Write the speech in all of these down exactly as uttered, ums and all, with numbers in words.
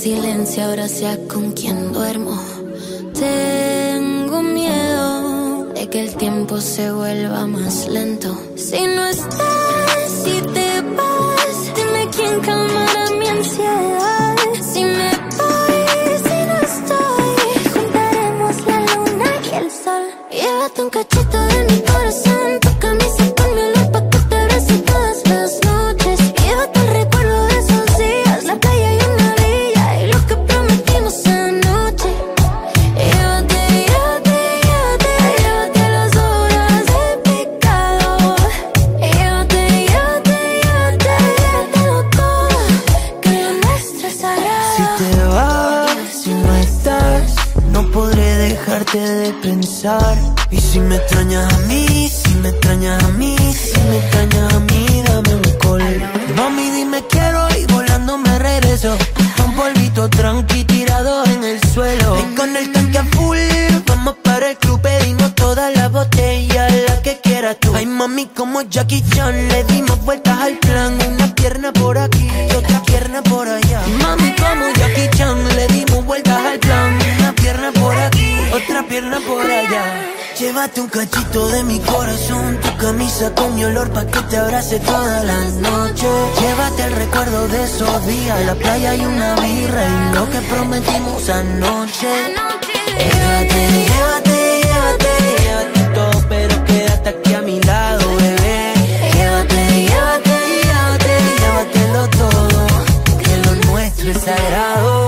silencio ahora sea con quien duermo. Tengo miedo de que el tiempo se vuelva más lento. Si no estás, si te vas, dime quién calmará mi ansiedad. Si me voy, si no estoy, juntaremos la luna y el sol. Llévate un cachito de mi corazón, tu camisa con mi olor pa' que te abrace todas las noches. Llévate el recuerdo de esos días, la playa y una villa y lo que prometimos anoche. Llévate, llévate, llévate, llévate las horas de pecado. Llévate, llévate, llévate, llévatelo todo, que lo nuestro es sagrado. Si te vas, si no estás, no podré dejarte de pensar. Y si me extrañas a mí, si me extrañas a mí, si me extrañas a mí, dame un call. Mami, dime quiero y volando me regreso. Un polvito tranqui tirado en el suelo. Y con el tanque a full, vamos para el club, pedimos todas las botellas, la que quieras tú. Ay, mami, como Jackie Chan, le dimos vueltas al plan. Una pierna por aquí y otra pierna por allá. Mami, como Jackie Chan, le dimos vueltas al plan. Una pierna por aquí, otra pierna por allá. Llévate un cachito de mi corazón, tu camisa con mi olor pa' que te abrace todas las noches. Llévate el recuerdo de esos días, la playa y una birra y lo que prometimos anoche. Llévate, llévate, llévate, llévate todo, pero quédate aquí a mi lado, bebé. Llévate, llévate, llévate, llévatelo todo, que lo nuestro es sagrado.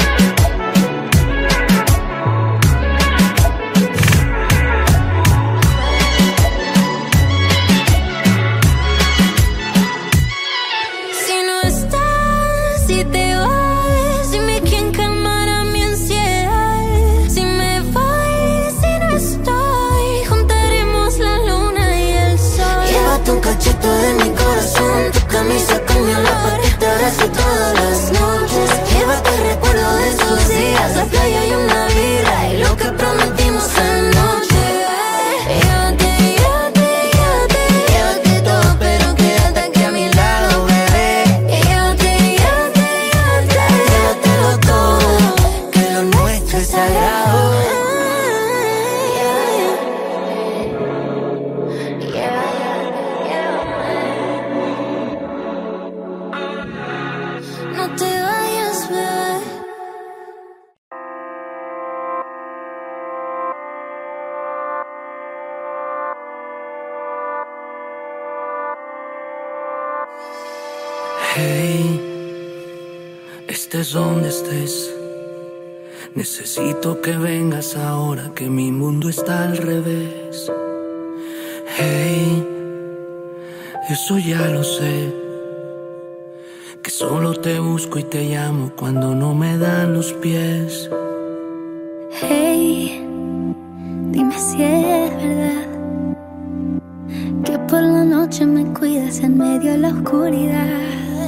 De mi corazón, tu camisa con mi olor pa' que te abrace todas las noches. Llévate el recuerdo de esos días, la playa y una birra y lo que prometimos anoche. Llévate, llévate, llévate, llévate todo, pero quédate aquí a mi lado, bebé. Llévate, llévate, llévate, llévatelo todo, que lo nuestro es sagrado. Hey, estés donde estés, necesito que vengas ahora que mi mundo está al revés. Hey, eso ya lo sé, que solo te busco y te llamo cuando no me dan los pies. Hey, dime si es verdad que por la noche me cuidas en medio de la oscuridad.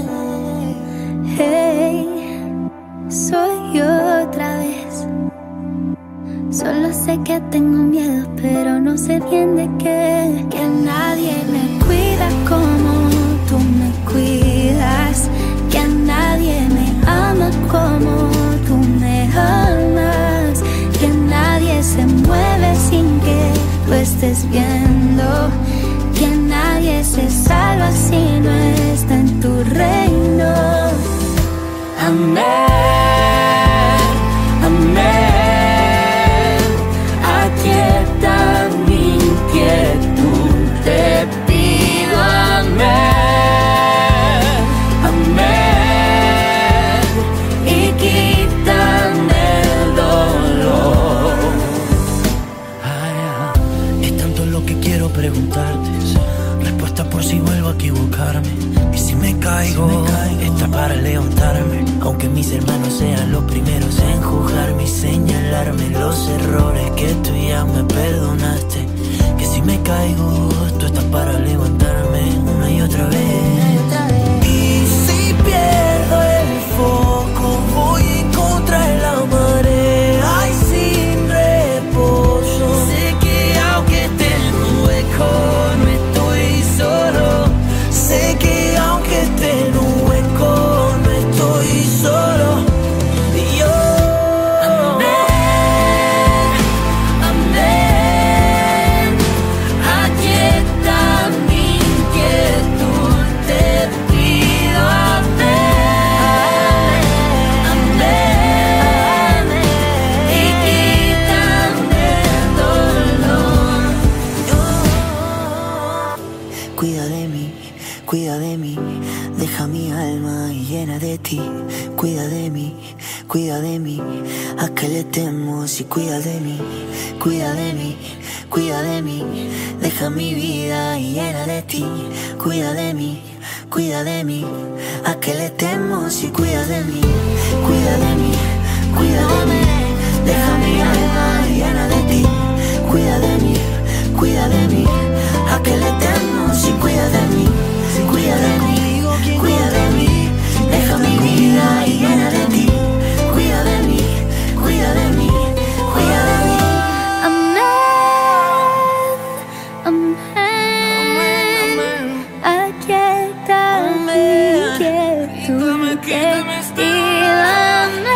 Hey, soy yo otra vez. Solo sé que tengo miedo, pero no sé bien de qué. Que nadie me cuida como tú me cuidas. Que nadie me ama como tú me amas. Que nadie se mueve sin que tú estés viendo. Que nadie se salva si no está en tu reino. Amén, amén. Aquieta mi inquietud, te pido amén, amén. Y quítame el dolor. Ah, yeah. Es tanto lo que quiero preguntarte, respuesta por si vuelvo a equivocarme. Y si me caigo, si me caigo está para levantarme. Aunque mis hermanos sean los primeros en juzgarme y señalarme los errores que tú ya me perdonaste. Que si me caigo, tú estás para levantarme una y otra vez. Y si pierdo el foco, voy en contra de la marea y sin reposo. Sé que aunque esté en un hueco, no estoy solo. Sé que aunque esté en un hueco, no estoy solo. cuida de mí. ¿A qué le temo si cuida de mí? Cuida de mí, cuida de mí. Deja mi vida y llena de ti. Cuida de mí, cuida de mí. ¿A qué le temo si cuida de mí? Cuida de mí, cuida de mí. Deja mi alma llena de ti. Cuida de mí, cuida de mí. ¿A qué le temo si cuida de mí? Cuida de mí, cuida de mí. Deja mi vida llena de ti. Cuida de mí, cuida de mí, cuida de mí. Amén, amén. Aquieta mi inquietud, actívame.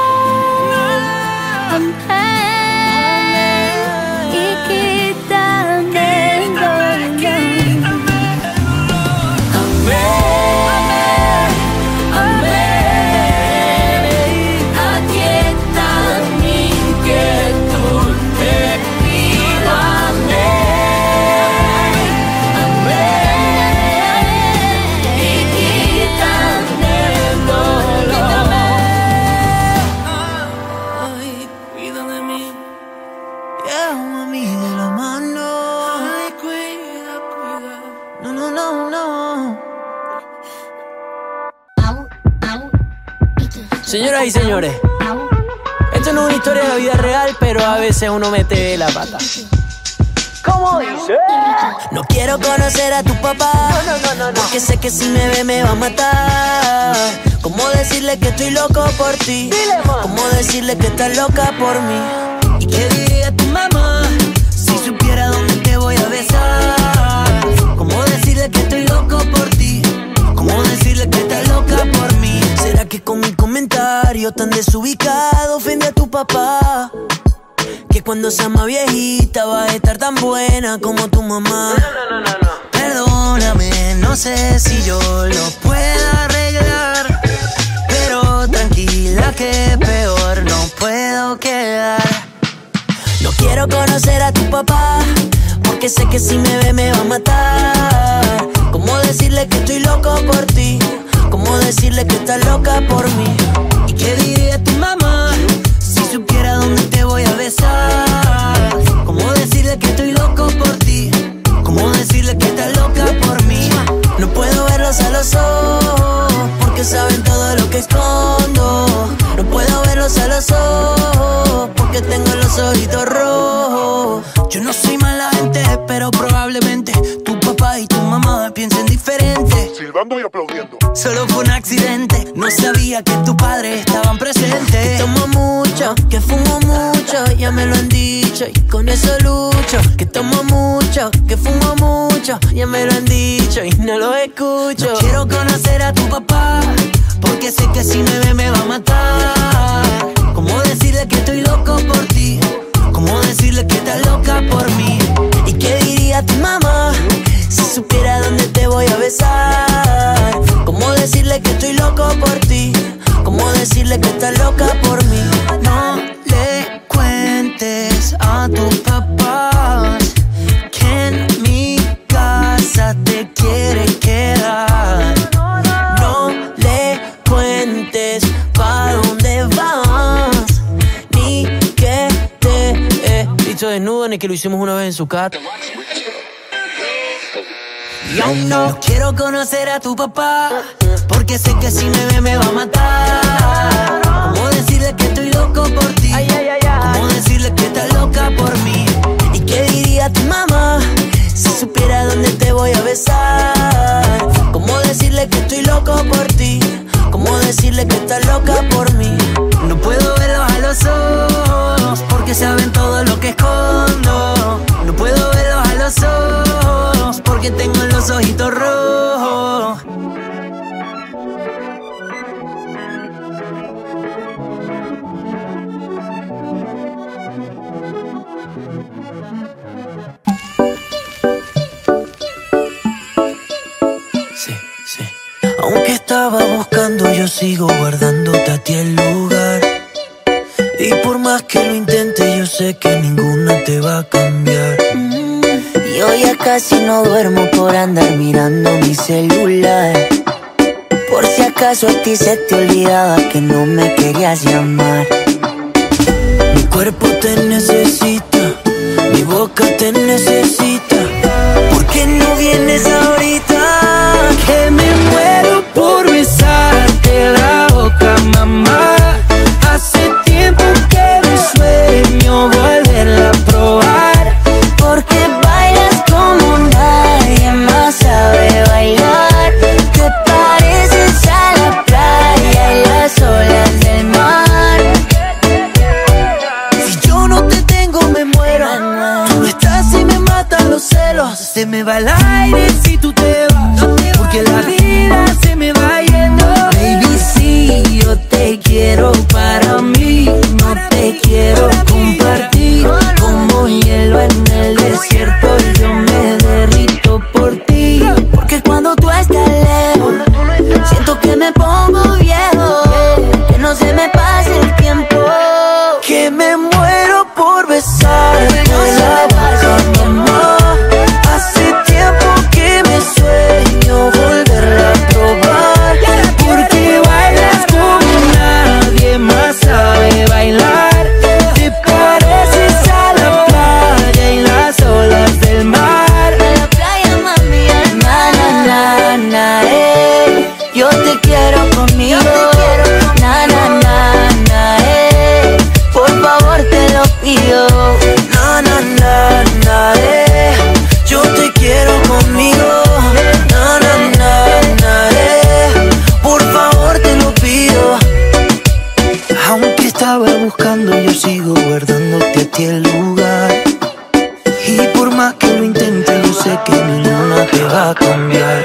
Amén, y quítame el dolor. Señoras y señores, esto no es una historia de la vida real, pero a veces uno mete la pata. ¿Cómo dice? No quiero conocer a tu papá, no, no, no, no, porque sé que si me ve me va a matar. ¿Cómo decirle que estoy loco por ti? ¿Cómo decirle que estás loca por mí? ¿Y qué diría tu mamá si supiera dónde te voy a besar? ¿Cómo decirle que estoy loco por ti? ¿Cómo decirle que estás loca por mí? ¿Será que con mi comentario tan desubicado ofende a tu papá? Que cuando sea más viejita va a estar tan buena como tu mamá. No, no, no, no, no. Perdóname, no sé si yo lo pueda arreglar, pero tranquila que peor no puedo quedar. No quiero conocer a tu papá, porque sé que si me ve me va a matar. ¿Cómo decirle que estoy loco por ti? ¿Cómo decirle que estás loca por mí? ¿Y qué diría tu mamá si supiera dónde te voy a besar? ¿Cómo decirle que estoy loco por ti? ¿Cómo decirle que estás loca por mí? No puedo verlos a los ojos, porque saben todo lo que escondo. No puedo verlos a los ojos, porque tengo los ojitos rojos. Yo no soy mala gente, pero probablemente tu papá y tu mamá piensen diferente. Silbando y aplaudiendo. Solo fue un accidente, no sabía que tus padres estaban presentes. Que tomo mucho, que fumo mucho, ya me lo han dicho y con eso lucho. Que tomo mucho, que fumo mucho, ya me lo han dicho y no lo escucho. No quiero conocer a tu papá, porque sé que si me ve me va a matar. ¿Cómo decirle que estoy loco por ti? ¿Cómo decirle que estás loca por mí? ¿Y qué diría tu mamá si supiera dónde te voy a besar? ¿Cómo decirle que estoy loco por ti? ¿Cómo decirle que estás loca por mí? No le cuentes a tus papás que en mi casa te quiere quedar. No le cuentes pa' dónde vas, ni que te he visto desnudo, ni que lo hicimos una vez en su casa. Y aún no, no quiero conocer a tu papá, porque sé que si me ve me va a matar. ¿Cómo decirle que estoy loco por ti? ¿Cómo decirle que estás loca por mí? ¿Y qué diría tu mamá si supiera dónde te voy a besar? ¿Cómo decirle que estoy loco por ti? ¿Cómo decirle que estás loca por mí? No puedo verlos a los ojos, porque saben todo lo que escondo. No puedo verlos a los ojos, porque tengo los ojitos rojos. Sí, sí. Aunque estaba buscando, yo sigo guardándote a ti el lugar. Y por más que lo intente, yo sé que ninguna te va a cambiar. mm, Yo ya casi no duermo por andar mirando mi celular. Por si acaso acaso a ti se te olvidaba que no me querías llamar? Mi cuerpo te necesita, mi boca te necesita. ¿Por qué no vienes ahorita? Que me muero por besarte la boca, mamá. Hace tiempo que me sueño volverla a probar. Porque bailas como nadie más sabe bailar. Te pareces a la playa y las olas del mar. Si yo no te tengo me muero. Tú estás y me matan los celos. Se me va el aire si tú te vas, porque la vida se me va yendo. Baby, si yo te quiero para mí, no te quiero compartir. Como hielo en el desierto yo me derrito por ti. Porque cuando tú estás lejos siento que me pongo viejo, que no se me pase el tiempo. Que me muero por besarte la boca, mamá. Hace tiempo que me sueño volverla a probar. Porque bailas como nadie más sabe bailar. Te pareces a la playa y las olas del mar. A la playa, mami, na, na, na, na, eh. Yo te quiero conmigo, na, na, na, na, eh. Por favor te lo pido, na, na, na, na, eh. Yo te quiero conmigo, na, na, na, na, eh. Por favor te lo pido. Aunque estaba buscando, yo sigo guardándote a ti el lugar. Y por más que lo intente, yo sé que ninguna te va a cambiar.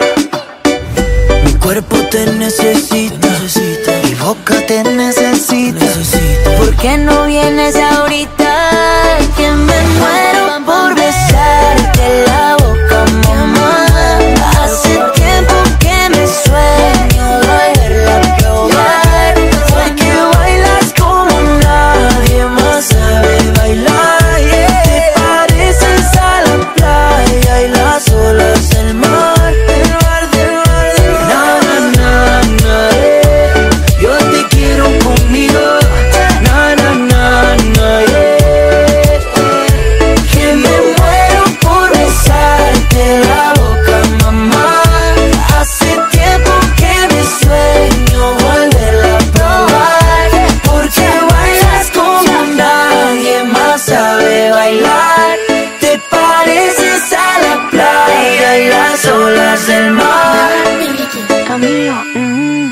Mi cuerpo te necesita, necesita. Mi boca te necesita, necesita. ¿Por qué no vienes ahorita? Que me muero por besarte la boca, mamá. Hace tiempo que me sueño volverla a probar. Porque bailas como nadie más sabe bailar, yeah. Te pareces a la playa y las olas del mar. Del mar, del mar, del mar. Na, na, na, na, eh. Yo te quiero conmigo, na, na, na, na, yeah. Que me muero por besarte la boca, mamá. Hace tiempo que me sueño volverla a probar. Porque bailas como nadie más sabe bailar. Te pareces a la playa y las olas del mar. Camilo, mm.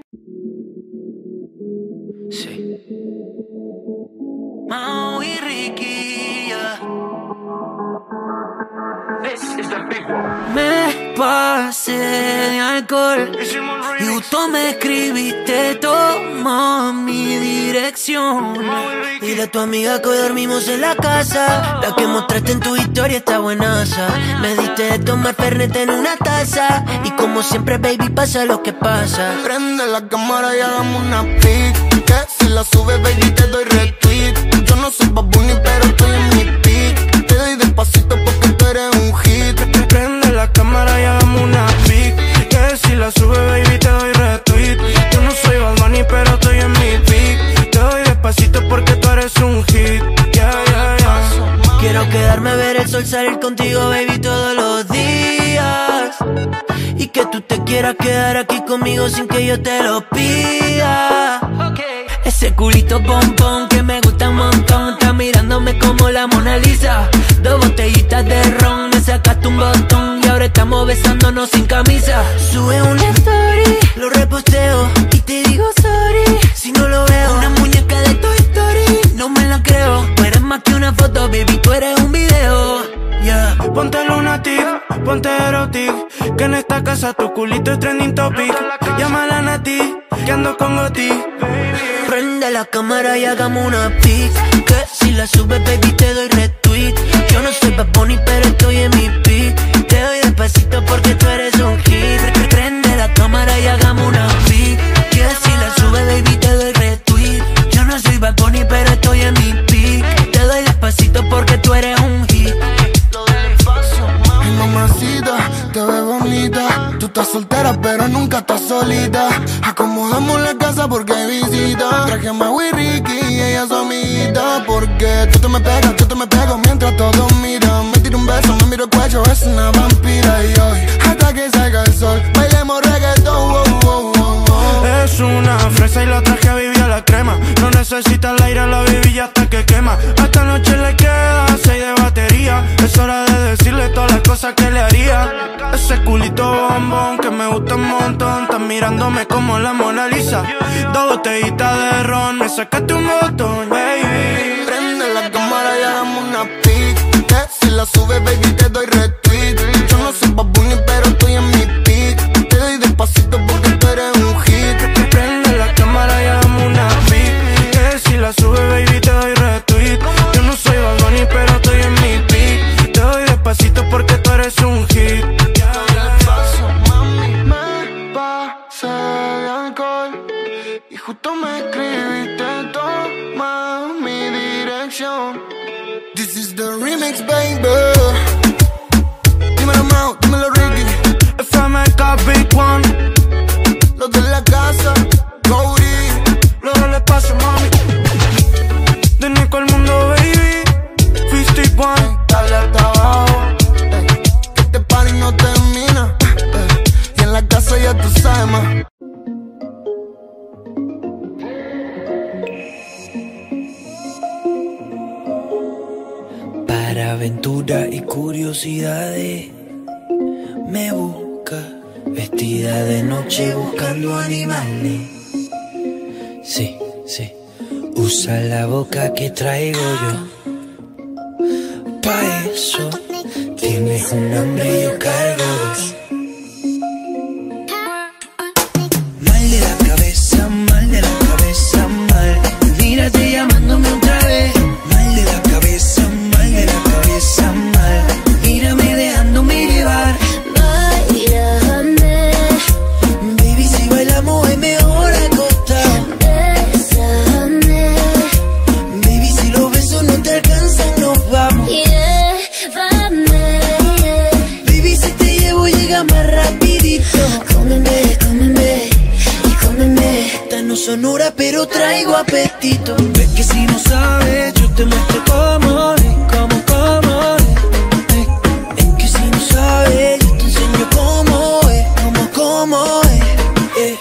Sí. Mau y Ricky, yeah. Me pasé de alcohol y justo me escribiste, toma mi dirección. Dile a tu amiga que hoy dormimos en la casa. La que mostraste en tu historia está buenaza. Me diste de tomar Fernet en una taza. Y como siempre, baby, pasa lo que pasa. Prende la cámara y hagamos una pic. Que si la subes, baby, te doy retweet. Yo no soy Bad Bunny, pero estoy en mi pic. Te doy despacito porque tú eres un hit. Prende la cámara y hagamos una pic. Que si la sube, baby, te doy retweet. Yo no soy Bad Bunny, pero estoy en mi pic. Te doy despacito porque tú eres un hit. Yeah, yeah, yeah. Quiero quedarme a ver el sol salir contigo, baby, todos los días. Y que tú te quieras quedar aquí conmigo sin que yo te lo pida. Ese culito pompón que me gusta un montón. Está mirándome como la Mona Lisa. Dos botellitas de ron, me sacaste un botón. Y ahora estamos besándonos sin camisa. Sube una story, lo reposteo y te digo sorry si no lo veo. Una muñeca de Toy Story, no me la creo. Tú eres más que una foto, baby, tú eres un video. Yeah. Ponte lunatic, ponte erotic. Que en esta casa tu culito es trending topic. Llámala a Nati, que ando con Goti. Prende la cámara y hagamos una pic. Que si la subes, baby, te doy retweet. Yo no soy Bad Bunny, pero estoy en mi pic. Te doy despacito porque tú eres un hit. Prende la cámara y hagamos una pic. Que si la subes, baby, te doy retweet. Yo no soy Bad Bunny, pero estoy en mi pic. Te doy despacito porque tú eres un hit. Mamacita, te ves bonita. Tú estás soltera pero nunca estás solita. Vamos a la casa porque hay visita. Traje a Mau y Ricky y ella su amiguita. Porque tú te me pegas, tú te me pego mientras todos miran. Me tiro un beso, me miro el cuello, es una vampira. Y hoy, hasta que salga el sol, bailemos reggaetón, wow, wow, wow, wow. Es una fresa y la traje a vivir a la crema. No necesita el aire, la baby ya hasta que quema. A esta noche le queda seis de batería. Es hora de decirle todas las cosas que le haría. Ese culito bombón que me gusta un montón. Estás mirándome como la Mona Lisa. Dos botellitas de ron, me sacaste un botón, baby. Prende la cámara y hagamos una pic. Que si la subes, baby, te doy retweet. Yo no soy Bad Bunny, pero estoy en mi pic. Te doy despacito porque tú eres un hit. Prende la cámara y hagamos una pic. Que si la subes, baby, te doy retweet. Yo no soy Bad Bunny, pero estoy en mi pic. Te doy despacito porque tú eres un hit. Y justo me escribiste, toma mi dirección. This is the remix, baby. Dímelo Mau, dímelo Ricky. F M K Big One. Los de la casa, Cody. Los del espacio, mami. De Nico al mundo, baby. cincuenta y uno. Dale hasta abajo, ey, que este party no termina, ey, y en la casa ya tú sabes más. Para aventuras y curiosidades me busca, vestida de noche buscando animales. Sí, sí, usa la boca que traigo yo. Pa' eso tienes un hambre y yo cargo dos. Mal de la cabeza, mal de la cabeza, mal. Mírate llamándome otra vez. Mal de la cabeza, mal de la cabeza, mal. Mírame dejándome llevar. Báilame, Baby, si bailamos es mejor acostar. bésame, Baby, si los besos no te alcanzan, nos vamos. llévame. Baby, si te llevo llega más rapidito. Cómeme, cómeme y cómeme. Esta no sonora pero traigo apetito. Ves que si no sabes yo te muestro cómo es, cómo, cómo es. Eh, Es que si no sabes yo te enseño cómo es, cómo, cómo es. Eh.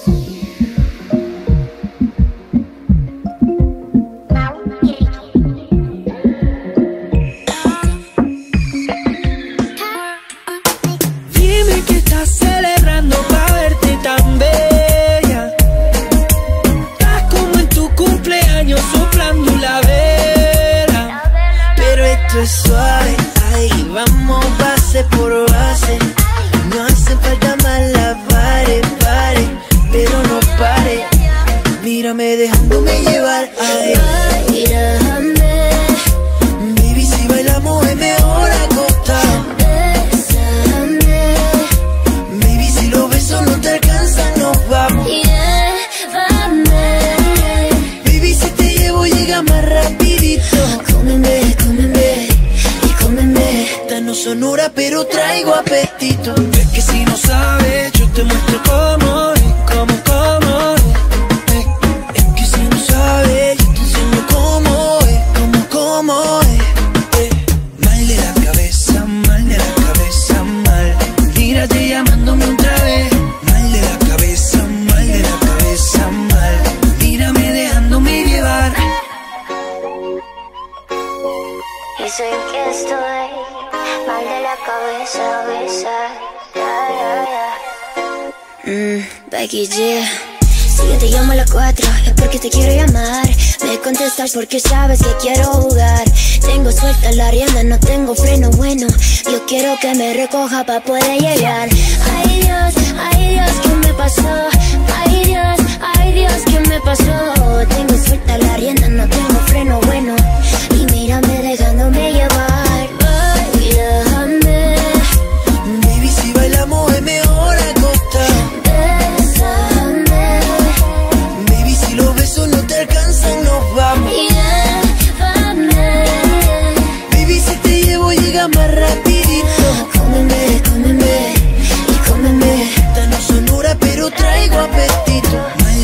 Dime que estás celebrando pa' verte tan bella. Estás como en tu cumpleaños soplando la vela. Pero esto es suave, ahí vamos base por base. No hace falta más la pare, pare, pero no pare. Mírame dejándome llevar, ay. Báilame, Baby, si bailamos es mejor acostar. bésame, Baby, si los besos no te alcanzan, nos vamos. llévame. Baby, si te llevo llega más rapidito. Cómeme, cómeme y cómeme. Esta no sonora pero traigo apetito. Ves que si no sabes yo te muestro cómo es, cómo, cómo es. Eh, Es que si no sabes yo te enseño cómo es, cómo, cómo es. Eh, Mal de la cabeza, mal de la cabeza, mal. Mírate llamándome otra vez. Mal de la cabeza, mal de la cabeza, mal. Mírame dejándome llevar. Y sé que estoy mal de la cabeza, besa. Ya, ya, ya. Mmm, Becky G. Si yo te llamo a las cuatro es porque te quiero llamar. Me contestas porque sabes que quiero jugar. Tengo suelta la rienda, no tengo freno bueno. Yo quiero que me recoja pa' poder llegar. Ay Dios, ay Dios, ¿qué me pasó? Ay Dios, ay Dios, ¿qué me pasó? Tengo suelta la rienda, no tengo freno bueno. Y mírame dejándome llevar. Báilame, Baby, si bailamos es mejor acostar. bésame, Baby, si los besos no te alcanzan, nos vamos. llévame. Baby, si te llevo llega más rapidito. Cómeme, cómeme y cómeme. Esta no sonora pero traigo apetito. Mal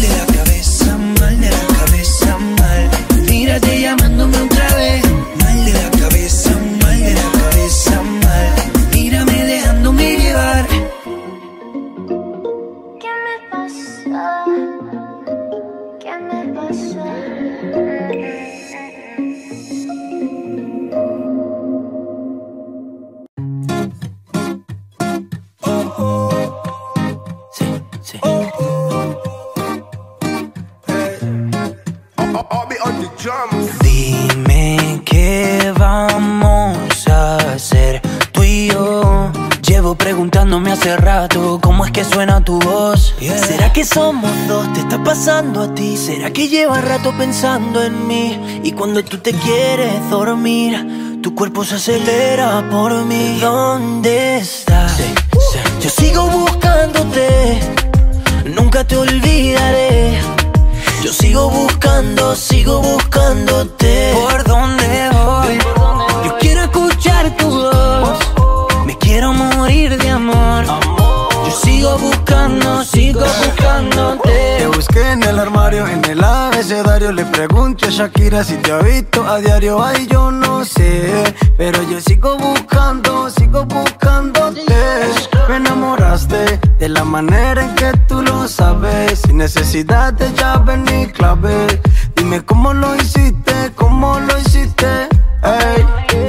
escuchamos. Dime qué vamos a hacer tú y yo. Llevo preguntándome hace rato cómo es que suena tu voz. Yeah. ¿Será que somos dos? ¿Te está pasando a ti? ¿Será que llevas rato pensando en mí? Y cuando tú te quieres dormir, tu cuerpo se acelera por mí. ¿Dónde estás? Sí, sí. Yo sigo buscándote, nunca te olvidaré. Yo sigo buscando, sigo buscándote. ¿Por dónde voy? Yo quiero escuchar tu voz, me quiero morir de amor. Yo sigo buscando, sigo buscándote. Te busqué en el armario, en el abecedario. Le pregunto a Shakira si te ha visto a diario. Ay, yo no sé, pero yo sigo buscando, sigo buscándote. Me enamoraste de la manera en que tú lo sabes, sin necesidad de llave ni clave. Dime cómo lo hiciste, cómo lo hiciste. Ey,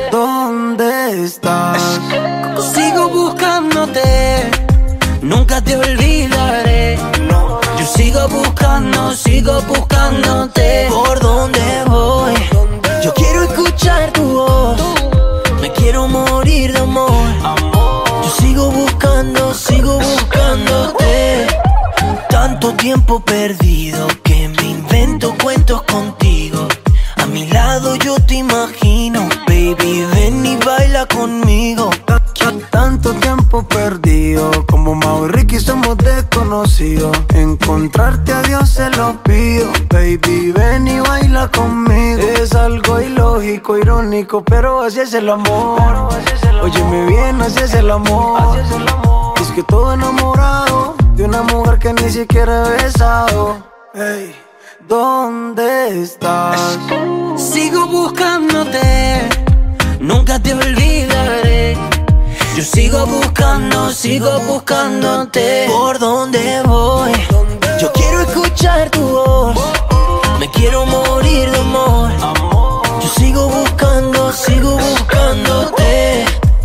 ¿dónde estás? Sigo buscándote, nunca te olvidaré. Yo sigo buscando, sigo buscándote. ¿Por dónde voy? Yo quiero escuchar tu voz, me quiero morir de amor. Yo sigo buscando, sigo buscándote. Tanto tiempo perdido que me invento cuentos contigo. A mi lado yo te imagino, baby, ven y baila conmigo. Tanto tiempo perdido, como Mau y Ricky somos desconocidos. Encontrarte a Dios se lo pido, baby, ven y baila conmigo. Es algo ilógico, irónico, pero así es el amor. Óyeme bien, así es el amor. Es que todo enamorado de una mujer que ni siquiera he besado. Hey, ¿dónde estás? Sigo buscándote, nunca te olvidaré. Yo sigo buscando, sigo buscándote. ¿Por dónde voy? Yo quiero escuchar tu voz, me quiero morir de amor. Yo sigo buscando, sigo buscándote.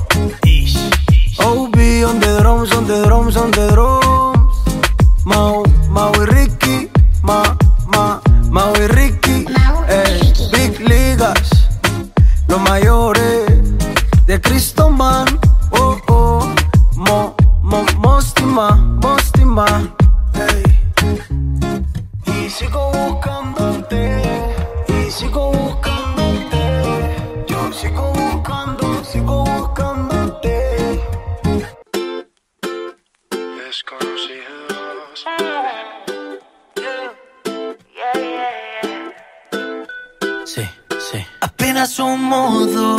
O B on the drums, on the drums, on the drums. Mau, Mau y Ricky, Ma, Ma, Mau y Ricky. Ey, Big Ligas, los mayores de Cristoman. Oh, oh, Mo, Mo, Mostima, Mostima. Ey. Y sigo buscándote, y sigo buscándote. Yo sigo buscando, sigo buscándote. Desconocidos. Sí, sí. Apenas somos dos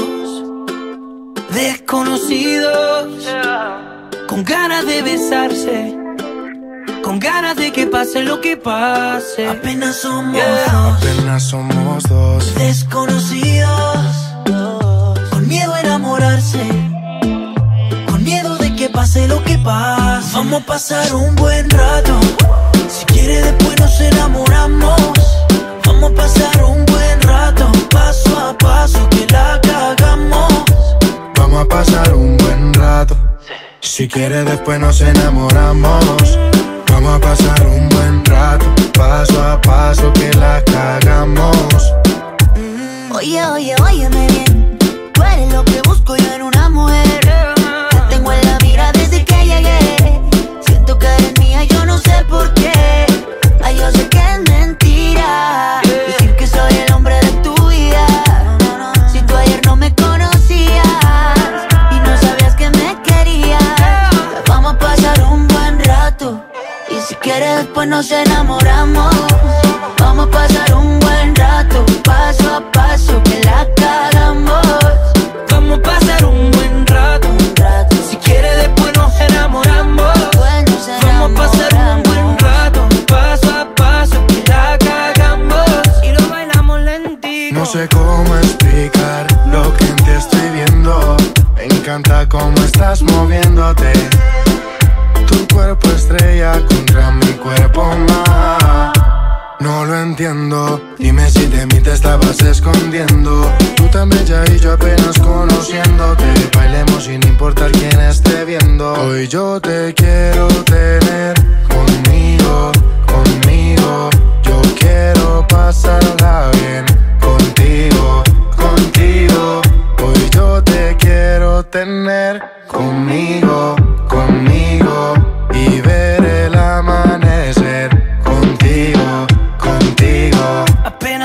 desconocidos, con ganas de besarse, con ganas de que pase lo que pase. Apenas somos yeah. dos, apenas somos dos desconocidos, con miedo a enamorarse, con miedo de que pase lo que pase. Vamos a pasar un buen rato, si quiere después nos enamoramos. Vamos a pasar un buen rato, paso a paso que la cagamos. Vamos a pasar un buen rato, si quiere después nos enamoramos. Vamos a pasar un buen rato, paso a paso que la cagamos. Oye, oye, óyeme bien, tú eres lo que busco yo en una mujer. Te tengo en la mira desde que llegué, siento que eres mía, yo no sé por qué. Ay, yo sé que es mentira decir que soy el hombre de tu vida. Si tú ayer no me conocías y no sabías que me querías, vamos a pasar un buen rato, y si quieres después nos enamoramos. Vamos a pasar un buen rato, paso a paso que la cagamos. Vamos a pasar un buen rato, si quiere después nos enamoramos. Vamos a pasar un buen rato, paso a paso que la cagamos. Y lo bailamos lentito. No sé cómo explicar lo que en ti estoy viendo. Me encanta cómo estás moviéndote. Tu cuerpo estrella contra mi cuerpo más. No lo entiendo, dime si de mí te estabas escondiendo. Tú tan bella y yo apenas conociéndote. Bailemos sin importar quién esté viendo. Hoy yo te quiero tener conmigo, conmigo. Yo quiero pasarla bien conmigo.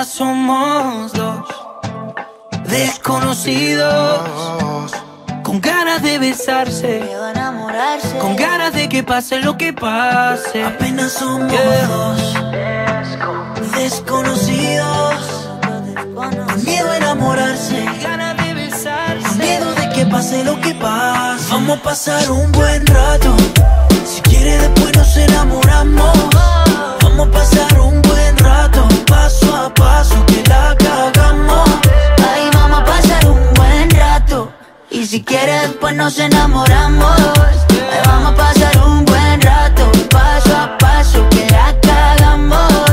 somos dos desconocidos, con ganas de besarse, Miedo a enamorarse, con ganas de que pase lo que pase. Apenas somos Yeah. dos desconocidos, con miedo a enamorarse, Ganas de besarse. con miedo de que pase lo que pase. Vamos a pasar un buen rato, si quiere después nos enamoramos. Vamos a pasar un buen rato, paso a paso que la cagamos. Ay, vamos a pasar un buen rato, y si quieres después nos enamoramos. Ay, vamos a pasar un buen rato, paso a paso que la cagamos.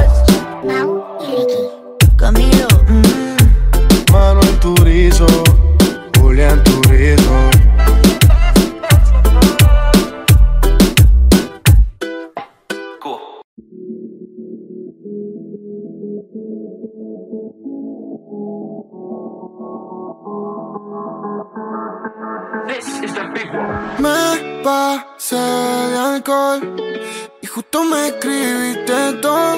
Camilo, mm. Manuel Turizo, Julián Turizo. Me pasé de alcohol y justo me escribiste,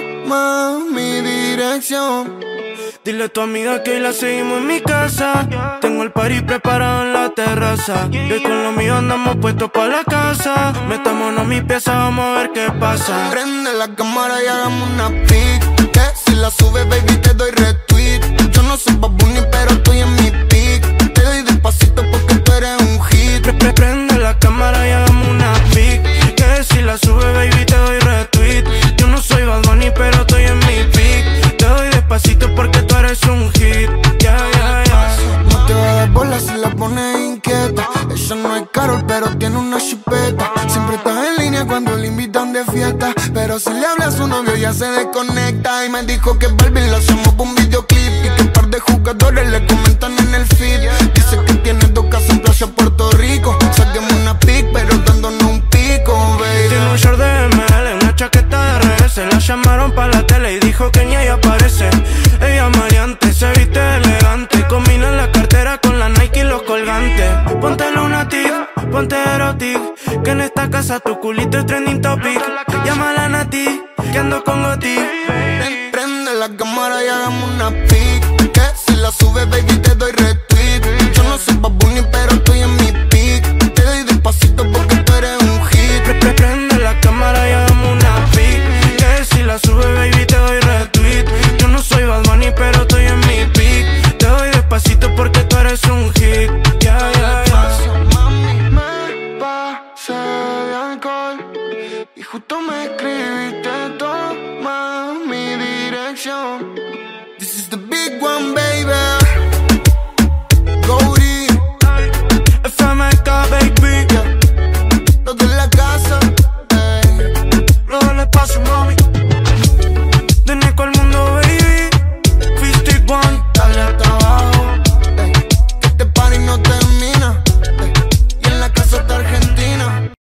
toma mi dirección. Dile a tu amiga que hoy la seguimos en mi casa. Tengo el party preparado en la terraza, y hoy con lo mío andamos puestos pa' la casa. Metámonos mi pieza, vamos a ver qué pasa. Prende la cámara y hagamos una pic, que si la subes baby te doy retweet. Yo no soy Bad Bunny pero estoy en mi pic, te doy despacito porque tú eres un hit. Pre -pre Prende la cámara y hagamos una pic, que si la sube baby te doy retweet. Yo no soy Bad Bunny pero estoy en mi pic, te doy despacito porque tú eres un hit. Yeah, yeah, yeah. No te va a dar bola si la pones inquieta. Ella no es Karol pero tiene una chipeta. Siempre estás en línea cuando le invitan de fiesta, pero si le hablas a su novio ya se desconecta. Y me dijo que Barbie la hacemos pa' un videoclip, y que un par de jugadores le comentan en el feed. Dice que tiene dos casas en Playa Puerto Rico. Saquemos una pic pero dándonos un pico, baby. Tiene un short de M L, una chaqueta de R S. La llamaron pa' la tele y dijo que ni ella aparece. Ella maleante, se viste elegante, combina la cartera con la Nike y los colgantes. Ponte lunatic, ponte erotic, que en esta casa tu culito es trending topic. Llámala a Nati, que ando con Goti. Prende la cámara y hagamos una pic, que si la subes baby te doy retweet. Yo no soy Bad Bunny pero estoy en mi pic, te doy despacito porque tú eres un hit. Pre -pre Prende la cámara y hagamos una pic, que si la sube baby te doy retweet. Yo no soy Bad Bunny pero estoy en mi pic, te doy despacito porque tú eres un hit. Yeah, yeah, yeah. Mami, me pasé de alcohol y justo me escribiste, toma mi dirección. This is the big one, baby. Goldie, F M K, baby. los de la casa, ey. No dale paso, mami. De Nico al mundo, baby. Fistic One. Dale hasta abajo, ey. Que este party no termina, ey. Y en la casa está Argentina.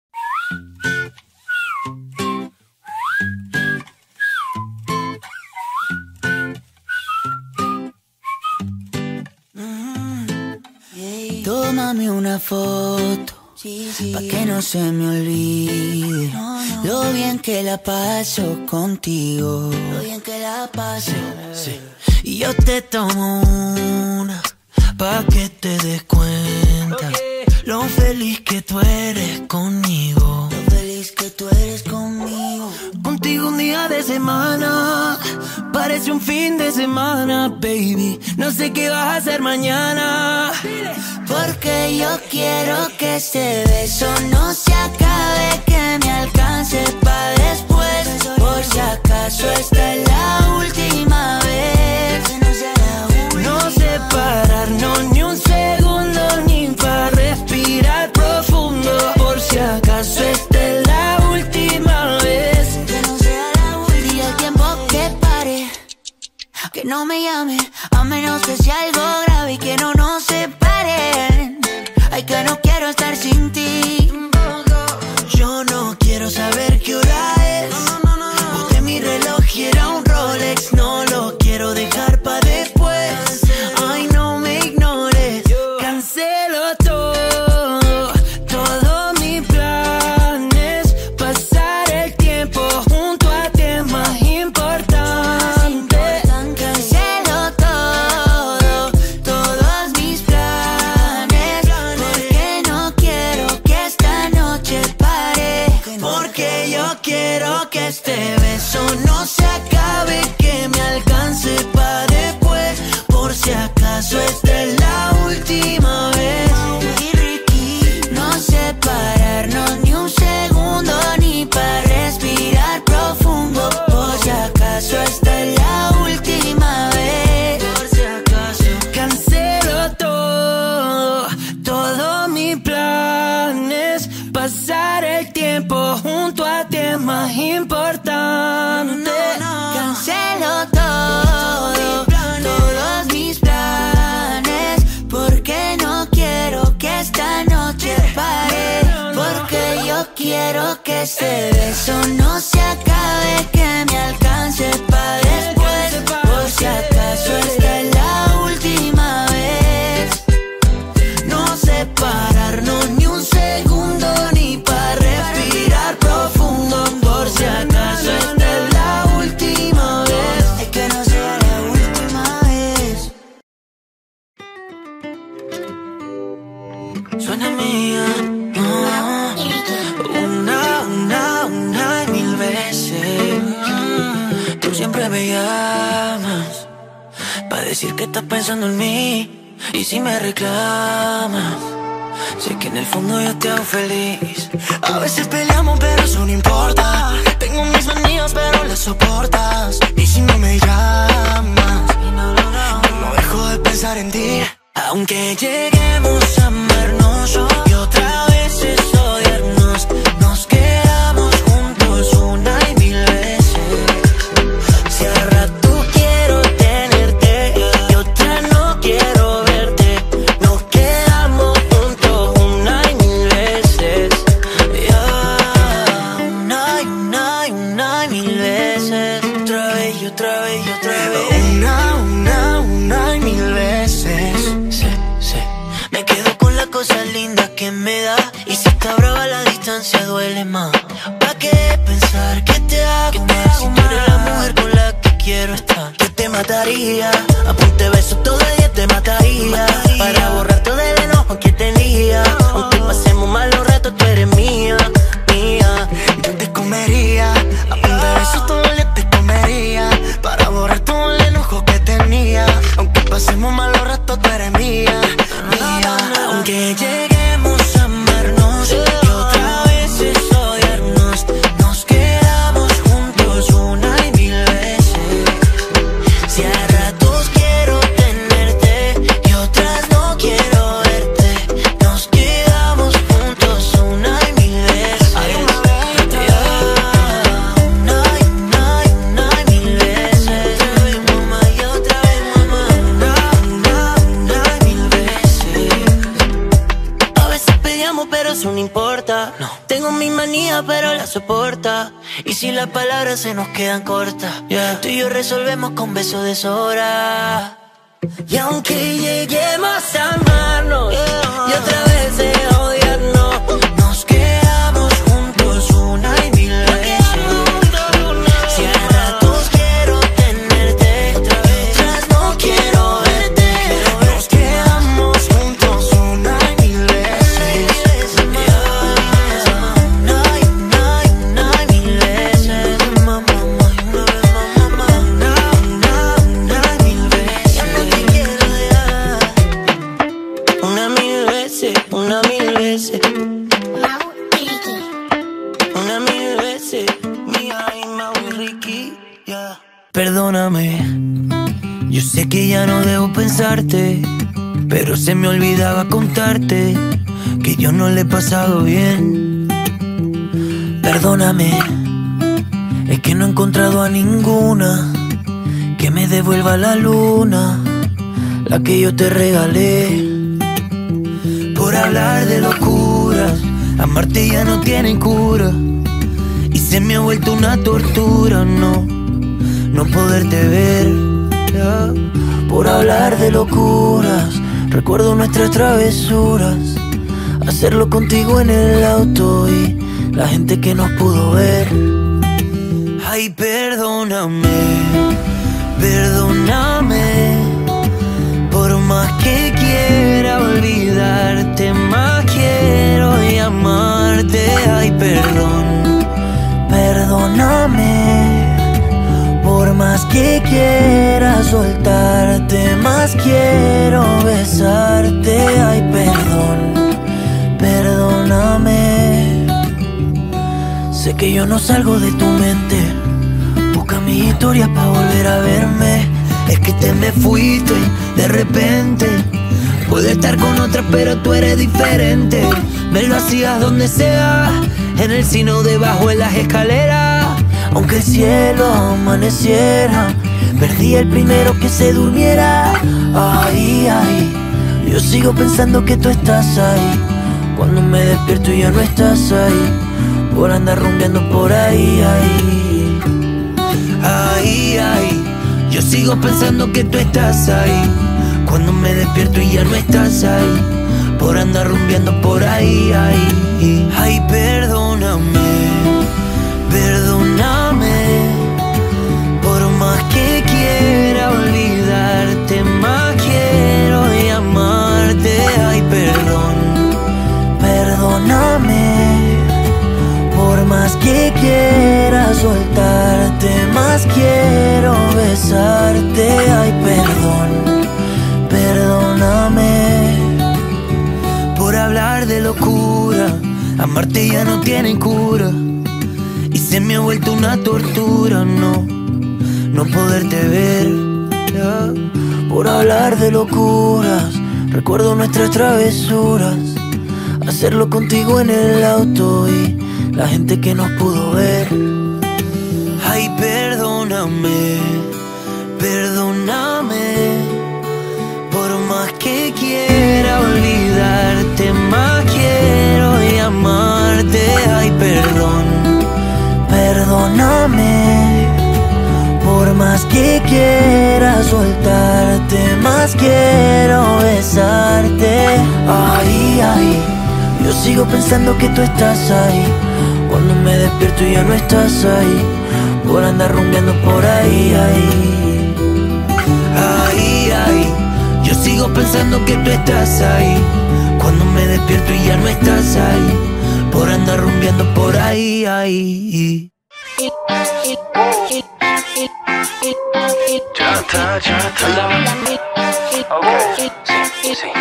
Tómame una foto, pa' que no se me olvide lo bien que la paso contigo. Lo bien que la paso. Sí. Y yo te tomo una, pa' que te des cuenta lo feliz que tú eres conmigo. Lo feliz que tú eres conmigo. Contigo un día de semana parece un fin de semana, baby. No sé qué vas a hacer mañana, porque yo quiero que este beso no se acabe, que me alcance pa' después. Por si acaso esta es la última vez. No separarnos ni un segundo, ni para respirar profundo. Por si acaso esta es la última vez. Que no sea la última. Y el tiempo que pare, que no me llame, a menos que sea algo grave y que no nos separen. Ay, que no quiero estar sin ti. Yo no quiero saber qué hora es, porque mi reloj era un Rolex. No lo quiero dejar pa' después. Ay, no me ignores, cancelo todo, todos mis planes. Pasar el tiempo junto a ti es más importante. Cancelo acaso esta es la última vez? No separarnos ni un segundo, ni para respirar profundo. Por si acaso esta es la última vez. Por si acaso cancelo todo, todos mis planes. Pasar el tiempo junto a ti es más importante. Cancelo todo, todos mis planes, porque no quiero que esta noche pare. Porque yo quiero que este beso no se acabe, que me alcance pa' después. Por si acaso esta es la última vez. No separarnos ni un segundo, ni para respirar profundo. Por si acaso esta es la última vez. Es que no sea la última vez. Suena mía, oh, una, una, una y mil veces. Tú siempre me llamas pa' decir que estás pensando en mí. Y si me reclamas, sé que en el fondo yo te hago feliz. A veces peleamos pero eso no importa. Tengo mis manías pero las soportas. Y si no me llamas, yo no dejo de pensar en ti. Aunque lleguemos a amarnos y otra vez es odiarnos, nos quedamos juntos una y mil veces. Si al rato quiero tenerte y otra no quiero verte, nos quedamos juntos una y mil veces. Yeah. Una y una y una y mil veces. Otra vez y otra vez y otra vez. Una, una, una y mil veces. Sí, sí. Me quedo con las cosas lindas que me da. Y si está brava la distancia duele más. ¿Pa' qué pensar que te hago que te si tú eres la mujer con la que quiero estar? Yo te mataría, apunte besos todo el día te mataría, mataría. Para borrar todo el enojo que tenía. Aunque pasemos mal los retos, tú eres mía, mía. Yo te comería, apunte besos todo el día te comería, para borrar todo el enojo que tenía. Aunque pasemos mal los retos, tú eres mía, mía. Aunque lleguemos a amarnos y otra vez es odiarnos, nos quedamos juntos una y mil veces. Si a ratos quiero tenerte y otras no quiero verte, nos quedamos juntos una y mil veces. Yeah. Una y una y una y mil veces. Otra vez mamá y otra vez mamá. Una, una, una y mil veces. A veces peleamos pero eso no importa. No. Tengo mis manías pero las soporta. Y si las palabras se nos quedan cortas, yeah, tú y yo resolvemos con besos de sobra. Y aunque lleguemos a amarnos, yeah, y otra vez de odiarnos, nos quedamos juntos una y mil veces. Si a ratos quiero tenerte y otras no quiero verte, nos quedamos juntos una y mil veces. Una y una y una y mil veces. Mamá, una vez mamá, una, una, una y mil veces. Ya no te quiero dejar. Una mil veces, una mil veces. Una mil veces. Mía y Mau y Ricky, yeah. Perdóname, yo sé que ya no debo pensarte, pero se me olvidaba contarte que yo no le he pasado bien. Perdóname, es que no he encontrado a ninguna que me devuelva la luna, la que yo te regalé. Por hablar de locuras, amarte ya no tiene cura, y se me ha vuelto una tortura, no, no poderte ver, yeah. Por hablar de locuras, recuerdo nuestras travesuras, hacerlo contigo en el auto y la gente que nos pudo ver. Ay, perdóname, perdóname, por más que quiera olvidarte, más quiero llamarte. Ay, perdón, perdóname, por más que quiera soltarte, más quiero porque yo no salgo de tu mente. Busca mis historias pa' volver a verme. Es que te me fuiste de repente. Puedo estar con otra pero tú eres diferente. Me lo hacías donde sea, en el cine o debajo de las escaleras. Aunque el cielo amaneciera, perdí el primero que se durmiera. Ay, ay, yo sigo pensando que tú estás ahí. Cuando me despierto y ya no estás ahí, por andar rumbeando por ahí, ay. Ay, ay, yo sigo pensando que tú estás ahí. Cuando me despierto y ya no estás ahí, por andar rumbeando por ahí, ay. Ay, perdóname, perdóname. Por más que quiera olvidarte, más quiero llamarte. Ay, perdón, perdóname. Por más que quiera soltarte, más quiero besarte. Ay, perdón, perdóname. Por hablar de locura, amarte ya no tiene cura. Y se me ha vuelto una tortura, no, no poderte ver, yeah. Por hablar de locuras, recuerdo nuestras travesuras. Hacerlo contigo en el auto y la gente que nos pudo ver. Ay, perdóname, perdóname. Por más que quiera olvidarte, más quiero llamarte. Ay, perdón, perdóname. Por más que quiera soltarte, más quiero besarte. Ay, ay, yo sigo pensando que tú estás ahí. Cuando me despierto y ya no estás ahí, por andar rumbeando por ahí, ay. Ay, ay, yo sigo pensando que tú estás ahí. Cuando me despierto y ya no estás ahí, por andar rumbeando por ahí, ay. Ya está, ya está. Okay, sí, sí.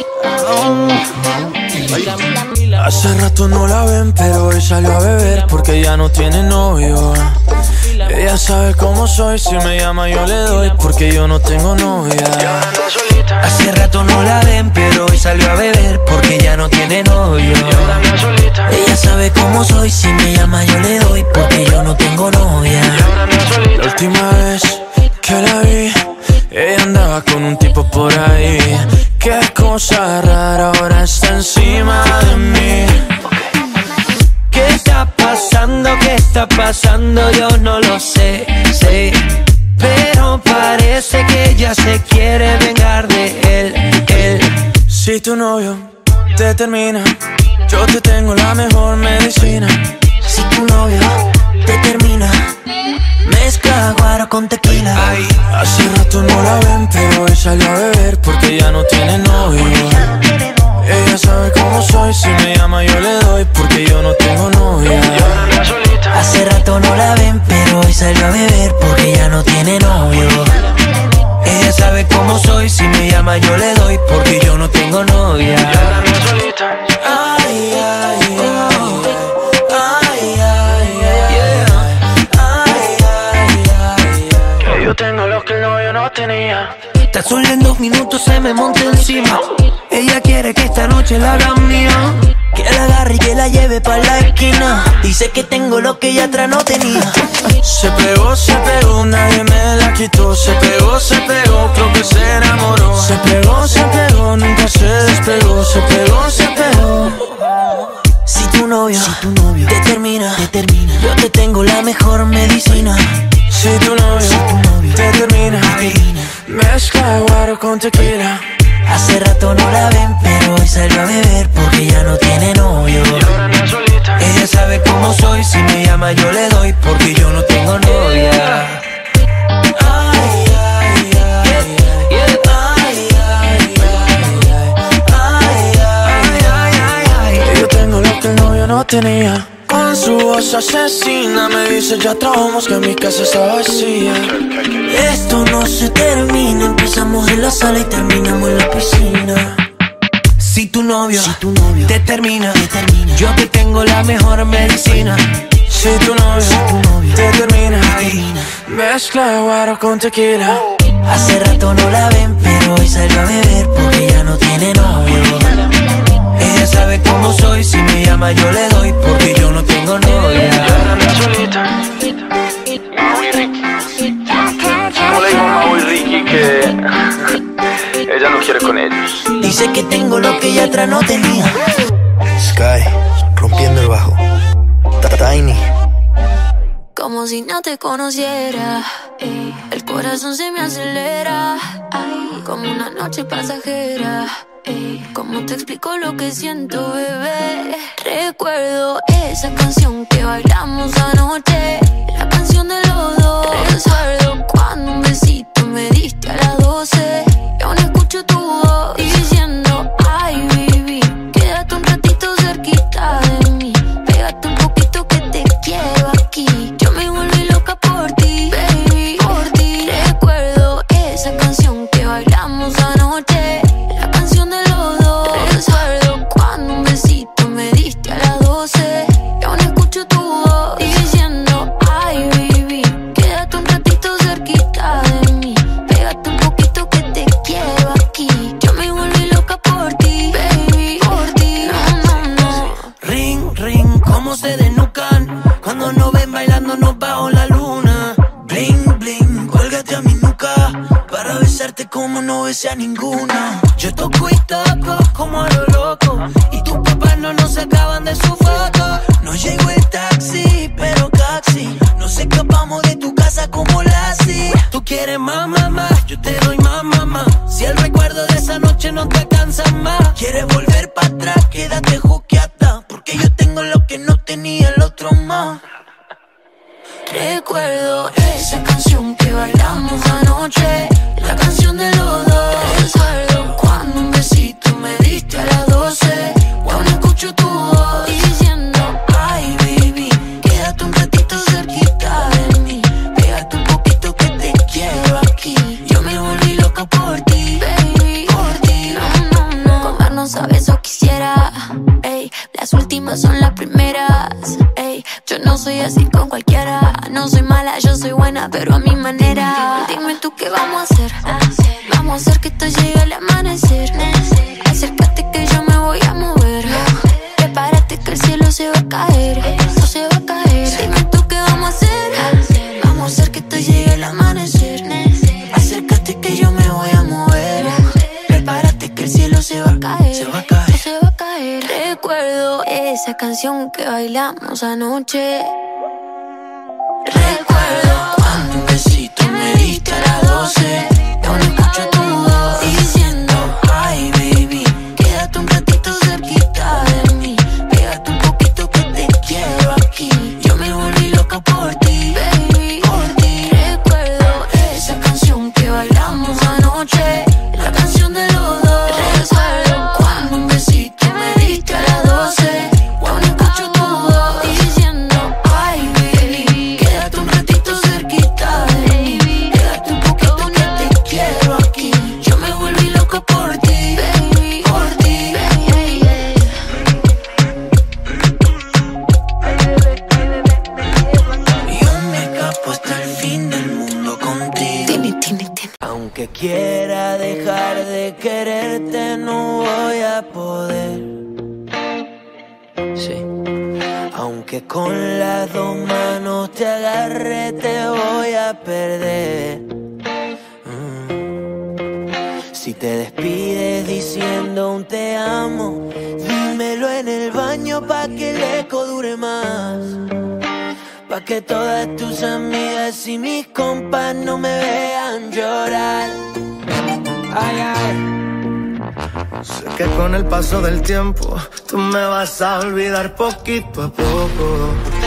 Hace rato no la ven, pero hoy salió a beber porque ya no tiene novio. Ella sabe cómo soy, si me llama yo le doy porque yo no tengo novia. Hace rato no la ven, pero hoy salió a beber porque ya no tiene novio. Ella sabe cómo soy, si me llama yo le doy porque yo no tengo novia. La última vez que la vi, ella andaba con un tipo por ahí. Qué cosa rara, ahora está encima de mí. ¿Qué está pasando? ¿Qué está pasando? Yo no lo sé, sé. Pero parece que ella se quiere vengar de él, él. Si tu novio te termina, yo te tengo la mejor medicina. Si tu novio te termina, mezcla guaro con tequila. Ay, hace rato no la ven, pero hoy salió a beber porque ya no tiene novio. Ella sabe cómo soy, si me llama yo le doy porque yo no tengo novia. Hace rato no la ven, pero hoy salió a beber porque ya no tiene novio. Ella sabe cómo soy, si me llama yo le doy porque yo no tengo novia. Ay, ay, ay. Yo tengo lo que el novio no tenía. Tan solo en dos minutos se me monta encima. Ella quiere que esta noche la haga mía, que la agarre y que la lleve pa' la esquina. Dice que tengo lo que ella atrás no tenía. Se pegó, se pegó, nadie me la quitó. Se pegó, se pegó, creo que se enamoró. Se pegó, se pegó, nunca se despegó. Se pegó, se pegó. Si tu novio, si tu novio te termina, te termina, yo te tengo la mejor medicina. Si tu novio, si tu novio te termina, te termina, mezcla guaro con tequila. Hace rato no la ven, pero hoy salió a beber porque ya no tiene novio. Ella sabe cómo soy, si me llama yo le doy porque yo no tengo novia. Ay, ay, ay, ay, ay, ay, ay. Yo tengo lo que el novio no tenía. Con su voz asesina me dice ya trabajamos que mi casa está vacía. Esto no se termina, empezamos en la sala y terminamos en la piscina. Si tu novio, si tu novio te termina, te termina, yo te tengo la mejor medicina. Si tu novio, si tu novio te termina ahí, mezcla guaro con tequila. Hace rato no la ven, pero hoy salió a beber porque ya no tiene novio. Ella sabe cómo soy, si me llama yo le doy porque yo no tengo novia. Yo ando solita, Mau y Ricky. ¿Cómo le digo a Mau y Ricky que ella no quiere con ellos? Dice que tengo lo que ella atrás no tenía. Sky, rompiendo el bajo. Tiny. Como si no te conociera, ey. El corazón se me acelera, ay, como una noche pasajera, ey. ¿Cómo te explico lo que siento, bebé? Recuerdo esa canción que bailamos anoche, la canción de los dos. Recuerdo cuando un besito me diste a las doce, y aún escucho tu voz diciendo, ay, baby, quédate un ratito cerquita de mí, pégate un poquito que te quiero aquí. Yo me volví loca por ti, baby, por ti. Recuerdo esa canción que bailamos anoche, la canción de los dos. Recuerdo cuando un besito me diste a las doce, y aún escucho tu voz diciendo, ay, baby, quédate un ratito cerquita de mí, pégate un poquito que te quiero aquí. Yo me volví loca por ti, baby, por ti. No, no, no. Ring, ring, cómo se desnucan cuando nos ven bailando nos bajo la luna. Bling, bling, cuélgate a mi nuca para besarte como no besé a ninguna. Yo toco y toco como a lo loco, y tus papás no nos sacaban de su foto. No llegó el taxi, pero casi nos escapamos de tu casa como Lassie. Tú quieres más, mamá, yo te doy más, mamá. Si el recuerdo de esa noche no te cansa más, quieres volver para atrás, quédate juqueata, porque yo tengo lo que no tenía el otro más. Recuerdo esa canción que bailamos anoche, la canción de los dos. Recuerdo cuando un besito me diste a las doce, aún escucho tu voz diciendo, ay, baby, quédate un ratito cerquita de mí, pégate un poquito que te quiero aquí. Yo me volví loca por ti, baby, por ti. No, no, no. Comernos a besos quisiera, ey, las últimas son las primeras, ey. Yo no soy así con cualquiera, no soy mala, yo soy buena, pero a mi manera. Dime tú qué vamos a hacer, vamos a hacer que esto llegue al amanecer. Acércate que yo me voy a mover, prepárate que el cielo se va a caer, no se va a caer. Dime tú qué vamos a hacer, vamos a hacer que esto llegue al amanecer. Acércate que yo me voy a mover, prepárate que el cielo se va a caer, Se va a caer. no se va a caer. Recuerdo esa canción que bailamos anoche. Recuerdo cuando un besito me diste a las doce, y aún escucho tu voz diciendo, ay, baby, quédate un ratito cerquita de mí, pégate un poquito que te quiero aquí. Yo me volví loca por ti, baby, por ti. Recuerdo esa canción que bailamos anoche, la canción de los dos. Recuerdo cuando un besito me diste a las doce, y aún escucho tu voz diciendo, ay, baby, quédate un ratito cerquita de mí, pégate un poquito que te quiero aquí. Yo me volví loca por ti, baby, por ti, baby. Yo me escapo hasta el fin del mundo contigo. Tini, tini, tini. Aunque quiera dejar de quererte, no voy a poder. Sí. Aunque con las dos manos te agarre, te voy a perder. Mm. Si te despides diciendo un te amo, dímelo en el baño pa' que el eco dure más. Pa' que todas tus amigas y mis compas no me vean llorar. Ay, ay. Sé que con el paso del tiempo tú me vas a olvidar poquito a poco.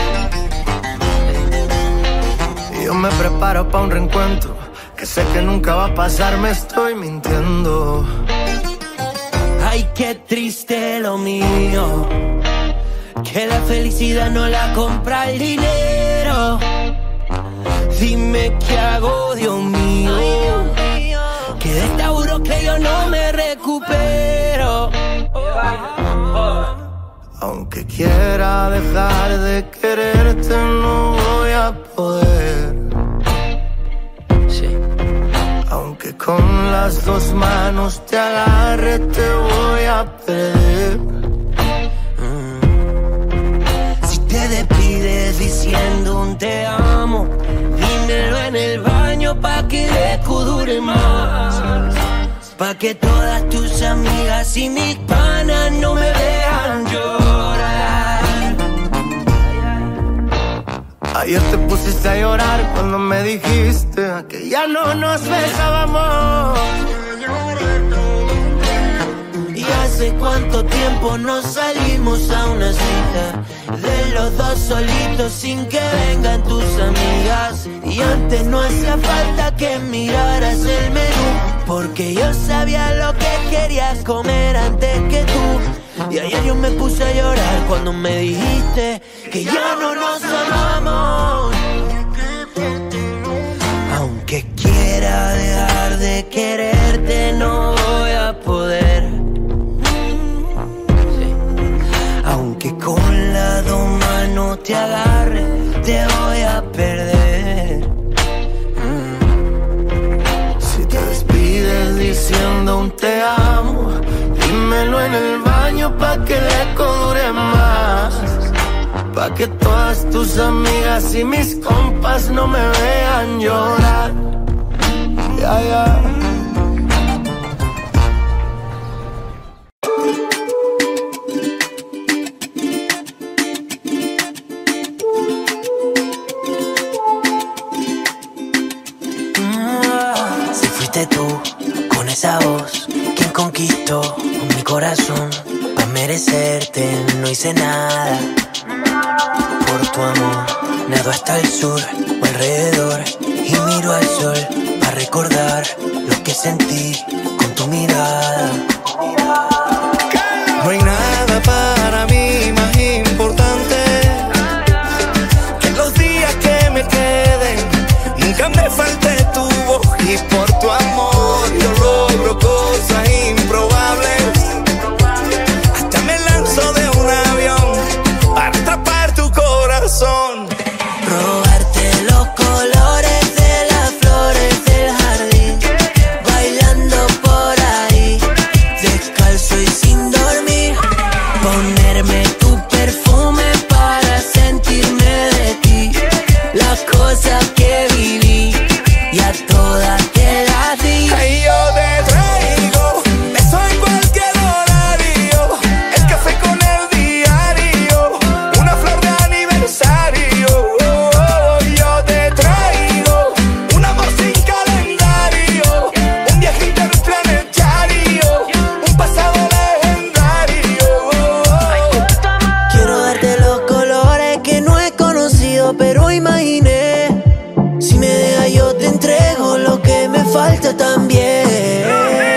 Y yo me preparo pa' un reencuentro que sé que nunca va a pasar, me estoy mintiendo. Ay, qué triste lo mío, que la felicidad no la compra el dinero. Dime qué hago, Dios mío, que de esta juro que yo no me recupero. Aunque quiera dejar de quererte, no voy a poder. Sí. Aunque con las dos manos te agarre, te voy a perder. Mm. Si te despides diciendo un te amo, dímelo en el baño pa' que el eco dure más. Pa' que todas tus amigas y mis panas no me vean llorar. Ayer te pusiste a llorar cuando me dijiste que ya no nos besábamos. Y hace cuánto tiempo no salimos a una cita, de los dos solitos sin que vengan tus amigas. Y antes no hacía falta que miraras el menú, porque yo sabía lo que querías comer antes que tú. Y ayer yo me puse a llorar cuando me dijiste que ya no nos amamos. Aunque quiera dejar de quererte, no voy a poder. Sí. Aunque con las dos manos te agarre, te voy a perder. Diciendo un te amo, dímelo en el baño pa' que el eco dure más. Pa' que todas tus amigas y mis compas no me vean llorar. Ya, ya. Si fuiste tú, con esa voz, quien conquistó mi corazón. Pa' merecerte no hice nada. Por tu amor, nado hasta el sur o alrededor y miro al sol pa' recordar lo que sentí con tu mirada. No hay nada para mí más importante que los días que me queden. Nunca me falte tu voz y por tu amor yo logro cosas improbables. Hasta me lanzo de un avión para atrapar tu corazón. Robarte los colores de las flores del jardín, bailando por ahí, descalzo y sin dormir. Ponerme tu perfume para sentirme de ti. Las cosas que viví y a todas te las di. Ay, yo te traigo beso en cualquier horario, el café con el diario, una flor de aniversario. Oh, oh, yo te traigo un amor sin calendario, un viaje interplanetario, un pasado legendario. Oh, oh. Quiero darte los colores que no he conocido, pero imaginé. Si me dejas yo te entrego lo que me falta también.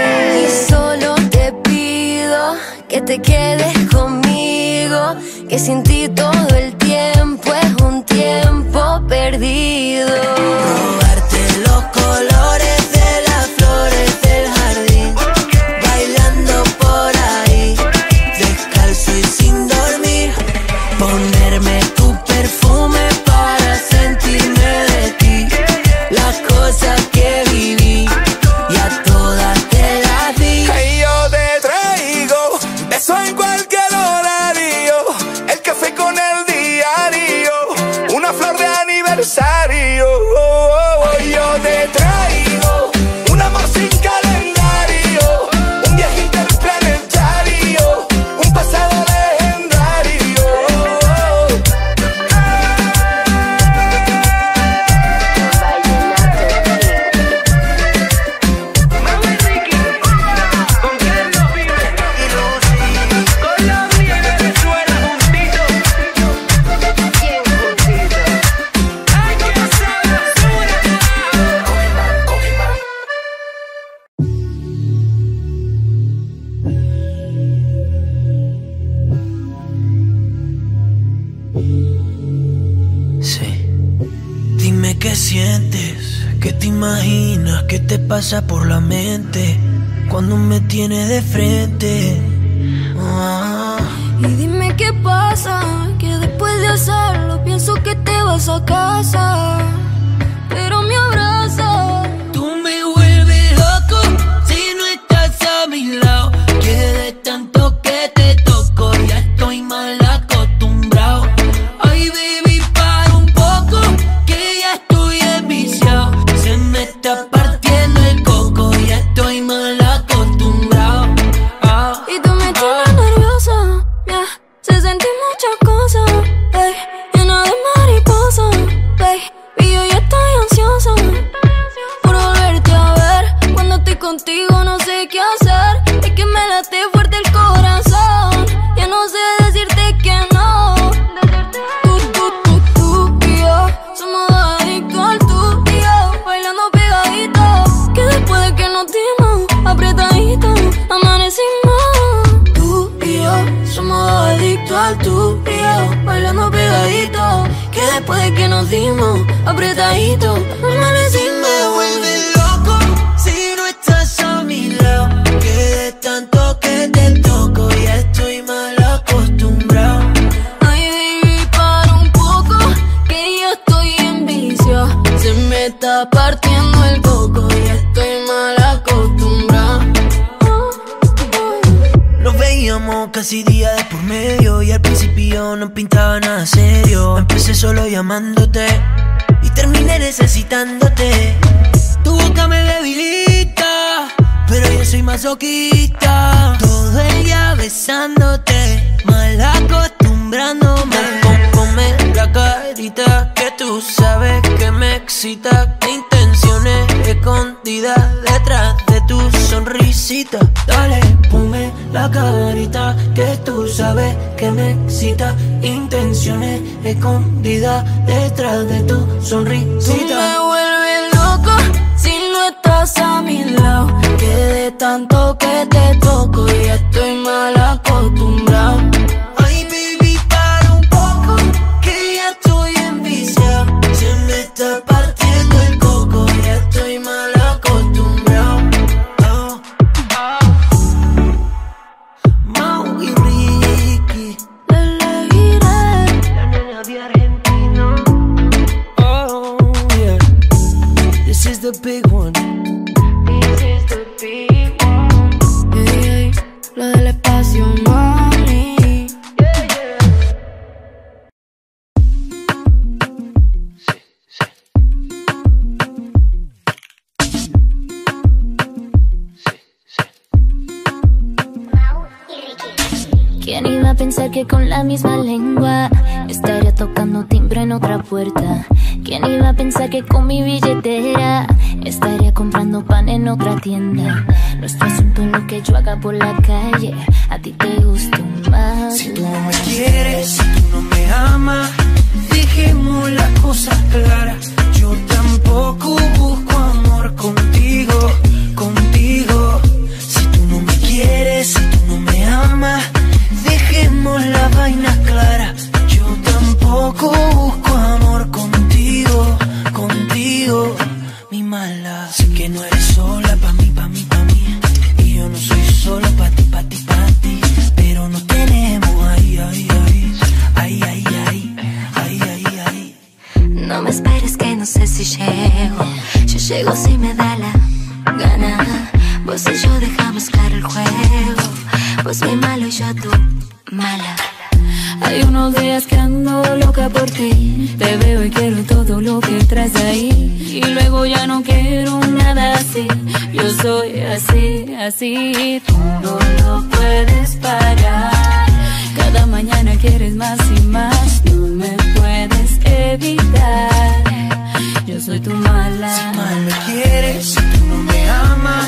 Y solo te pido que te quedes conmigo, que sin ti todo el tiempo es un tiempo perdido. Robarte los colores de las flores del jardín, bailando por ahí, descalzo y sin dormir. Ponerme tu perfume para sentirme de ti. Las cosas que viví y a todas te las di. Ay, yo te traigo beso en cualquier horario, el café con el diario, una flor de aniversario. Oh, oh, oh. Yo te traigo un amor sin calendario, un viaje interplanetario, un pasado legendario. Oh, oh. Sí. Dime qué sientes, qué te imaginas, qué te pasa por la mente cuando me tienes de frente. Ah, Y dime qué pasa, que después de hacerlo pienso que te vas a casa, pero me abraza. Tú me vuelves loco si no estás a mi lado, que de tanto que te toco ya estoy mal acostumbrado. Ay baby, para un poco, que ya estoy enviciado. Se me está partiendo el coco, ya estoy mal acostumbrado. Ah. Y tú me tienes nerviosa, yeah. Se sentí muchas cosas, ey, llena de mariposas, ey. Y yo ya estoy ansiosa por volverte a ver. Cuando estoy contigo no sé qué hacer, es que me late fuerte el corazón. Ya no sé decirte que no. Tú, tú, tú, tú y yo somos adictos al tú y yo, bailando pegadito, que después de que nos dimos apretadito, amanecimos. Tú y yo somos adictos al tú y yo, bailando pegadito, que después de que nos dimos apretadito, amanecimos. Me vuelve loco si no estás a mi lado, que de tanto que te toco ya estoy mal acostumbrado. Ay baby, para un poco, que yo estoy en vicio. Se me está partiendo el coco, ya estoy mal acostumbrado. Nos veíamos casi día de por medio y al principio no pintaba nada serio. Empecé solo llamándote y terminé necesitándote. Tu boca me debilita, pero yo soy masoquista. Todo el día besándote, mal acostumbrándome. Ponme la carita que tú sabes que me excita. Intenciones escondidas detrás de tu sonrisita. Dale, ponme la carita que tú sabes que me excita. Intenciones escondidas detrás de tu sonrisita. Tú me vuelves loco si no estás a mi lado, que de tanto que te toco ya estoy mal acostumbrado. Ay baby, para un poco, que ya estoy enviciado. Se me está partiendo el coco, ya estoy mal acostumbrado. Oh, oh. Mau y Ricky, Le elegiré. la nena de Argentina. Oh yeah, this is the big one. This is the big one. Ey, ey, lo del espacio, mami. Yeah, yeah. ¿Quién iba a pensar que con la misma lengua estaría tocando timbre en otra puerta? ¿Quién iba a pensar que con mi billetera estaría comprando pan en otra tienda? Nuestro asunto es lo que yo haga por la calle, a ti te gusta más. Si tú no me quieres, si tú no me amas, dejemos las cosas claras. Yo tampoco busco amor contigo, contigo. Si tú no me quieres, si tú no me amas, dejemos las vainas claras. Yo tampoco busco amor contigo, contigo, mi mala. Sé que no eres sola pa' mí, pa' mí, pa' mí, y yo no soy solo pa' ti, pa' ti, pa' ti. Pero no tenemos ahí, ahí, ahí, ahí, ahí, ahí, ahí, ahí, ahí. No me esperes que no sé si llego, yo llego si me da la gana. Vos y yo dejamos claro el juego, vos muy malo y yo tú mala. Hay unos días que ando loca por ti, te veo y quiero todo lo que traes ahí, y luego ya no quiero nada así. Yo soy así, así, tú no lo puedes parar. Cada mañana quieres más y más, no me puedes evitar. Yo soy tu mala. Si mal me quieres, si tú no me amas,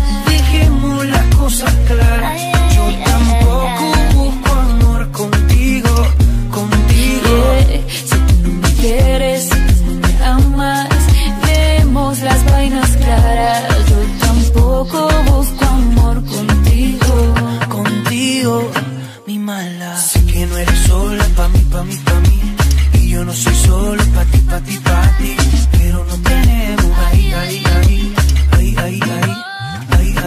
dejemos las cosas claras. Yo tampoco busco amor contigo, contigo. Yeah. Si tú no me quieres, si tú no me amas, vemos las vainas claras. Yo tampoco busco amor contigo, contigo, mi mala. Sé que no eres sola pa' mí, pa' mí, pa' mí, y yo no soy solo pa' ti, pa' ti, pa' ti. Pero no tenemos ahí, ahí, ahí, ahí, ahí, ahí, ahí,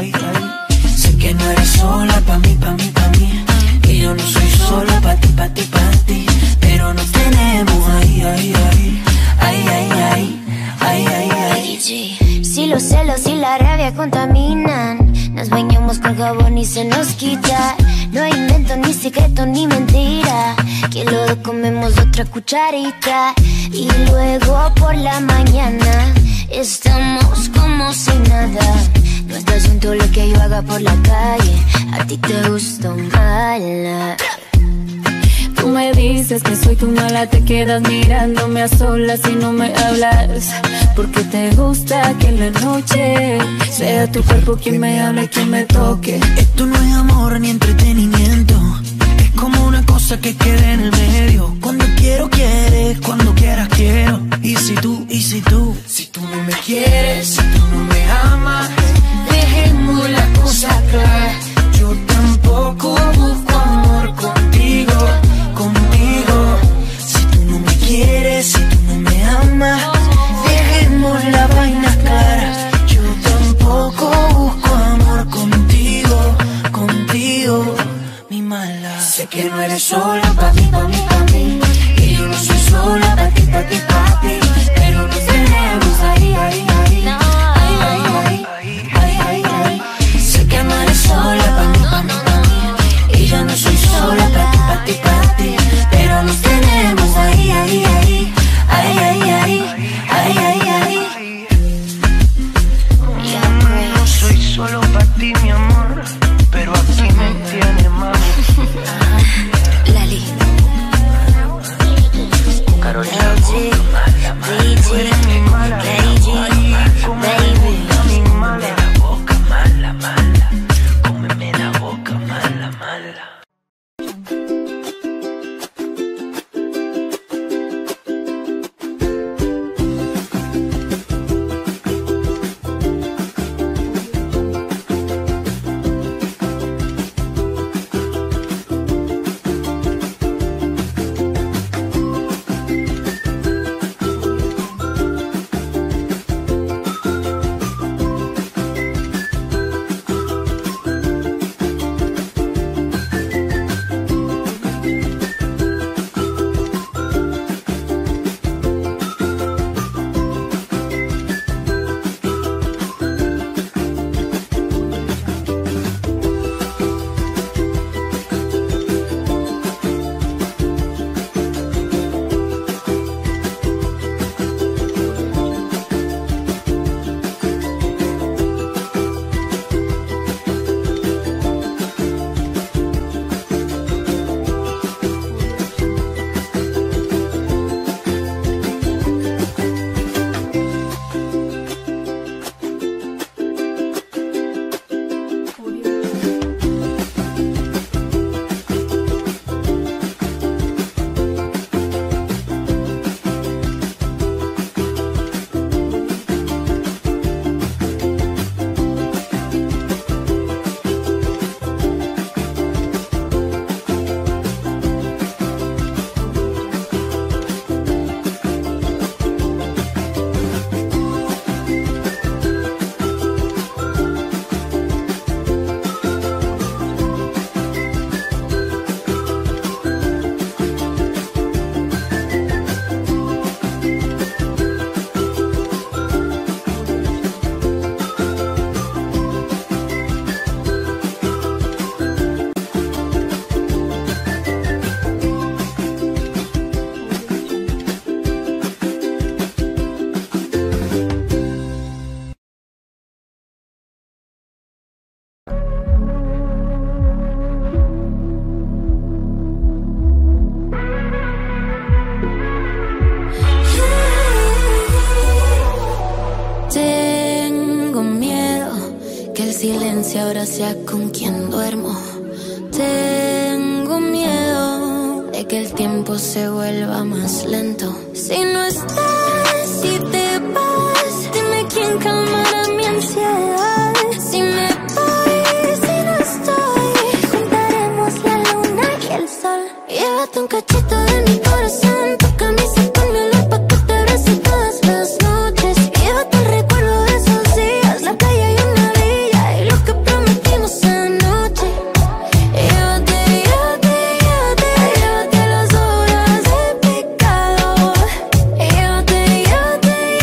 acabó ni se nos quita. No hay invento, ni secreto, ni mentira, que lo comemos de otra cucharita. Y luego por la mañana estamos como si nada. No es asunto lo que yo haga por la calle, a ti te gusta mala. Tú me dices que soy tu mala, te quedas mirándome a solas y no me hablas, porque te gusta que en la noche sea tu cuerpo quien me hable, quien me toque. Esto no es amor ni entretenimiento, es como una cosa que queda en el medio. Cuando quiero, quieres, cuando quieras, quiero. Y si tú, y si tú, si tú no me quieres, si tú no me amas, dejemos la cosa clara. Yo tampoco busco amor contigo, contigo. Si tú no me quieres, si tú no me amas, dejemos la vaina clara. Yo tampoco busco amor contigo, contigo, mi mala. Sé que no eres sola pa' mí, pa' mí, pa' mí, y yo no soy sola pa' ti, pa' ti, pa' ti, pero nos tenemos ahí, ahí, ahí, ahí, ahí, ahí, ahí, ahí, ahí. Sé que no eres sola pa' mí, pa' mí, pa' mí, y yo no soy sola pa' ti, pa' ti, pa' ti, pero nos tenemos ahí, ahí, ahí, ahí, ahí, ahí, ahí, ahí, ahí. No soy solo pa' ti, mi amor, pero aquí me tienes, mami. Lali, Karol G, mala, mala, tú eres mi mala, baby, mi mala. La boca mala, mala, cómeme la boca mala, mala. silencio ahora sea con quien duermo. Tengo miedo de que el tiempo se vuelva más lento. Si no estás, si te vas, dime quién calmará mi ansiedad. Si me voy, si no estoy, juntaremos la luna y el sol. Llévate un cachito de mi corazón, tu camisa con mi olor pa' que te abrace todas las noches. Llévate el recuerdo de esos días, la playa y una villa y lo que prometimos anoche. Llévate, llévate, llévate, llévate las horas de pecado. Llévate, llévate,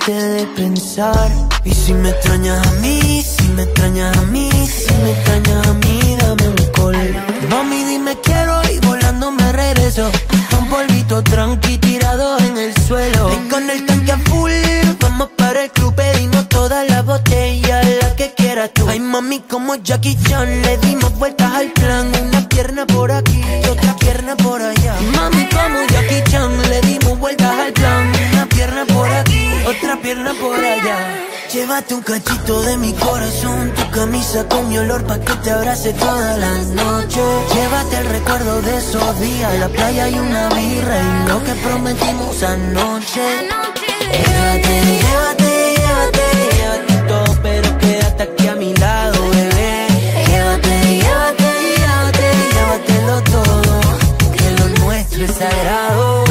dejarte de pensar. Y si me extrañas a mí, si me extrañas a mí, si me extrañas a mí, dame un call. Mami, dime quiero y volando me regreso. Un polvito tranqui tirado en el suelo. Y con el tanque a full, vamos para el club, pedimos todas las botellas, la que quieras tú. Ay mami, como Jackie Chan, le dimos vueltas al plan. Una pierna por aquí y otra pierna por allá. Mami, como Jackie Chan, le dimos vueltas al plan. Una pierna por aquí, otra pierna por allá. Llévate un cachito de mi corazón, tu camisa con mi olor pa' que te abrace todas las noches. Llévate el recuerdo de esos días, la playa y una birra y lo que prometimos anoche. Llévate, llévate, llévate, llévate todo, pero quédate aquí a mi lado, bebé. Llévate, llévate, llévate, llévatelo todo, que lo nuestro es sagrado.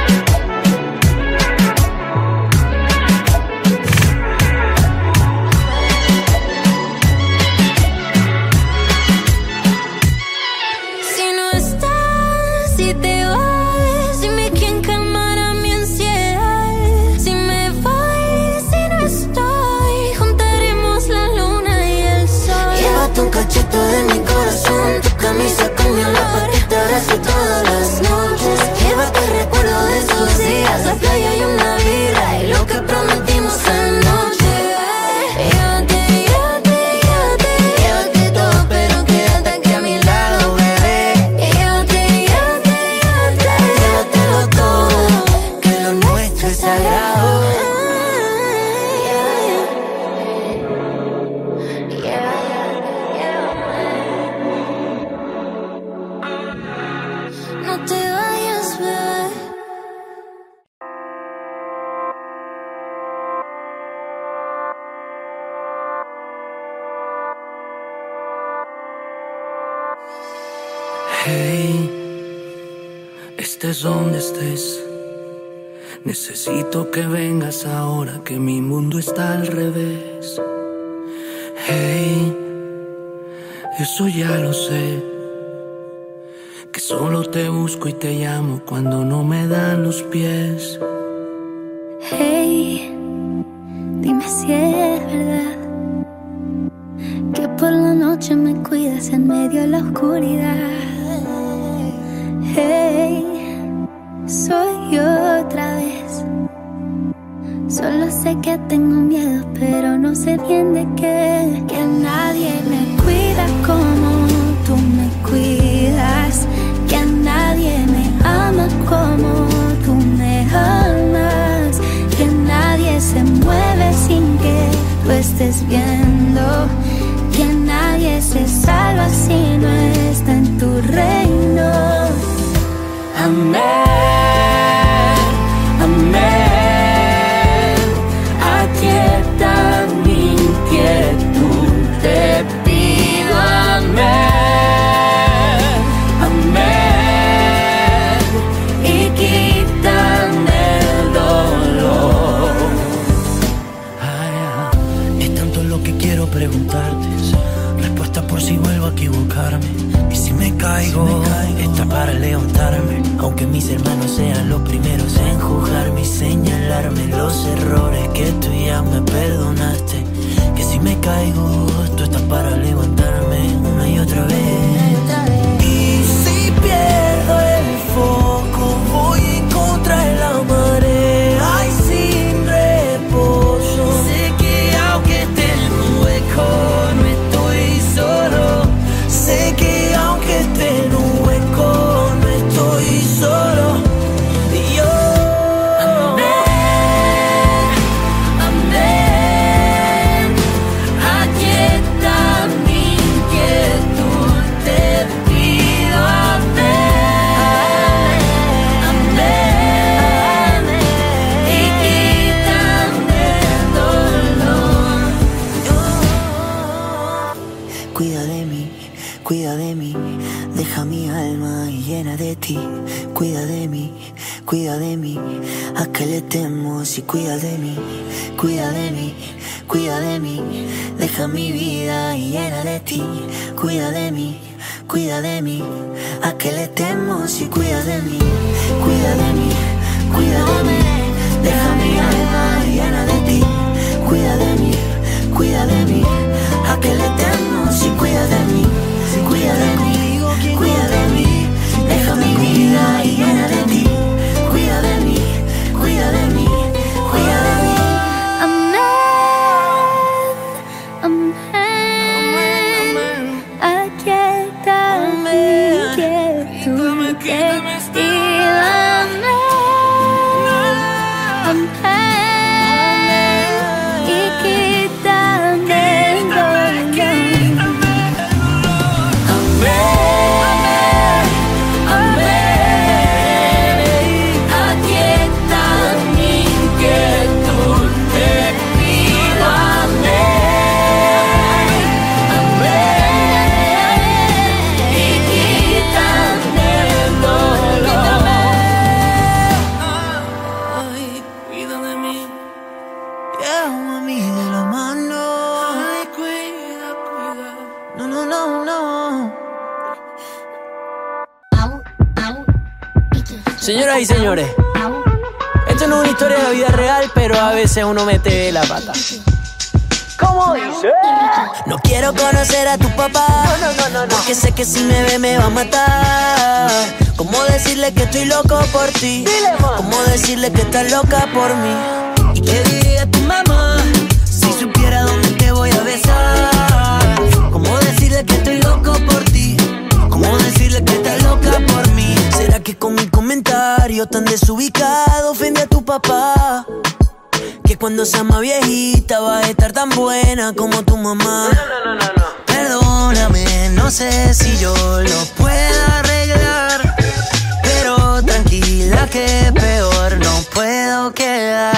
De mi corazón, tu camisa con mi olor pa' que te abrace todas las noches. Llévate el recuerdo de esos días, la playa y una birra y lo que prometimos anoche. Llévate, llévate, llévate, llévate todo, pero quédate aquí a mi lado, bebé. Llévate, llévate, llévate, llévatelo todo, que lo nuestro es sagrado. Hey, estés donde estés, necesito que vengas ahora que mi mundo está al revés. Hey, eso ya lo sé, que solo te busco y te llamo cuando no me dan los pies. Hey, dime si es verdad que por la noche me cuidas en medio de la oscuridad. Hey, soy yo otra vez. Solo sé que tengo miedo, pero no sé bien de qué. Que nadie me cuida como tú me cuidas. Que nadie me ama como tú me amas. Que nadie se mueve sin que tú estés viendo. Que nadie se salva si no está en tu reino. Amén, amén. Aquieta mi inquietud, te pido amén, amén. Y quítame el dolor. Ah, yeah. Es tanto lo que quiero preguntarte, respuesta por si vuelvo a equivocarme. Y si me caigo, si me caigo está para levantarme. Aunque mis hermanos sean los primeros en juzgarme y señalarme los errores que tú ya me perdonaste. Que si me caigo, tú estás para levantarme una y otra vez. Y si pierdo el foco, voy en contra de la marea y sin reposo. Sé que aunque esté en un hueco, no estoy solo. Sé que aunque esté en un hueco, no estoy solo. Y yo amén, amén. Aquieta mi inquietud, te pido amén, amén. Y quítame el dolor. Cuida de mí, cuida de mí, deja mi alma llena de ti. Cuida de mí, cuida de mí, a que le temo si cuida de mí. Cuida de mí, cuida de mí, deja mi vida llena de ti. Cuida de mí, cuida de mí, a que le temo si cuida de mí. Cuida de mí, cuida de mí, deja mi alma llena de ti. Señoras y señores, esto no es una historia de la vida real, pero a veces uno mete la pata. ¿Cómo dice? No quiero conocer a tu papá, no, no, no, no, porque sé que si me ve me va a matar. ¿Cómo decirle que estoy loco por ti? Dile, ¿cómo decirle que estás loca por mí? ¿Y qué diría tu mamá si supiera dónde te voy a besar? ¿Cómo decirle que estoy loco por ti? ¿Cómo decirle que estás loca por mí? ¿Será que con mi comentario tan desubicado ofende a tu papá? Que cuando sea más viejita vas a estar tan buena como tu mamá. No, no, no, no, no. Perdóname, no sé si yo lo puedo arreglar, pero tranquila que peor no puedo quedar.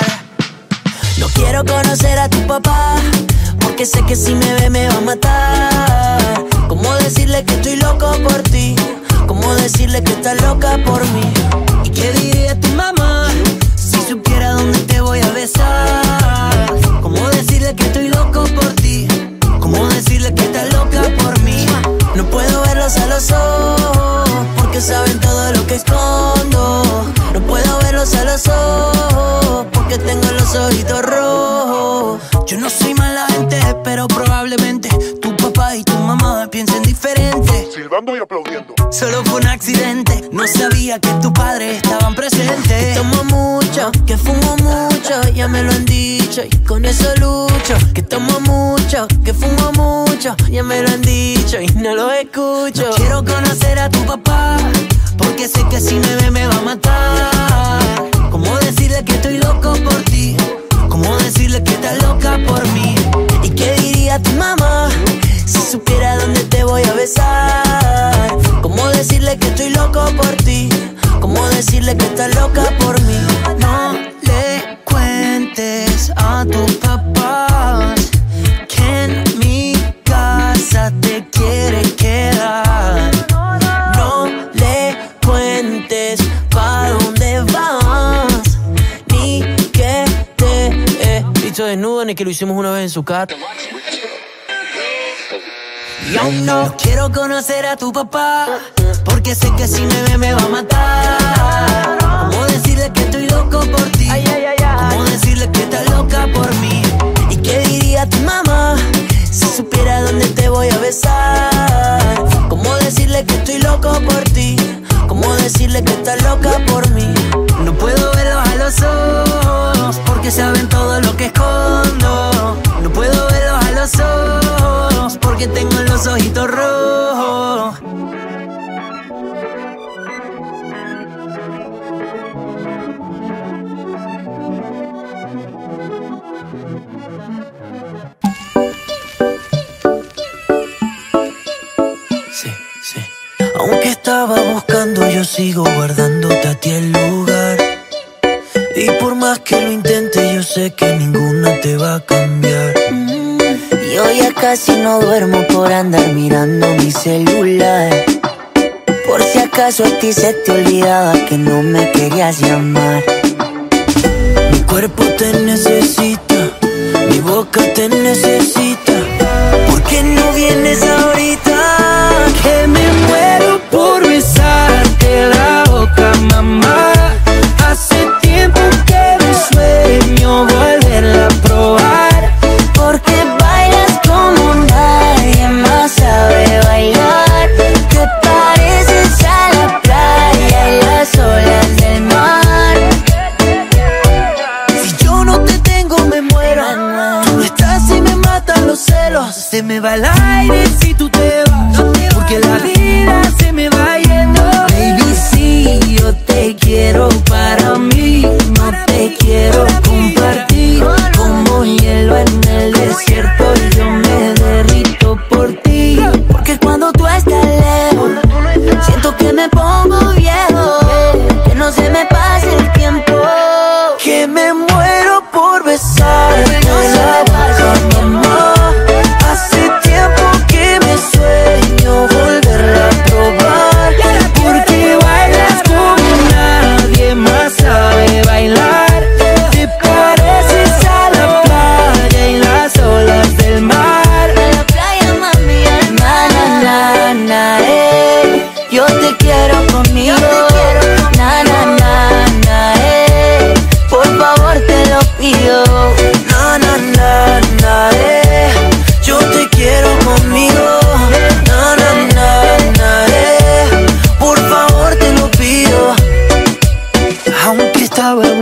No quiero conocer a tu papá, porque sé que si me ve me va a matar. ¿Cómo decirle que estoy loco por ti? ¿Cómo decirle que estás loca por mí? ¿Y qué diría tu mamá si supiera dónde te voy a besar? ¿Cómo decirle que estoy loco por ti? ¿Cómo decirle que estás loca por mí? No puedo verlos a los ojos, porque saben todo lo que escondo. No puedo verlos a los ojos, porque tengo los ojitos rojos. Yo no soy mala gente, pero probablemente tu papá y tu mamá piensen diferente. Silbando y aplaudiendo. Solo fue un accidente, no sabía que tu padre estaban presentes. Que tomo mucho, que fumo mucho, ya me lo han dicho y con eso lucho. Que tomo mucho, que fumo mucho, ya me lo han dicho y no lo escucho. No quiero conocer a tu papá, porque sé que si me ve me va a matar. ¿Cómo decirle que estoy loco por ti? ¿Cómo decirle que estás loca por mí? ¿Y qué diría tu mamá si supiera dónde te voy a besar? ¿Cómo decirle que estoy loco por ti? ¿Cómo decirle que estás loca por mí? No le cuentes a tus papás que en mi casa te quiere quedar. No le cuentes pa' dónde vas, ni que te he visto desnudo, ni que lo hicimos una vez en su casa. Yo no, no quiero conocer a tu papá, porque sé que si me ve me va a matar. ¿Cómo decirle que estoy loco por ti? Ay, ay, ay, ay. ¿Cómo decirle que estás loca por mí? ¿Y qué diría tu mamá si supiera dónde te voy a besar? ¿Cómo decirle que estoy loco por ti? ¿Cómo decirle que estás loca por mí? No puedo verlos a los ojos, porque saben todo lo que escondo. No puedo verlos a los ojos, porque tengo los ojitos rojos. Sí, sí. Aunque estaba buscando, yo sigo guardándote a ti el lugar. Y por más que lo intente, yo sé que ninguna te va a cambiar. mm, Yo ya casi no duermo por andar mirando mi celular. Por si acaso a ti se te olvidaba que no me querías llamar. Mi cuerpo te necesita, mi boca te necesita. ¿Por qué no vienes ahorita? Que me muero por besarte la boca, mamá. Hace tiempo que me sueño volverla a probar. Porque bailas como nadie más sabe bailar. Te pareces a la playa y las olas del mar. Si yo no te tengo me muero. Tú no estás y me matan los celos. Se me va el aire si tú te vas, porque la vida se me va yendo. Baby, si yo te quiero para mí, no te quiero compartir. Como hielo en el desierto yo me derrito por ti. Porque cuando tú estás lejos, siento que me pongo viejo, que no se me pase el tiempo. Que me muero por besarte la boca, mamá. Hace tiempo que me sueño volverla a probar. Porque bailas como nadie más sabe bailar. Te pareces a la playa y las olas del mar. A la playa, mami, na, na, na, na, eh. Yo te quiero conmigo, na, na, na.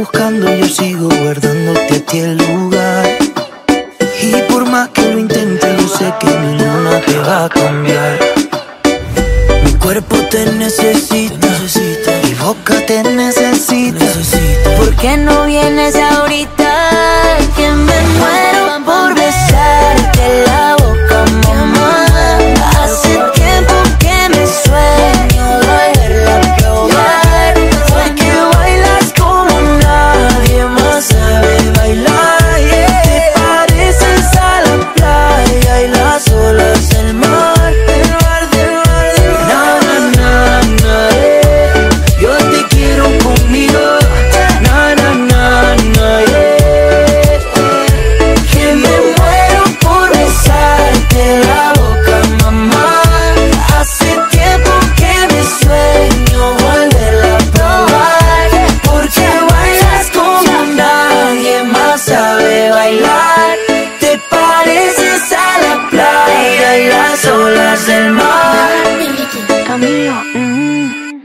buscando, yo sigo guardándote a ti el lugar. Y por más que lo intente, yo sé que ninguna te va a cambiar. Mi cuerpo te necesita, necesita. Mi boca te necesita, necesita. ¿Por qué no vienes ahorita? Que me muero por besarte la boca, mamá. Hace tiempo que me sueño volverla a probar. Porque bailas como nadie más sabe bailar, yeah. Te pareces a la playa y las olas del mar. Del mar, del mar, del mar. Na, na, na, na, yeah. Yo te quiero conmigo. Na, na, na, na, yeah. Que me muero por besarte la boca, mamá. Hace tiempo que me sueño volverla a probar. Porque bailas como nadie más sabe bailar. Te pareces a la playa y las olas del mar. Camilo, mm.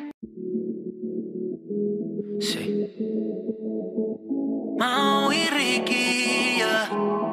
Sí. Mau y Ricky, yeah.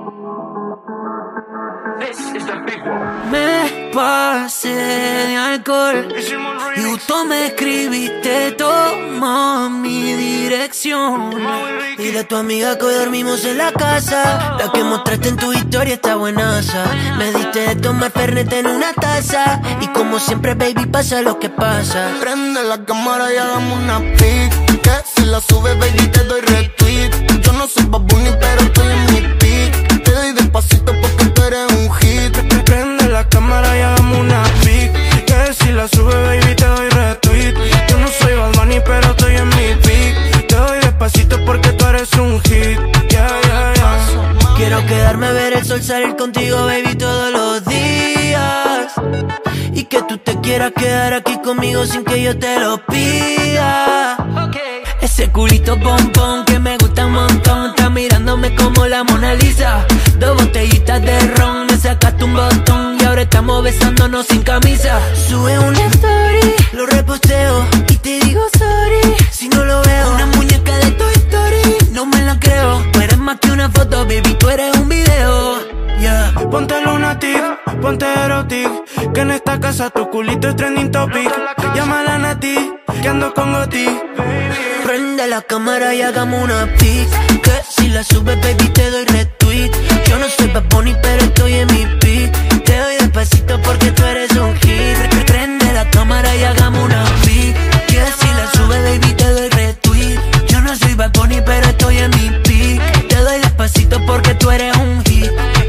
Me pasé de alcohol y justo me escribiste, toma mi dirección. Dile a tu amiga que hoy dormimos en la casa. La que mostraste en tu historia está buenaza. Me diste de tomar Fernet en una taza. Y como siempre, baby, pasa lo que pasa. Prende la cámara y hagamos una pic. Que si la subes, baby, te doy retweet. Yo no soy Bad Bunny, pero estoy en mi pic. Te doy despacito porque tú eres un hit. Prende la cámara y hagamos una pic. Que si la sube, baby, te doy retweet. Yo no soy Bad Bunny, pero estoy en mi pic. Te doy despacito porque tú eres un hit. Yeah, yeah, yeah. Quiero quedarme a ver el sol salir contigo, baby, todos los días. Y que tú te quieras quedar aquí conmigo sin que yo te lo pida. Ese culito pompón que me gusta un montón. Está mirándome como la Mona Lisa. Dos botellitas de ron, me sacaste un botón. Y ahora estamos besándonos sin camisa. Sube una story, lo reposteo y te digo sorry si no lo veo. Una muñeca de Toy Story, no me la creo. Tú eres más que una foto, baby, tú eres un video. Yeah. Ponte lunatic, ponte erotic. Que en esta casa tu culito es trending topic. Llámala a Nati, que ando con Goti. Prende la cámara y hagamos una pic. Que si la subes, baby, te doy retweet. Yo no soy Bad Bunny, pero estoy en mi pic. Te doy despacito porque tú eres un hit. Prende la cámara y hagamos una pic. Que si la subes, baby, te doy retweet. Yo no soy Bad Bunny, pero estoy en mi pic. Te doy despacito porque tú eres un hit.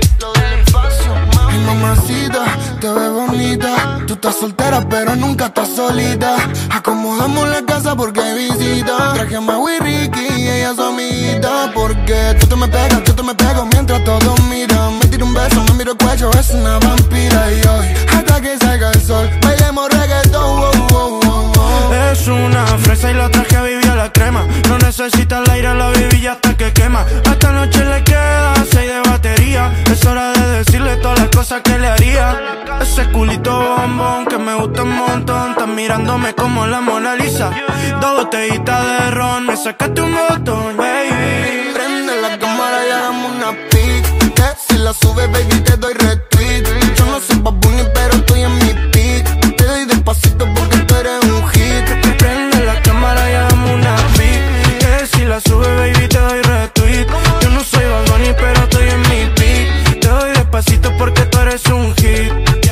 Ay, mamacita, te ves bonita. Tú estás soltera, pero nunca estás solita. Acomodamos la casa porque hay visita. Traje a Mau y Ricky y ella es su amiguita. Porque tú te me pegas, yo te me pego mientras todos miran. Me tiro un beso, me miro el cuello, es una vampira. Y hoy, hasta que salga el sol, bailemos reggaetón, wow, wow, wow, wow. Es una fresa y la traje a vivir a la crema. No necesita el aire, la viví hasta que quema. Esta noche le queda seis de batería. Es hora de decirle todas las cosas que le haría. Ese culito bombón que me gusta un montón. Estás mirándome como la Mona Lisa. Dos botellitas de ron, me sacaste un botón, baby. Prende la cámara y hagamos una pic. Que si la subes, baby, te doy retweet. Yo no soy Bad Bunny, pero estoy en mi pic. Te doy despacito porque tú eres un hit. Prende la cámara y hagamos una pic. Que si la subes, baby, te doy retweet. Yo no soy Bad Bunny, pero estoy en mi pic. Te doy despacito porque tú eres un hit.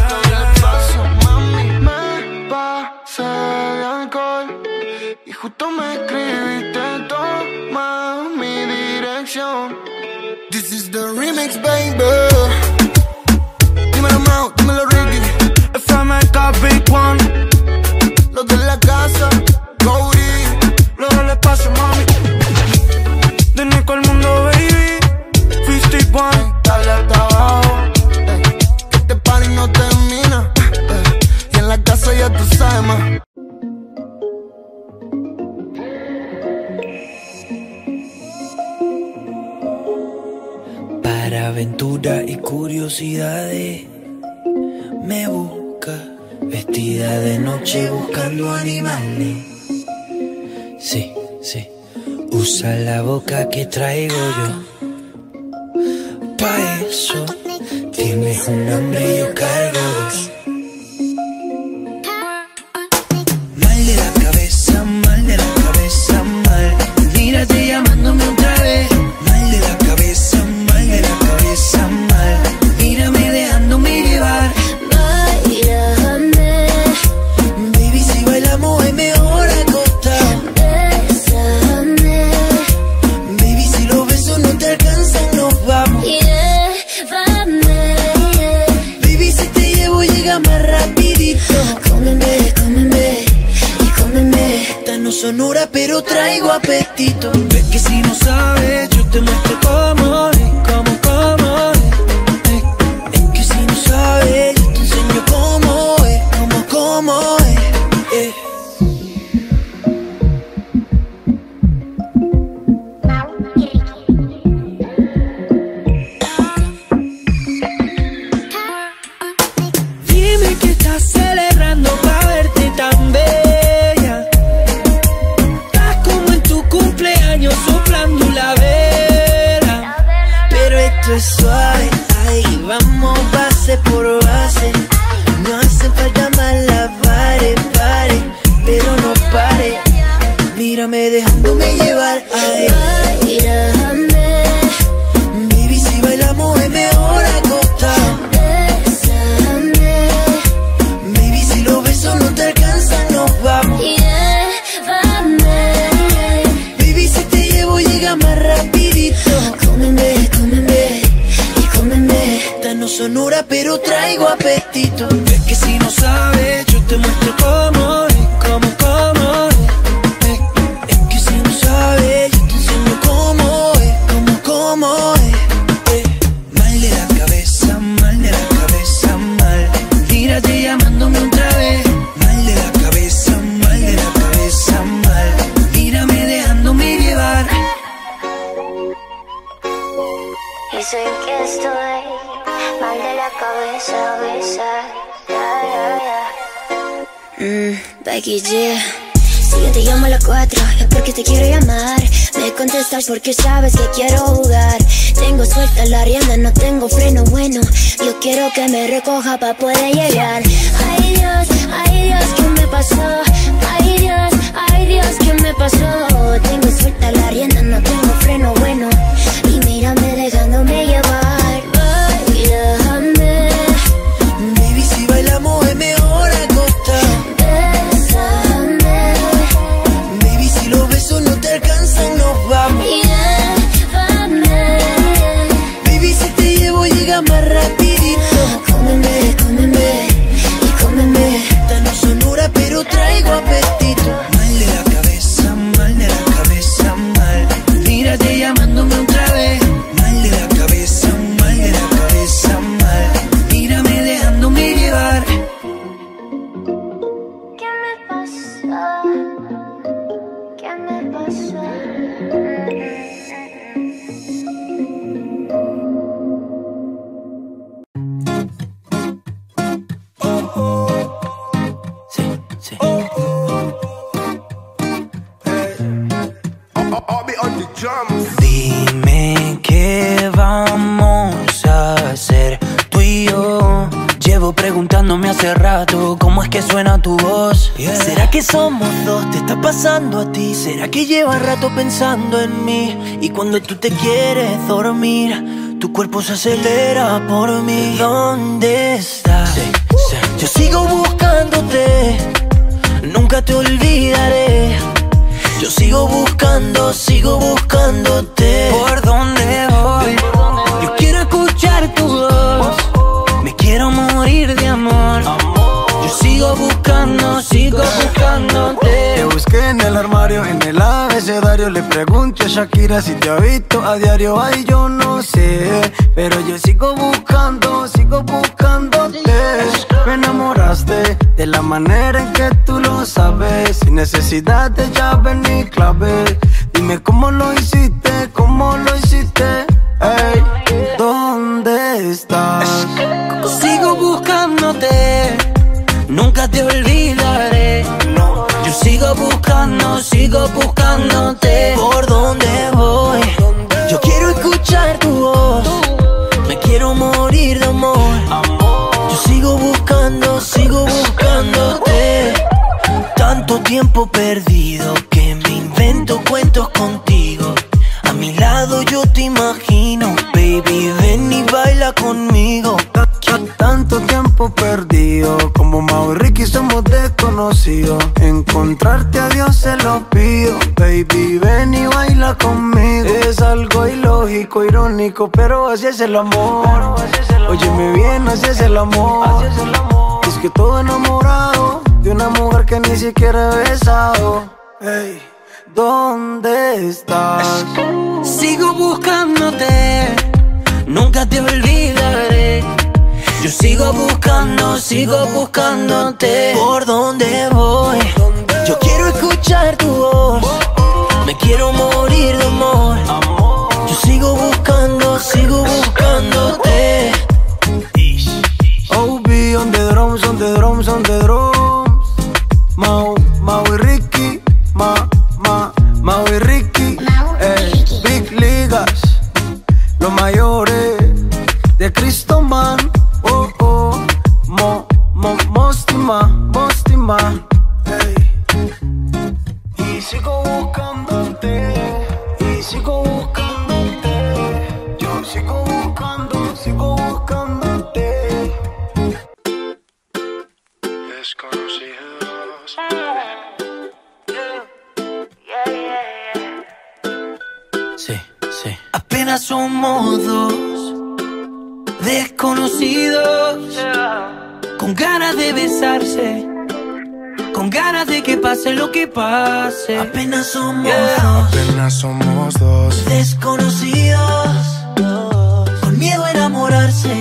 Pasé de alcohol y justo me escribiste, toma mi dirección. This is the remix, baby. Dímelo Mau, dímelo Ricky. F M K Big One. Los de la casa, Cody. Luego le paso, mami. De Nico al mundo, baby. Fisty One. Dale hasta abajo, ey. Que este party no termina, ey. Y en la casa ya tú sabes más. Para aventura y curiosidades me busca, vestida de noche buscando animales. Sí, sí. Usa la boca que traigo yo. Pa' eso tienes un hambre y yo cargo dos. Mal de la cabeza, mal de la cabeza, mal. Mírate llamándome otra vez. Mal de la cabeza, mal de la cabeza, mal. Mírame dejándome llevar. Báilame, baby, si bailamos es mejor acostado. bésame, baby, si los besos no te alcanzan nos vamos. llévame, baby, si te llevo llega más rapidito. cómeme, cómeme y cómeme. Esta no sonora pero traigo apetito. Ves que si no sabes yo te muestro cómo es, cómo, cómo es. Eh, Es que si no sabes yo te enseño cómo es, cómo, cómo es. Eh. Dime que estás celebrando pa' verte tan bella. Estás como en tu cumpleaños soplando la vela. Pero esto es suave, ahí vamos base por base. No hace falta más la pare, pare, pero no pare. Mírame dejándome llevar, ay. Báilame, Baby, si bailamos es mejor acostado. bésame, Baby, si los besos no te alcanzan nos vamos. llévame, Baby, si te llevo llega más rapidito. cómeme, cómeme y cómeme. Esta no sonora pero traigo apetito. Ves que si no sabes yo te muestro cómo es, cómo, cómo es. Eh, Es que si no sabes yo te enseño cómo es, cómo, cómo es. Eh, Mal de la cabeza, mal de la cabeza, mal. Mírate llamándome otra vez. Mal de la cabeza, mal de la cabeza, mal. Mírame dejándome llevar. Y sé que estoy mal de la cabeza, besa. Ya, ya, ya. Mm, Becky G. Si yo te llamo a las cuatro es porque te quiero llamar. Me contestas porque sabes que quiero jugar. Tengo suelta la rienda, no tengo freno bueno. Yo quiero que me recoja pa' poder llegar. Ay Dios, ay Dios, ¿qué me pasó? Ay Dios, ay Dios, ¿qué me pasó? Tengo suelta la rienda, no tengo freno bueno. Y mírame dejándome llevar. Báilame, Baby, si bailamos es mejor acostado. bésame, Baby, si los besos no te alcanzan nos vamos. llévame, Baby, si te llevo llega más rapidito. cómeme, cómeme y cómeme. Esta no sonora pero traigo apetito. Mal de la cabeza, mal de la cabeza, mal. Mírate llamándome otra vez. Mal de la cabeza, mal de la cabeza, mal. Mírame dejándome llevar. ¿Qué me pasó? ¿Qué me pasó? Sí, sí. Dime qué vamos a hacer tú y yo. Llevo preguntándome hace rato cómo es que suena tu voz. ¿Será que somos dos? ¿Te está pasando a ti? ¿Será que llevas rato pensando en mí? Y cuando tú te quieres dormir, tu cuerpo se acelera por mí. ¿Dónde estás? Yo sigo buscándote, nunca te olvidaré. Yo sigo buscando, sigo buscándote. ¿Por dónde voy? Yo quiero escuchar tu voz. Me quiero morir de amor. Yo sigo buscando, sigo buscándote. Te busqué en el armario, en el abecedario. Le pregunto a Shakira si te ha visto a diario. Ay, yo no sé, pero yo sigo buscando, sigo buscándote. Me enamoraste de la manera en que tú lo sabes, sin necesidad de llave ni clave. Dime cómo lo hiciste, cómo lo hiciste. Ey, ¿dónde estás? Sigo buscándote, nunca te olvidaré. Yo sigo sigo buscando, sigo buscándote. ¿Por dónde voy? Yo quiero escuchar tu voz, me quiero morir de amor. Yo sigo buscando, sigo buscándote. Tanto tiempo perdido que me invento cuentos contigo. A mi lado yo te imagino, baby, ven y baila conmigo. Tanto tiempo perdido, como Mau y Ricky somos desconocidos. Encontrarte a Dios se lo pido, baby, ven y baila conmigo. Es algo ilógico, irónico, pero así es el amor. Óyeme bien, así es el amor. Es que todo enamorado de una mujer que ni siquiera he besado. Hey, ¿dónde estás? Sigo buscándote, nunca te olvidaré. Yo sigo buscando, sigo buscándote. ¿Por dónde voy? Yo quiero escuchar tu voz, me quiero morir de amor. Yo sigo buscando, sigo buscándote. O B on the drums, on the drums, on the drums. Mau, Mau y Ricky, Ma, Ma, Mau y Ricky. Ey, Big Ligas, los mayores de Cristoman. Oh, oh, Mo, Mo, Mostima, Mostima. Ey. Y sigo buscándote, y sigo buscándote. Yo sigo buscando, sigo buscándote. Desconocidos. Sí, sí. Apenas somos dos desconocidos, con ganas de besarse, con ganas de que pase lo que pase. Apenas somos yeah. dos, Apenas somos dos desconocidos, con miedo a enamorarse,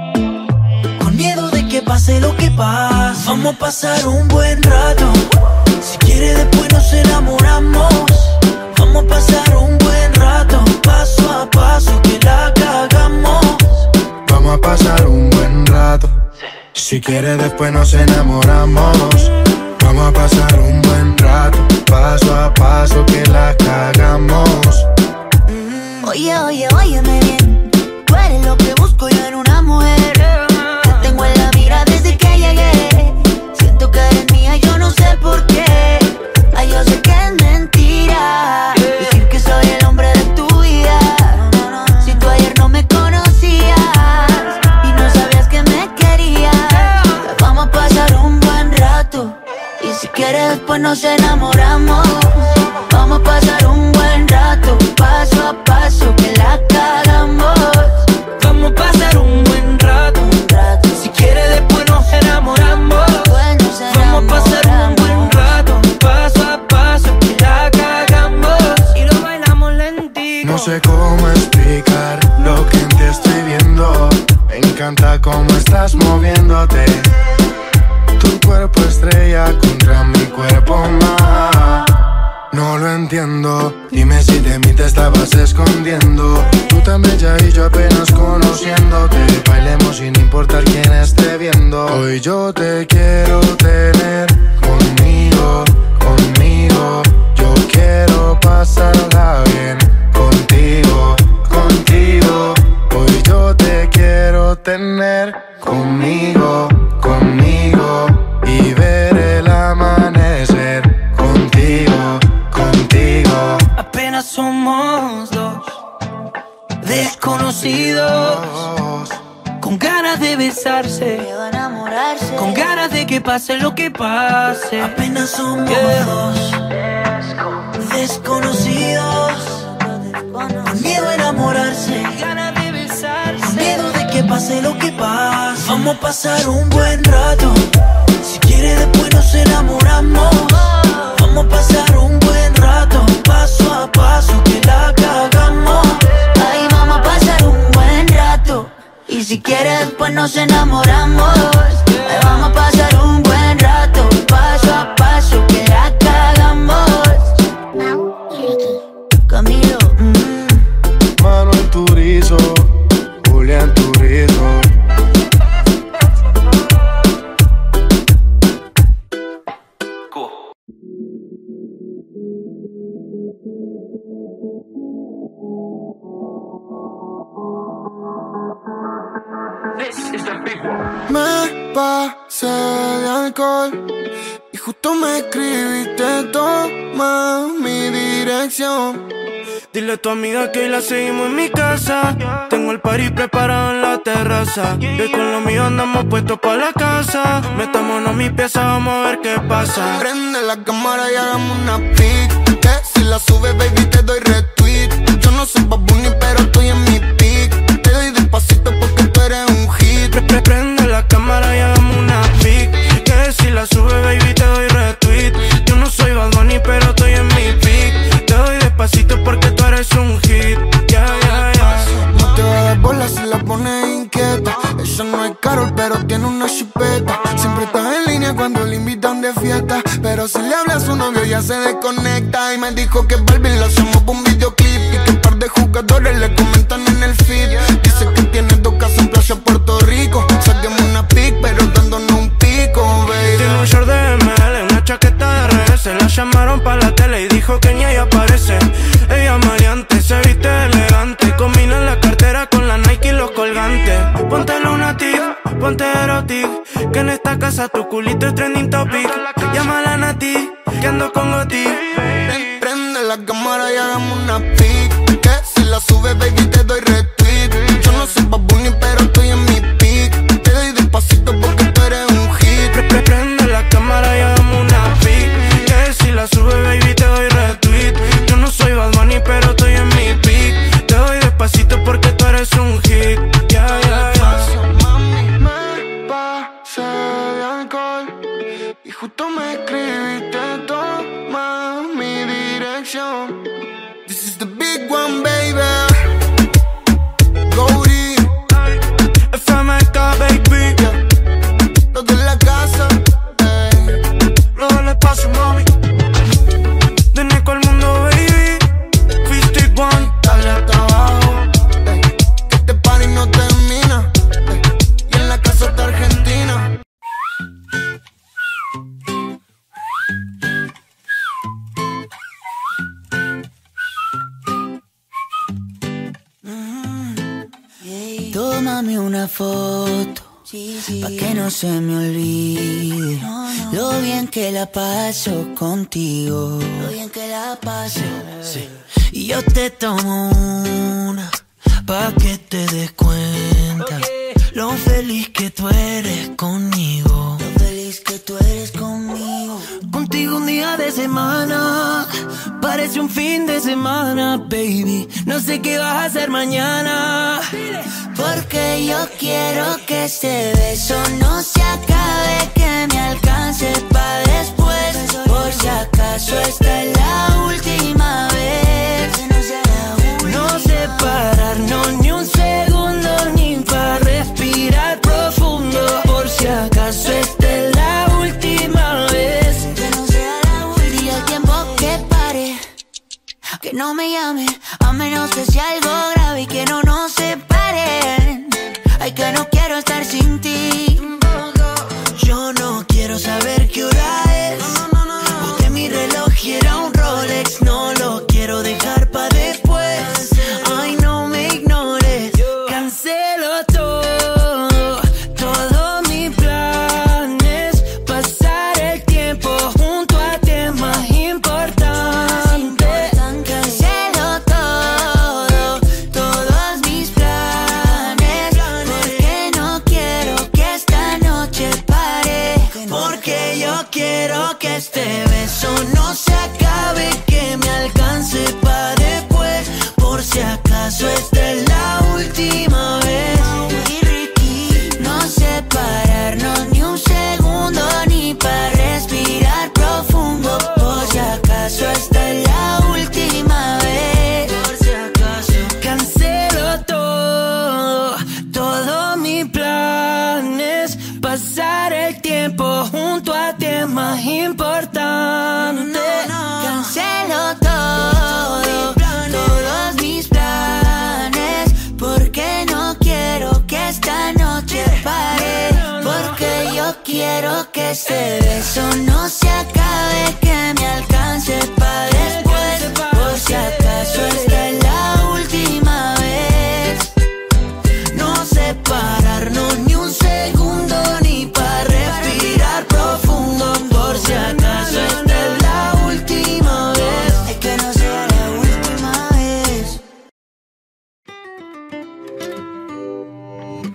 con miedo de que pase lo que pase. Vamos a pasar un buen rato, si quiere después nos enamoramos. Vamos a pasar un buen rato, paso a paso que la cagamos. Vamos a pasar un buen rato, si quiere después nos enamoramos. Vamos a pasar un buen rato, paso a paso que la cagamos. Oye, oye, óyeme bien, tú eres lo que busco yo en una mujer. Te tengo en la mira desde que llegué, siento que eres mía, yo no sé por qué. Ay, yo sé que es mentira decir que soy el hombre de tu vida. Si tú ayer no me conocías y no sabías que me querías, vamos a pasar un buen rato, y si quieres después nos enamoramos. Vamos a pasar un buen rato, paso a paso que la cagamos. Vamos a pasar un buen rato, Un rato, si quiere después nos enamoramos. después nos Vamos a pasar un buen rato, paso a paso que la cagamos. Y lo bailamos lentito. No sé cómo explicar lo que en ti estoy viendo. Me encanta cómo estás moviéndote. Tu cuerpo estrella contra mi cuerpo más. No lo entiendo, dime si de mí te estabas escondiendo. Tú tan bella y yo apenas conociéndote. Bailemos sin importar quién esté viendo. Hoy yo te quiero tener conmigo, conmigo. Yo quiero pasarla bien contigo, contigo. Hoy yo te quiero tener conmigo, conmigo. Y ver el amanecer contigo, contigo. Apenas somos dos desconocidos, con ganas de besarse, miedo a enamorarse, con ganas de que pase lo que pase. Apenas somos Yeah. dos desconocidos, con miedo a enamorarse, ganas de besarse, con miedo de que pase lo que pase. Vamos a pasar un buen rato, si quiere después nos enamoramos. Vamos a pasar un buen rato, paso a paso que la cagamos. Ay, vamos a pasar un buen rato, y si quieres después nos enamoramos. Ay, vamos a pasar un buen rato, paso a paso que la cagamos. Mau y Ricky. Camilo, mm. Manuel Turizo, Julián Turizo. Me pasé de alcohol y justo me escribiste, toma mi dirección. Dile a tu amiga que hoy la seguimos en mi casa. Tengo el party preparado en la terraza. Y hoy con lo mío andamos puestos pa' la casa. Metámonos a mi pieza, vamos a ver qué pasa. Prende la cámara y hagamos una pic. Que si la subes, baby, te doy retweet. Yo no soy Bad Bunny, pero estoy en mi pic. Te doy despacito porque tú eres un hit. Pre -pre Prende la cámara y hagamos una pic. Que si la subes, baby, te doy retweet. Yo no soy Bad Bunny, pero estoy en mi pic. Te doy despacito porque tú eres un hit. Yeah, yeah, yeah. No te va a dar bola si la pones inquieta. Ella no es Karol, pero tiene una chipeta. Siempre estás en línea cuando le invitan de fiesta. Pero si le habla a su novio ya se desconecta. Y me dijo que Balvin lo hacemos por un videoclip. Y que un par de jugadores le comentan en el feed. Dice que tiene dos casas en Playa Puerto Rico. Saquemos una pic, pero dándonos un pico, baby. Tiene un short de M L, una chaqueta de R S. La llamaron pa' la tele y dijo que ni ella aparece. Ella maleante, se viste elegante. Combina la cartera con la Nike y los colgantes. Ponte lunatic, ponte erotic. Que en esta casa tu culito es trending topic. Llámala a Nati, que ando con Goti. Prende la cámara y hagamos una pic. Que si la subes, baby, te doy retweet. Yo no soy Bad Bunny, pero estoy en mi pic. Te doy despacito porque tú eres un hit. Pre -pre Prende la cámara y hagamos una pic. Que si la subes, baby, te doy retweet. Yo no soy Bad Bunny, pero estoy en mi pic. Te doy despacito porque tú eres un hit. Yeah, yeah, yeah. Mami, me pasé de alcohol y justo me escribiste, toma mi dirección. This is the big one, baby. Goldie, F M K, baby. yeah. Los de la casa, ey. No dale espacio, mami. De Nico al mundo, baby. Fistic One. Dale hasta abajo, ey. Que este party no termina, ey. Y en la casa está Argentina. Tómame una foto, sí, sí, pa' que no se me olvide no, no. Lo bien que la paso contigo. Lo bien que la paso, sí. Y yo te tomo una, pa' que te des cuenta, okay. Lo feliz que tú eres conmigo. Lo feliz que tú eres conmigo. Contigo un día de semana parece un fin de semana, baby. No sé qué vas a hacer mañana, porque yo quiero que este beso no se acabe, que me alcance pa' después. Por si acaso esta es la última vez. No separarnos ni un segundo, ni para respirar profundo. Por si acaso esta es la última vez. Que no sea la última. Y el tiempo que pare, que no me llame, a menos que sea algo grave y que no nos separen. Ay, que no quiero estar sin ti. Yo no quiero saber qué hora es. Busqué mi reloj y era un Rolex. No lo quiero dejar pa' después. Ay, no me ignores. Cancelo todo, todos mis planes. Pasar el tiempo junto a ti es más importante. Cancelo todo, todos mis planes. Porque no quiero que esta noche pare. Porque yo quiero que este beso no se acabe, que me alcance pa' después. Por si acaso esta es la última vez. No separarnos ni un segundo, ni para respirar profundo. Por si acaso esta es la última vez. Por si acaso cancelo todo, todos mis planes. Pasar el tiempo junto a ti es más importante. Cancelo todo, todos mis planes. Porque no quiero que esta noche pare. Porque yo quiero que este beso no se acabe, que me alcance pa' después. Por si acaso esta es la última vez. No separarnos ni un segundo.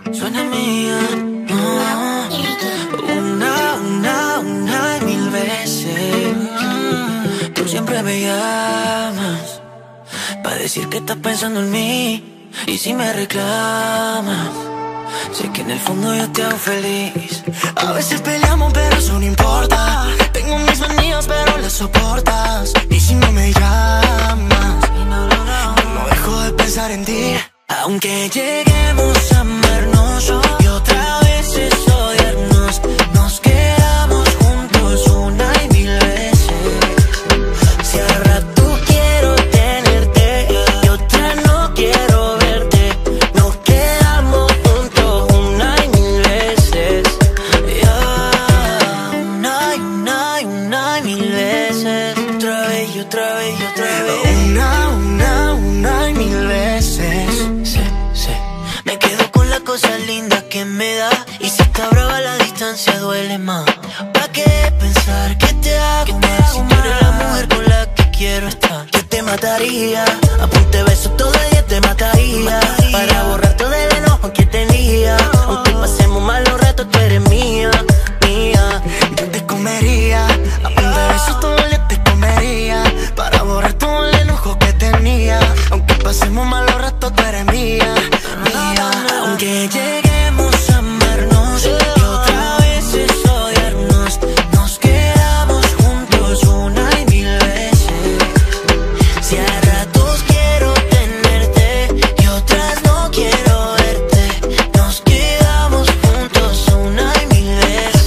suena mía. Oh, una, una, una y mil veces. Mm, tú siempre me llamas para decir que estás pensando en mí. Y si me reclamas, sé que en el fondo yo te hago feliz. A veces peleamos pero eso no importa. Tengo mis manías pero las soportas. Y si no me llamas, no, no, no, no dejo de pensar en ti. Aunque lleguemos a amarnos y otra vez es odiarnos, nos quedamos juntos una y mil veces. Si al rato quiero tenerte y otra no quiero verte, nos quedamos juntos una y mil veces. Yeah. Una y una y una y mil veces. Otra vez y otra vez y otra vez. Una, una, una y mil veces. Me quedo con las cosas lindas que me da. Y si está brava la distancia duele más. ¿Pa' qué pensar que te hago más? Si tú eres la mujer con la que quiero estar. Yo te mataría, apunte besos todo el día te mataría, para borrar todo el enojo que tenía. Aunque pasemos malos ratos tú eres mía, mía. Yo te comería, apunte besos todo el día te comería, para borrar todo el enojo que tenía. Aunque pasemos malos ratos tú eres mía. Aunque lleguemos a amarnos y otra vez es odiarnos, nos quedamos juntos una y mil veces. Si a ratos quiero tenerte y otras no quiero verte, nos quedamos juntos una y mil veces.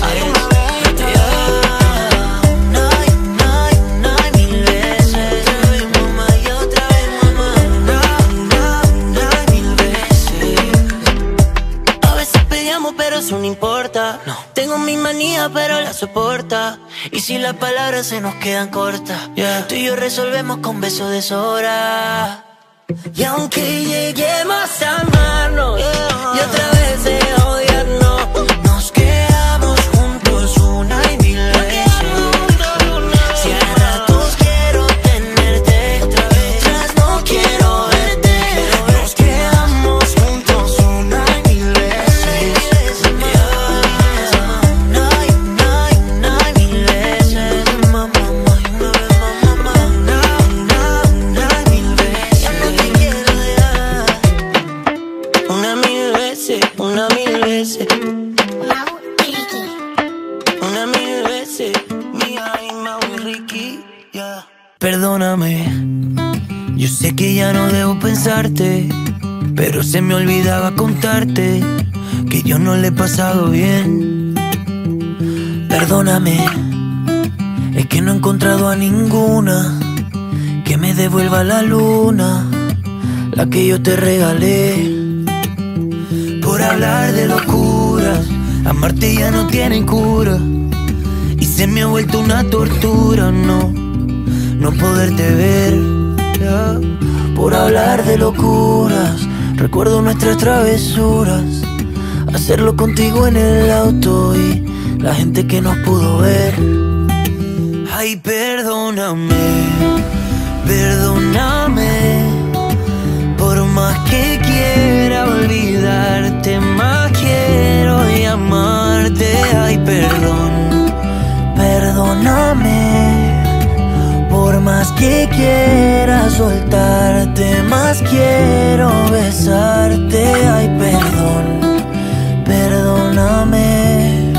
Yeah. Una y una y una y mil veces. Otra vez mamá y otra vez mamá. Una, una, una y mil veces. A veces peleamos pero eso no importa, no. Tengo mi manía pero la soporta. Y si las palabras se nos quedan cortas, yeah, tú y yo resolvemos con besos de sobra. Y aunque lleguemos a amarnos, yeah, y otra vez de odiarnos, nos quedamos juntos una y mil veces. Si a ratos quiero tenerte y otras no quiero verte, nos quedamos juntos una y mil veces. Una y una y una y mil veces. Mamá, mamá, y una vez mamá, mamá. Una, una, una y mil veces. Ya no te quiero dejar. Una mil veces, una mil veces. Una mil veces. Mía y Mau y Ricky, yeah. Perdóname, yo sé que ya no debo pensarte, pero se me olvidaba contarte que yo no le he pasado bien. Perdóname, es que no he encontrado a ninguna que me devuelva la luna, la que yo te regalé. Por hablar de locuras, amarte ya no tiene cura, y se me ha vuelto una tortura, no, no poderte ver, yeah. Por hablar de locuras, recuerdo nuestras travesuras, hacerlo contigo en el auto y la gente que nos pudo ver. Ay, perdóname, perdóname, por más que quiera olvidarte, más quiero llamarte. Ay, perdón, perdóname, por más que quiera soltarte, más quiero besarte. Ay, perdón, perdóname.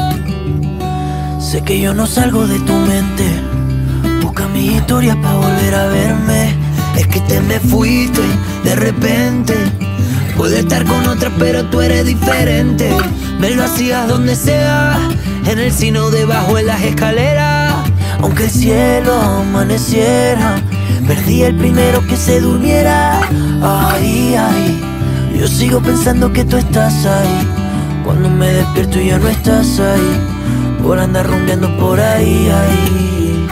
Sé que yo no salgo de tu mente, busca mis historias pa' volver a verme. Es que te me fuiste de repente, puedo estar con otra pero tú eres diferente. Me lo hacías donde sea, en el cine o debajo en las escaleras. Aunque el cielo amaneciera, perdí el primero que se durmiera. Ay, ay, yo sigo pensando que tú estás ahí, cuando me despierto y ya no estás ahí, por andar rumbeando por ahí, ay.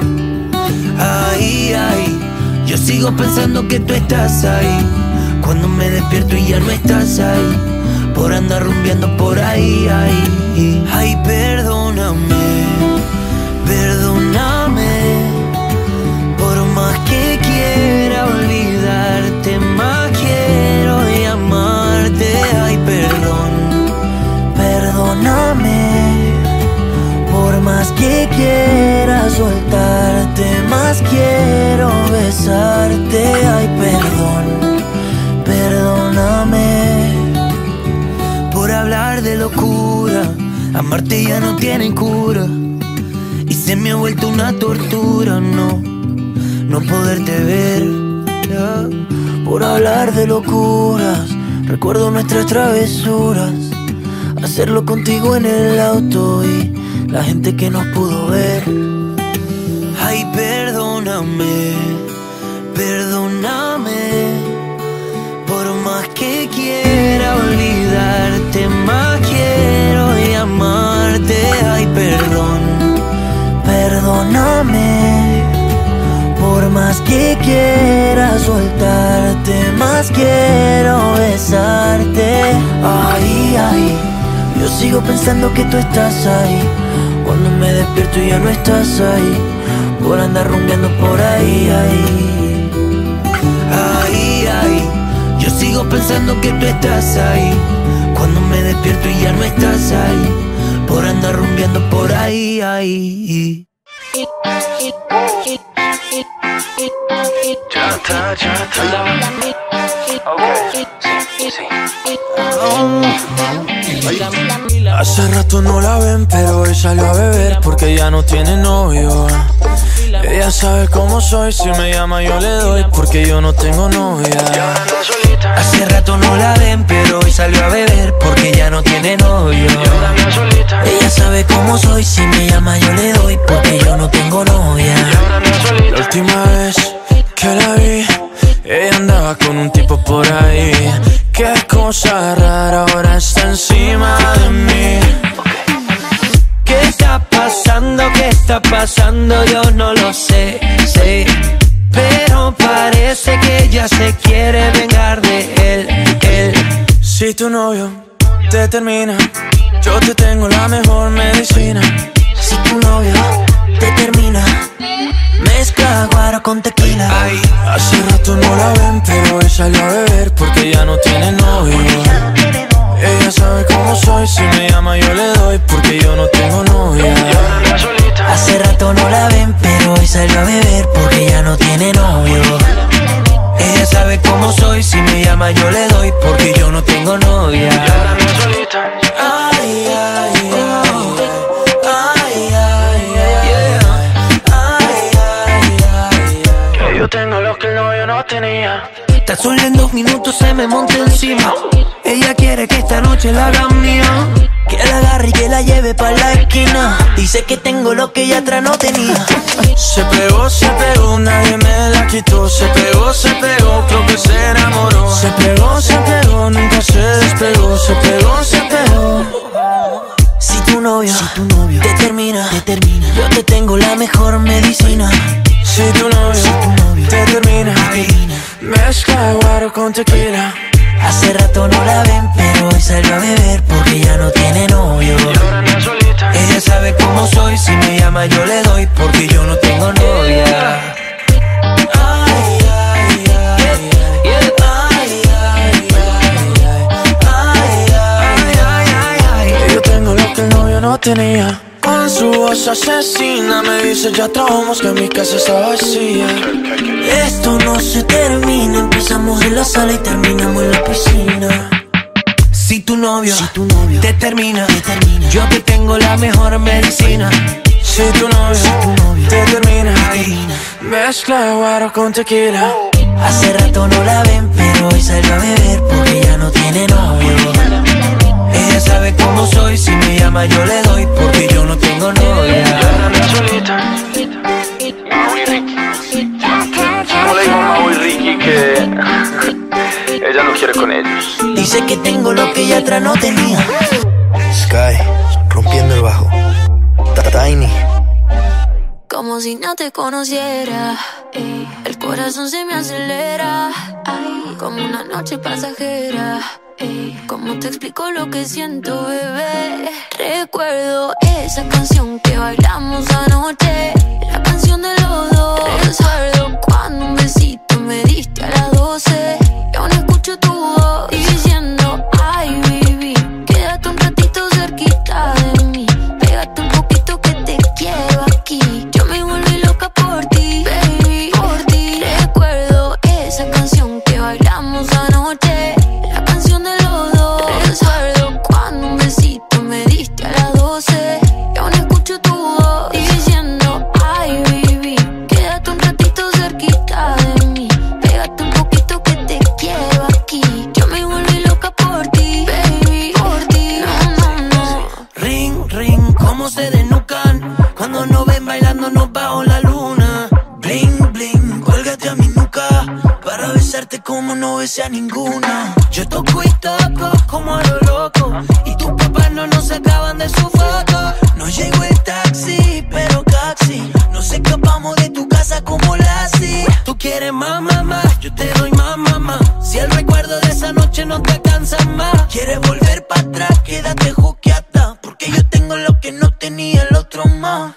Ay, ay, yo sigo pensando que tú estás ahí, cuando me despierto y ya no estás ahí, por andar rumbeando por ahí, ay. Ay, perdóname, perdóname, por más que quiera olvidarte, más quiero llamarte. Ay, perdón, más quiero besarte. Ay, perdón, perdóname por hablar de locura. Amarte ya no tiene cura y se me ha vuelto una tortura, no, no poderte ver, yeah. Por hablar de locuras, recuerdo nuestras travesuras, hacerlo contigo en el auto y la gente que nos pudo ver. Ay, perdóname, perdóname, por más que quiera olvidarte, más quiero llamarte. Ay, perdón, perdóname, por más que quiera soltarte, más quiero besarte. Ay, ay, yo sigo pensando que tú estás ahí, cuando me despierto y ya no estás ahí, por andar rumbeando por ahí, ahí. Ay, ay, yo sigo pensando que tú estás ahí, cuando me despierto y ya no estás ahí, por andar rumbeando por ahí, ahí. Ya está, ya está. Ok, sí, sí. Hace rato no la ven, pero hoy salió a beber porque ya no tiene novio. Ella sabe cómo soy, si me llama yo le doy porque yo no tengo novia. Hace rato no la ven, pero hoy salió a beber porque ya no tiene novio. Ella sabe cómo soy, si me llama yo le doy porque yo no tengo novia. La última vez que la vi, ella andaba con un tipo por ahí. Qué cosa rara, ahora está encima de mí. ¿Qué está pasando? ¿Qué está pasando? Yo no lo sé, sé. Pero parece que ella se quiere vengar de él, él. Si tu novio te termina, yo te tengo la mejor medicina. Si tu novio te termina, mezcla guaro con tequila. Ay, hace rato no la ven, pero hoy salió a beber porque ya no tiene novio. Ella sabe cómo soy, si me llama yo le doy porque yo no tengo novia. Hace rato no la ven, pero hoy salió a beber porque ya no tiene novio. Ella sabe cómo soy, si me llama yo le doy porque yo no tengo novia. Ay, ay, ay, ay, ay, ay, ay, ay. Que yo tengo lo que el novio no tenía. Tan solo en dos minutos se me monta encima. Ella quiere que esta noche la haga mía, que la agarre y que la lleve pa' la esquina. Dice que tengo lo que ella atrás no tenía. Se pegó, se pegó, nadie me la quitó. Se pegó, se pegó, creo que se enamoró. Se pegó, se pegó, nunca se despegó. Se pegó, se pegó. Si tu novio, si tu novio te termina, te termina, yo te tengo la mejor medicina. Si tu novio, si tu novio te termina, te termina, mezcla guaro con tequila. Hace rato no la ven, pero hoy salió a beber porque ya no tiene novio. Ella sabe cómo soy, si me llama yo le doy porque yo no tengo novia. Ay, ay, ay, ay, ay, ay, ay, ay, ay. Yo tengo lo que el novio no tenía. Con su voz asesina me dice ya trabajamos que mi casa está vacía. Esto no se termina, empezamos en la sala y terminamos en la piscina. Si tu novio, si tu novio te termina, te termina, yo te tengo la mejor medicina. Si tu novio, si tu novio te termina, te termina, mezcla guaro con tequila. Hace rato no la ven, pero hoy salió a beber porque ya no tiene novio. Ella sabe cómo soy, si me llama yo le doy porque yo no tengo novia. ¿Cómo le digo a Mau y Ricky que ella no quiere con ellos? Dice que tengo lo que ella atrás no tenía. Sky, rompiendo el bajo. Tiny. Como si no te conociera, ey. El corazón se me acelera, ay, como una noche pasajera, ey. ¿Cómo te explico lo que siento, bebé? Recuerdo esa canción que bailamos anoche, la canción de los dos. Recuerdo cuando un besito me diste a las doce y aún escucho tu voz diciendo, ay, baby, quédate un ratito cerquita de mí, pégate un poquito que te quiero aquí. Yo me volví loca por ti, baby. como no besé a ninguna. Yo toco y toco como a lo loco, y tus papás no nos sacaban de su foto. No llegó el taxi, pero casi nos escapamos de tu casa como Lassie. Tú quieres más, mamá, yo te doy más, mamá. Si el recuerdo de esa noche no te cansa más, quieres volver para atrás, quédate juqueata, porque yo tengo lo que no tenía el otro más.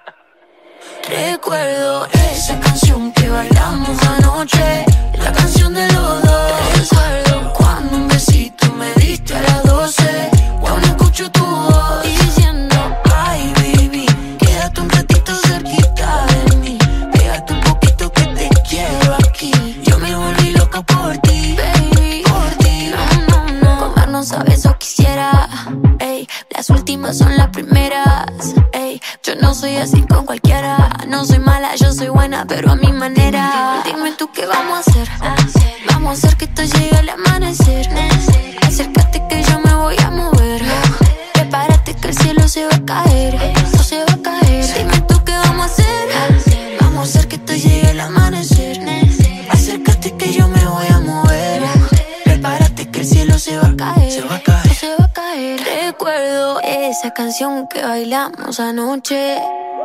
Recuerdo esa canción que bailamos anoche, la canción de los dos. Recuerdo cuando un besito me diste a las doce. Aún escucho tu voz diciendo, ay baby, quédate un ratito cerquita de mí, pégate un poquito que te quiero aquí. Yo me volví loca por ti, baby, por ti. No, no, no, comernos a besos quisiera, ey, las últimas son las primeras, ey. Yo no soy así con cualquiera, no soy mala, yo soy buena, pero a mi manera. Dime tú qué vamos a hacer, vamos a hacer que esto llegue al amanecer. Acércate que yo me voy a mover, prepárate que el cielo se va a caer, no se va a caer. Dime tú qué vamos a hacer, vamos a hacer que esto llegue al amanecer. Acércate que yo me voy a mover, prepárate que el cielo se va a caer, se va a caer, no se va a caer. Recuerdo esa canción que bailamos anoche.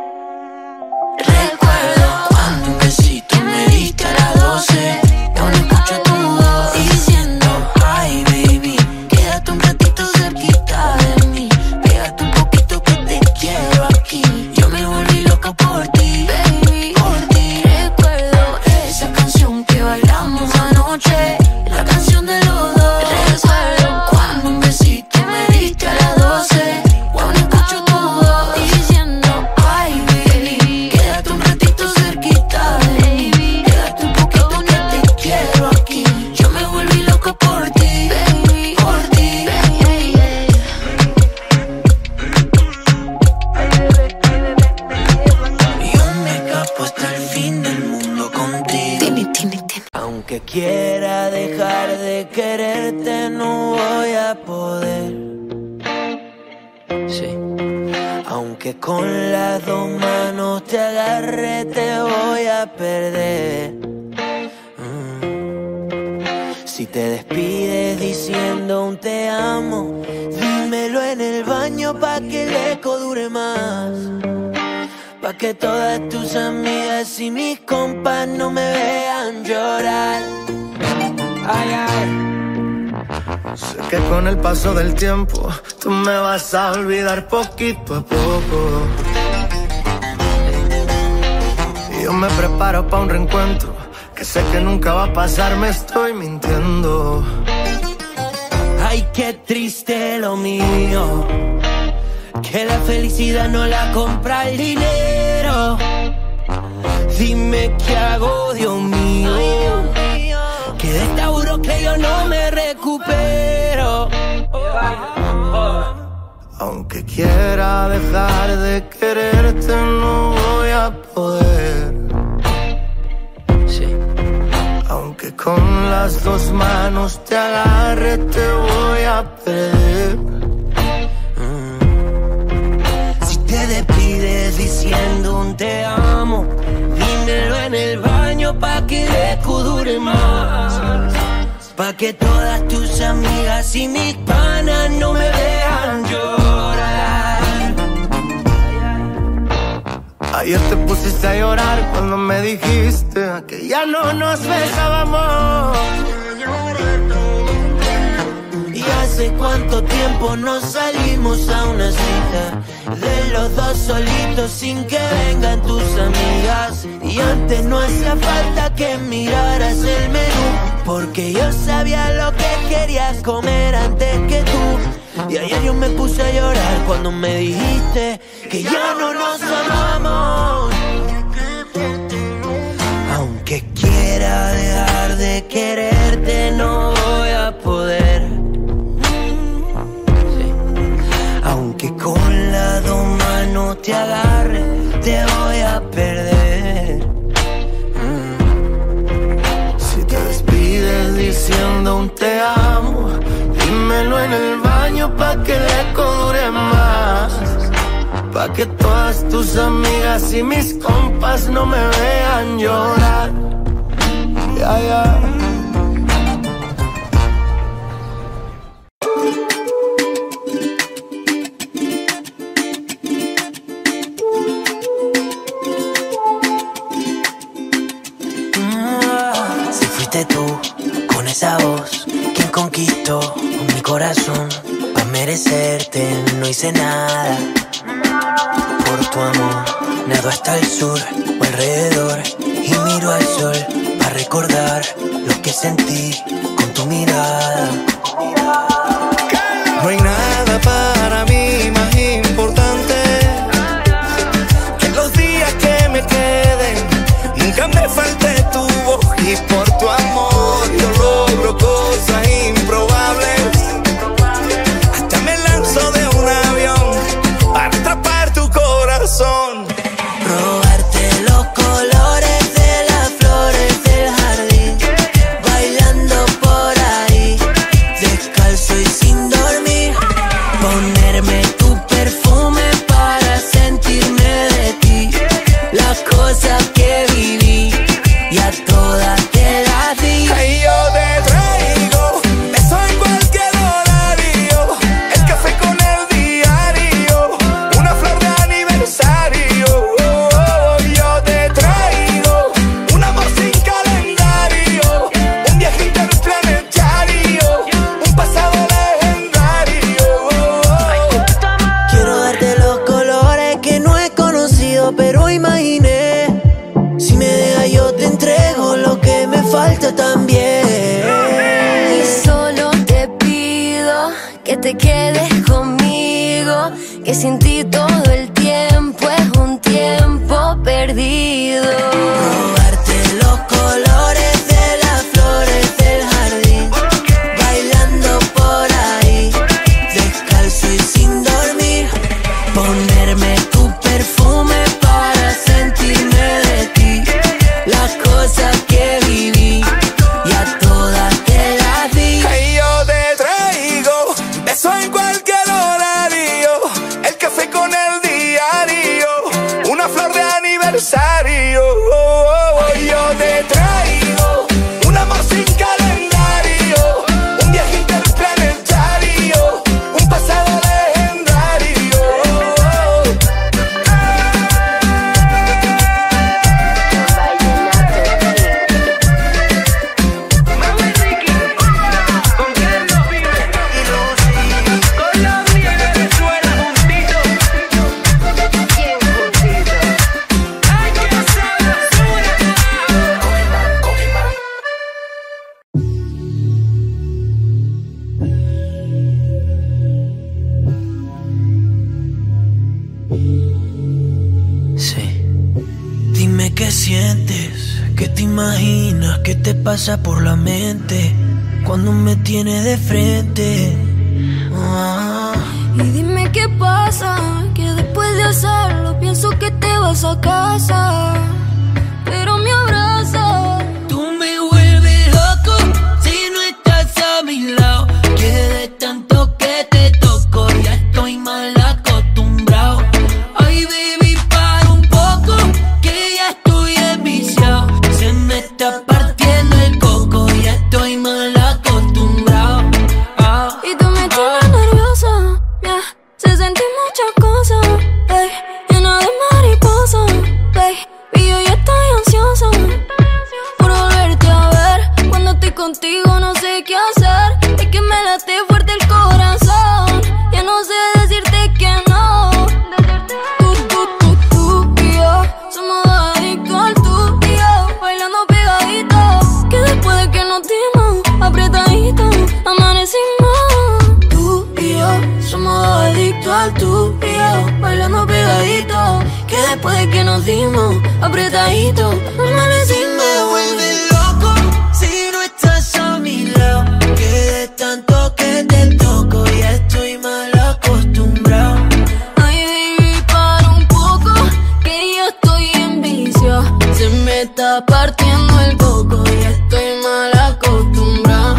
Recuerdo cuando un besito me diste a las doce. Aún escucho tu voz diciendo, ay baby, quédate un ratito cerquita de mí, pégate un poquito que te quiero aquí. Yo me volví loca por ti, baby, por ti. Recuerdo esa canción que bailamos anoche, la canción de los dos. Recuerdo cuando un besito me diste a las doce. Aún escucho tu voz diciendo, ay baby, quédate un ratito cerquita de mí, quédate un poquito que te quiero aquí. Yo me volví loca por ti, baby, por ti, baby. Yo me escapo hasta el fin del mundo contigo. Tini, tini, tini. Aunque quiera dejar de quererte, no voy a poder. Sí. Aunque con las dos manos te agarre, te voy a perder. Mm. Si te despides diciendo un te amo, dímelo en el baño pa' que el eco dure más, pa' que todas tus amigas y mis compas no me vean llorar. Ay, ay. Sé que con el paso del tiempo tú me vas a olvidar poquito a poco, y yo me preparo pa' un reencuentro que sé que nunca va a pasar, me estoy mintiendo. Ay, qué triste lo mío, que la felicidad no la compra el dinero. Dime qué hago, Dios mío, que de esta juro que yo no me recupero. Aunque quiera dejar de quererte, no voy a poder. Sí. Aunque con las dos manos te agarre, te voy a perder. Mm. Si te despides diciendo un te amo, dímelo en el baño pa' que el eco dure más, pa' que todas tus amigas y mis panas no me vean llorar. Ayer te pusiste a llorar cuando me dijiste que ya no nos besábamos. Y hace cuánto tiempo no salimos a una cita, de los dos solitos sin que vengan tus amigas. Y antes no hacía falta que miraras el menú, porque yo sabía lo que querías comer antes que tú. Y ayer yo me puse a llorar cuando me dijiste que ya no nos amamos. Aunque quiera dejar de quererte, no voy a poder. Sí. Aunque con las dos manos te agarre, te voy a perder. Mm. Si te despides diciendo un te amo, dímelo en el baño pa' que el eco dure más, pa' que todas tus amigas y mis compas no me vean llorar. Yeah, yeah. conquistó con mi corazón. Pa' merecerte no hice nada. Por tu amor nado hasta el sur o alrededor y miro al sol para recordar lo que sentí con tu mirada. No hay nada para mí más importante que los días que me queden. Nunca me falte tu voz y por tu amor yo logro cosas improbables. Hasta me lanzo de un avión para atrapar tu corazón. Robarte los colores de las flores del jardín, bailando por ahí, descalzo y sin dormir. Ponerme tu perfume para sentirme de ti. Las cosas que viví y a todas te las di. Ay, yo te traigo beso en cualquier horario, el café con el diario, una flor de aniversario. Oh, oh, yo te traigo un amor sin calendario, un viaje interplanetario, un pasado legendario. Oh, oh. Quiero darte los colores que no he conocido, pero imaginé. Si me dejas yo te entrego lo que me falta también. Y solo te pido que te quedes conmigo, que sin ti todo el tiempo es un tiempo perdido. Robarte los colores de las flores del jardín, bailando por ahí, descalzo y sin dormir. Ponerme tu perfume para sentirme de ti. Las cosas que viví y a todas te las di. Ay, yo te traigo beso en cualquier horario, el café con el diario, una flor de aniversario. Oh, oh, oh. Yo te traigo un amor sin calendario, un viaje interplanetario, un pasado legendario. Oh, oh. Sí. Dime qué sientes, qué te imaginas, qué te pasa por la mente cuando me tienes de frente. Ah. Y dime qué pasa, que después de hacerlo pienso que te vas a casa, pero me abrazas. Tú me vuelves loco si no estás a mi lado. Que de tanto que te toco ya estoy mal acostumbrado. Ay, baby, para un poco que ya estoy enviciado. Se me está partiendo el coco, ya estoy mal acostumbrado. Ah. Y tú me tienes nerviosa, yeah. Se sentí muchas cosas, ey, llena de mariposas, ey, y yo ya estoy ansiosa por volverte a ver. Cuando estoy contigo no sé qué hacer, es que me late fuerte el corazón, ya no sé decirte que no. Tú, tú, tú, tú y yo somos adictos al tú y yo, bailando pegadito, que después de que nos dimos apretadito, amanecimos. Tú y yo somos adictos al tú y yo, bailando pegadito, que después de que nos dimos apretadito, amanecimos. Me vuelve loco si no estás a mi lado. Que de tanto que te toco ya estoy mal acostumbrado. Ay, baby, para un poco, que yo estoy en vicio. Se me está partiendo el coco, ya estoy mal acostumbrado.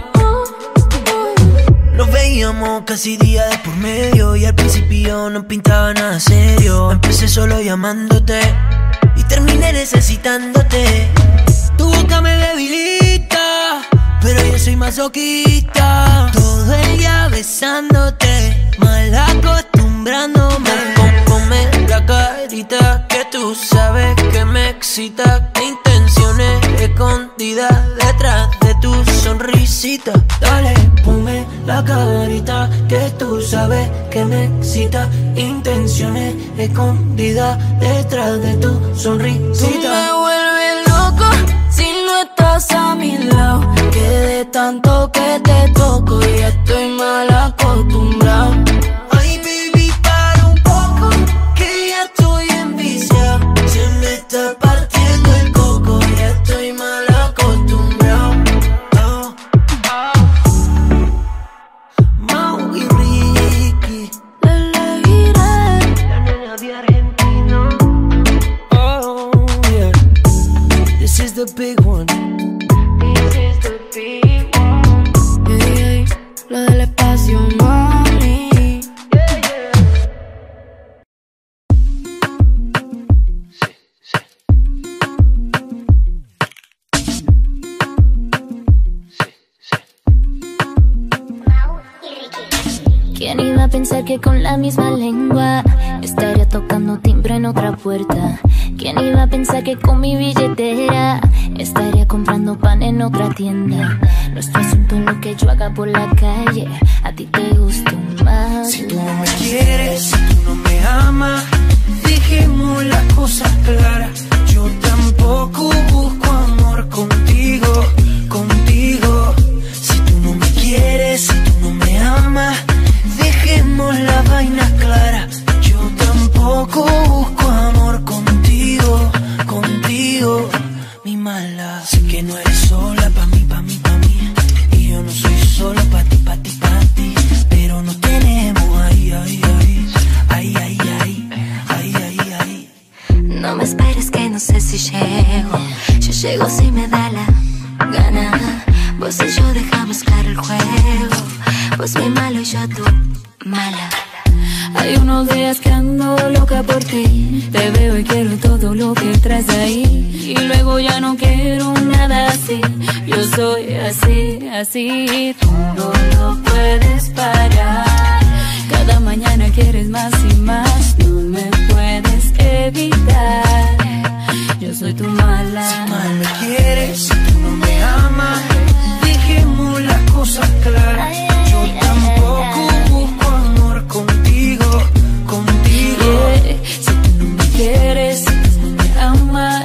Nos veíamos casi día de por medio y al principio no pintaba nada serio. Empecé solo llamándote y terminé necesitándote. Tu boca me debilita, pero yo soy masoquista. Todo el día besándote, mal acostumbrándome. Come la carita que tú sabes que me excita. Intenciones escondidas detrás de tus sonrisita. Dale, ponme la carita que tú sabes que me excita. Intenciones escondidas detrás de tu sonrisita. Tú me vuelves loco si no estás a mi lado. Que de tanto que te toco ya estoy mal acostumbrado. Ay, baby, para un poco, que ya estoy enviciado. Se me está partiendo el coco, ya estoy mal acostumbrado. Oh, oh. Mau y Ricky, La elegiré. la nena de Argentina. Oh, yeah. This is the big one. This is the big one. Ey, ey, lo del espacio, mami. Yeah, yeah. ¿Quién iba a pensar que con la misma lengua estaría tocando timbre en otra puerta? ¿Quién iba a pensar que con mi billetera estaría comprando pan en otra tienda? Nuestro asunto es lo que yo haga por la calle, a ti te gusta más. Si tú no me quieres, si tú no me amas, dejemos las cosas claras. Yo tampoco busco amor contigo, contigo. Si tú no me quieres, si tú no me amas, dejemos la vaina clara. Yo tampoco busco amor contigo, contigo, mi mala. Sé que no eres sola pa' mí, pa' mí, pa' mí. Y yo no soy solo pa' ti, pa' ti, pa' ti. Pero nos tenemos ahí, ahí, ahí. Ahí, ahí, ahí, ahí, ahí, ahí. No me esperes que no sé si llego. Yo llego si me da la gana. Vos y yo dejamos claro el juego. Vos muy malo y yo tú mala. Hay unos días que ando loca por ti. Te veo y quiero todo lo que traes ahí. Y luego ya no quiero nada así. Yo soy así, así. Tú no lo puedes parar. Cada mañana quieres más y más. No me puedes evitar. Yo soy tu mala. Si mal me quieres, si tú no me amas, dejemos las cosas claras. Yo tampoco busco amor contigo, contigo. Yeah. Si tú no me quieres, si tú no me amas,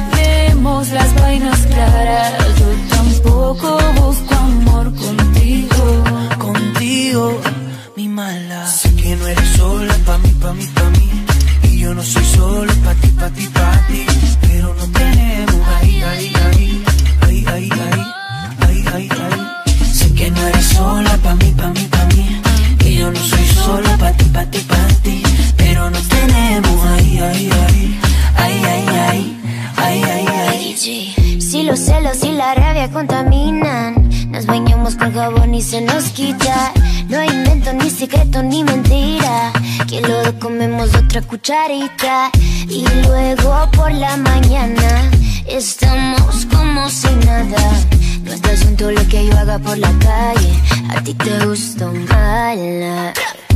vemos las vainas claras. Yo tampoco busco amor contigo, contigo, mi mala. Sé que no eres sola pa' mí, pa' mí, pa' mí. Y yo no soy solo pa' ti, pa' ti, pa' ti. Pero nos tenemos ahí, ahí, ahí. Ahí, ahí, ahí, ahí, ahí, ahí. Sé que no eres sola pa' mí, pa' mí, pa' mí. Y yo no soy solo pa' ti, pa' ti, pa' ti. Pero nos tenemos ahí, ahí, ahí. Ahí, ahí, ahí, ahí, ahí, ahí. Si los celos y la rabia contaminan, nos bañamos con jabón y se nos quita. No hay invento, ni secreto, ni mentira, que luego comemos otra cucharita. Y luego por la mañana estamos como si nada. No es asunto lo que yo haga por la calle, a ti te gusto mala.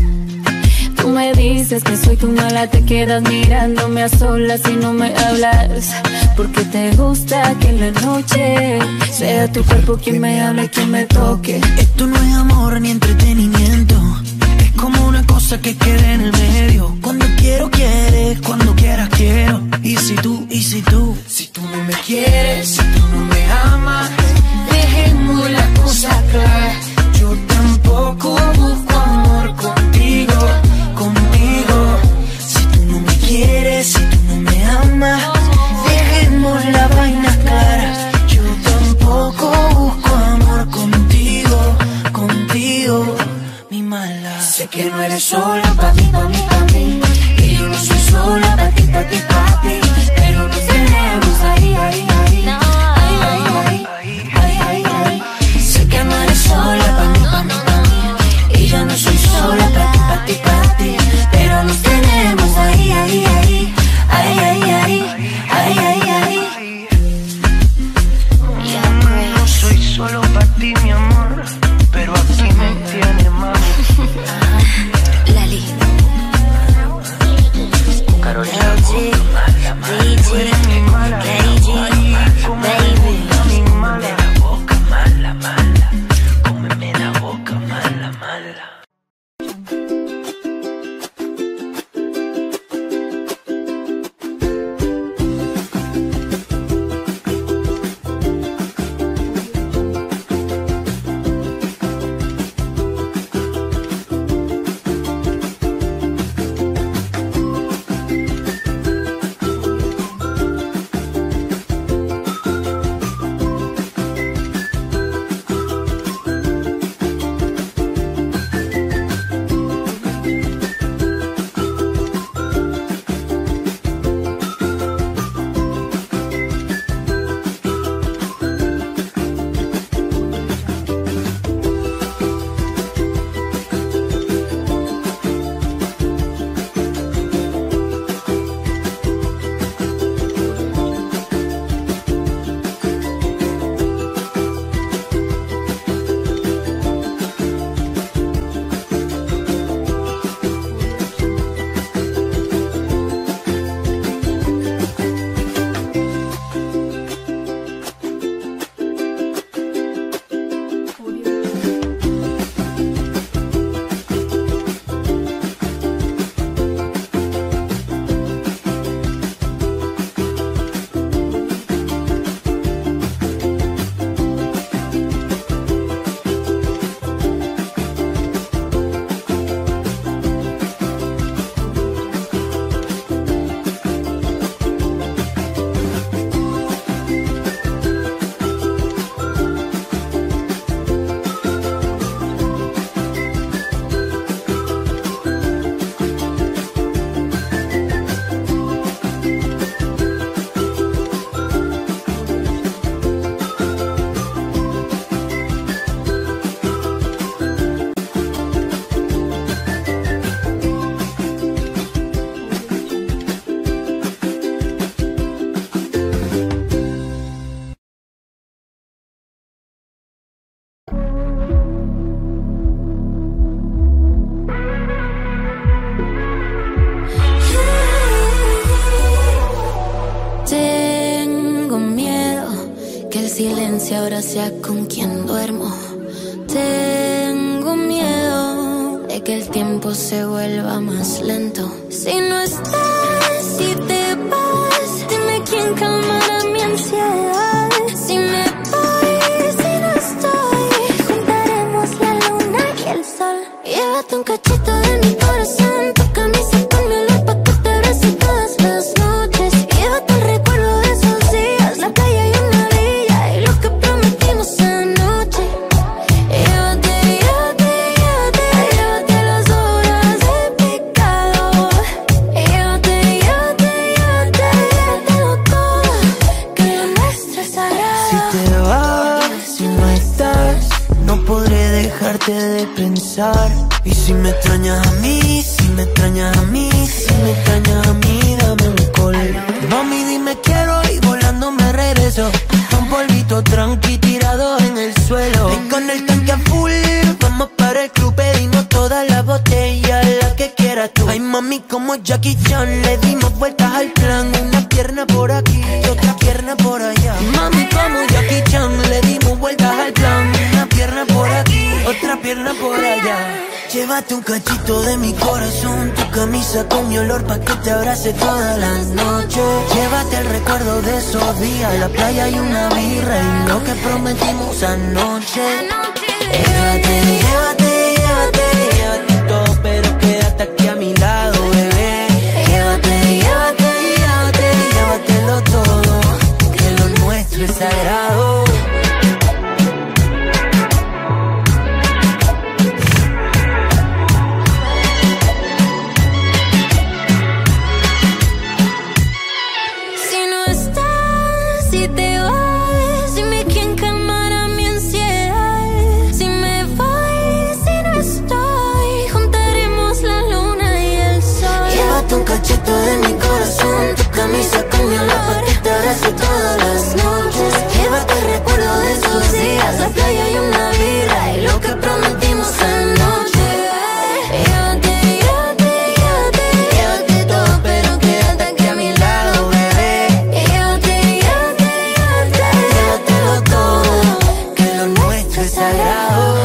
Tú me dices que soy tu mala, te quedas mirándome a solas y no me hablas. Porque te gusta que en la noche sea tu cuerpo quien me hable y quien me toque. Esto no es amor ni entretenimiento, es como una cosa que queda en el medio. Cuando quiero, quieres, cuando quieras, quiero. Y si tú, y si tú, si tú no me quieres, si tú no me amas, dejemos la cosa clara. Yo tampoco busco amor contigo, contigo. Si tú no me quieres, si tú no me amas, dejemos la vaina clara. Yo tampoco busco amor contigo, contigo, mi mala. Sé que no eres sola pa' mí, pa' mí, pa' mí. Y yo no soy sola pa' ti, pa' ti, pa' ti. Pero nos tenemos ahí, ahí, ahí. Ahí, ahí, ahí, ahí, ahí, ahí. Sé que no eres sola pa' mí, pa' mí, pa' mí. Y yo no soy sola pa' ti, pa' ti, pa' ti. Pero nos tenemos ahí, ahí, ahí. Ahí, ahí, ahí, ahí, ahí, ahí. No soy solo pa' ti, mi amor, pero aquí me tiene, mami. Lali. Carolina, silencio ahora sea con quien duermo. Tengo miedo de que el tiempo se vuelva más lento. Si no estás, si te vas, dime quién calmará mi ansiedad. Si me voy, si no estoy, juntaremos la luna y el sol. Llévate un cachito de mi corazón, tu camisa con mi olor pa' que te abrace todas las noches. Llévate el recuerdo de esos días, la playa y una villa y lo que prometimos anoche. Llévate, llévate, llévate, llévate las horas de pecado. Llévate, llévate, llévate, llévatelo todo, que lo nuestro es sagrado. Si te vas, si no estás, no podré dejarte de pensar. Y si me extrañas a mí, si me extrañas a mí, si me extrañas a mí, dame un call. Mami, dime quiero y volando me regreso. Un polvito tranqui tirado en el suelo. Y con el tanque a full, vamos para el club, pedimos todas las botellas, la que quieras tú. Ay mami, como Jackie Chan, le dimos vueltas al plan. Una pierna por aquí y otra pierna por allá. Mami, como Jackie Chan, le dimos vueltas al plan. Una pierna por aquí, otra pierna por allá. Llévate un cachito de mi corazón, tu camisa con mi olor pa' que te abrace todas las noches. Llévate el recuerdo de esos días, la playa y una birra y lo que prometimos anoche. Llévate, llévate, llévate, llévate todo, pero quédate aquí a mi lado, bebé. Llévate, llévate, llévate, llévatelo todo, que lo nuestro es sagrado. De mi corazón, tu camisa con mi olor pa' que te abrace todas las noches. Llévate el recuerdo de esos días, la playa y una vida y lo que prometimos anoche. Llévate, llévate, llévate, llévate todo, pero quédate aquí a mi lado, bebé. Llévate, llévate, llévate, llévatelo todo, que lo nuestro es sagrado.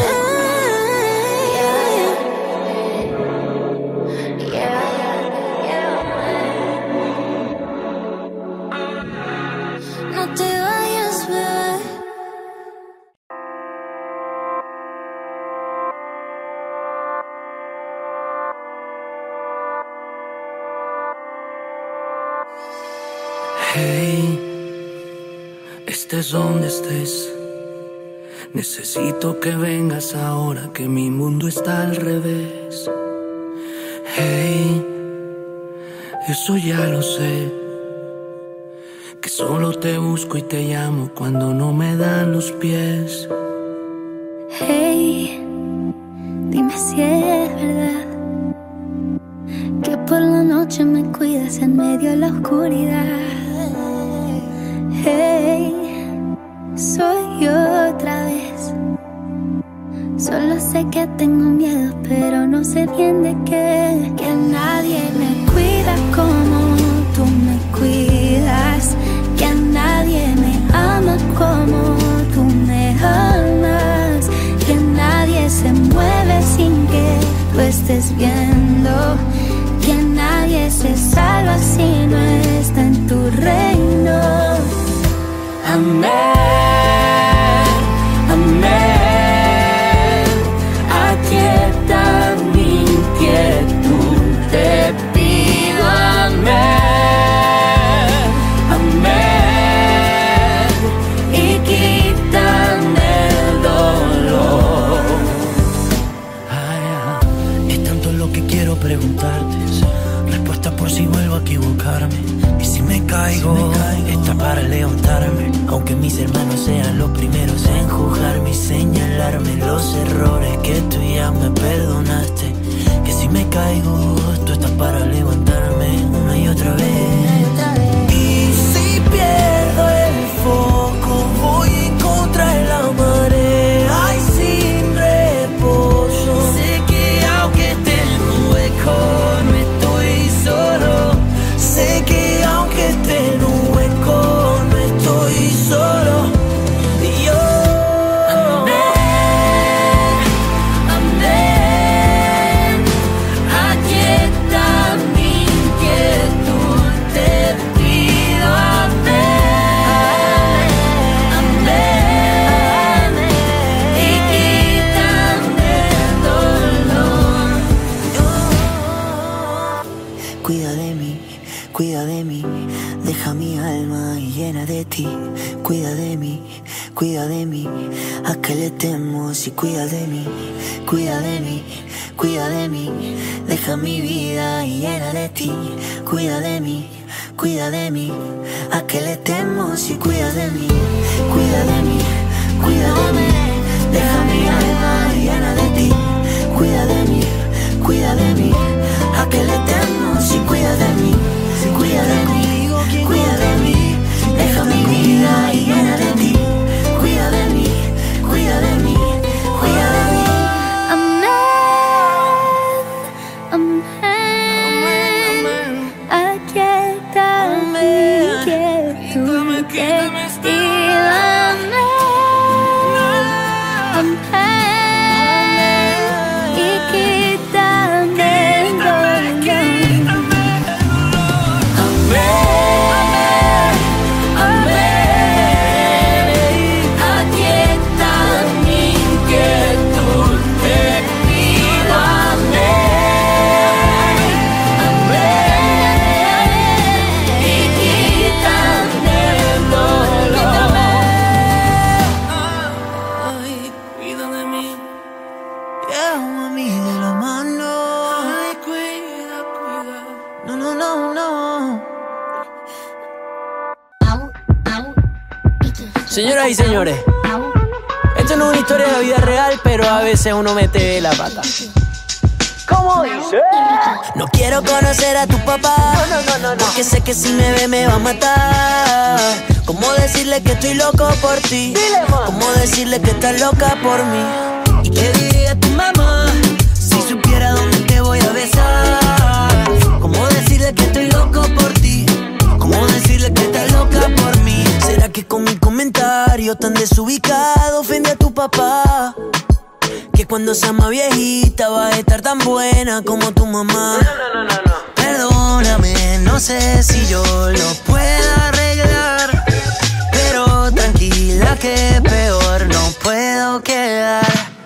Hey, estés donde estés, necesito que vengas ahora que mi mundo está al revés. Hey, eso ya lo sé, que solo te busco y te llamo cuando no me dan los pies. Hey, dime si es verdad que por la noche me cuidas en medio de la oscuridad. Hey, soy yo otra vez. Solo sé que tengo miedo, pero no sé bien de qué. Que nadie me cuida como tú me cuidas. Que nadie me ama como tú me amas. Que nadie se mueve sin que tú estés viendo. Que nadie se salva si no está en tu reino. Amén, amén. Aquieta mi inquietud, te pido amén, amén. Y quítame el dolor. Ah, yeah. Es tanto lo que quiero preguntarte, respuesta por si vuelvo a equivocarme. Y si me caigo, si me caigo está para levantarme. Aunque mis hermanos sean los primeros en juzgarme y señalarme los errores que tú ya me perdonaste. Que si me caigo, tú estás para levantarme una y otra vez. Y si pierdo el foco, voy en contra de la marea y sin reposo. Sé que aunque esté en un hueco, no estoy solo. Sé que aunque esté en un hueco, no estoy solo. qué le temo si cuida de mí, cuida de mí, cuida de mí. Deja mi vida llena de ti, cuida de mí, cuida de mí. ¿A qué le temo si cuida de mí, cuida de mí, cuida de mí? Deja mi alma llena de ti, cuida de mí, cuida de mí. ¿A qué le temo si cuida de mí, cuida de mí, cuida de mí? Deja mi vida llena de ti, cuida de mí, cuida de mí, cuida de mí. Amén, amén. Aquieta mi inquietud, actívame. Amén, y quítame el dolor. Señoras y señores, esto no es una historia de la vida real, pero a veces uno mete la pata. ¿Cómo dice? No quiero conocer a tu papá, no, no, no, no, porque sé que si me ve me va a matar. ¿Cómo decirle que estoy loco por ti? Dile, ¿cómo decirle que estás loca por mí? ¿Y qué diría tu mamá si supiera dónde te voy a besar? ¿Cómo decirle que estoy loco por ti? ¿Cómo decirle que estás loca por mí? ¿Será que con mi comentario tan desubicado ofende a tu papá? Que cuando sea más viejita va a estar tan buena como tu mamá. No, no, no, no, no. Perdóname, no sé si yo lo pueda arreglar, pero tranquila que peor no puedo quedar.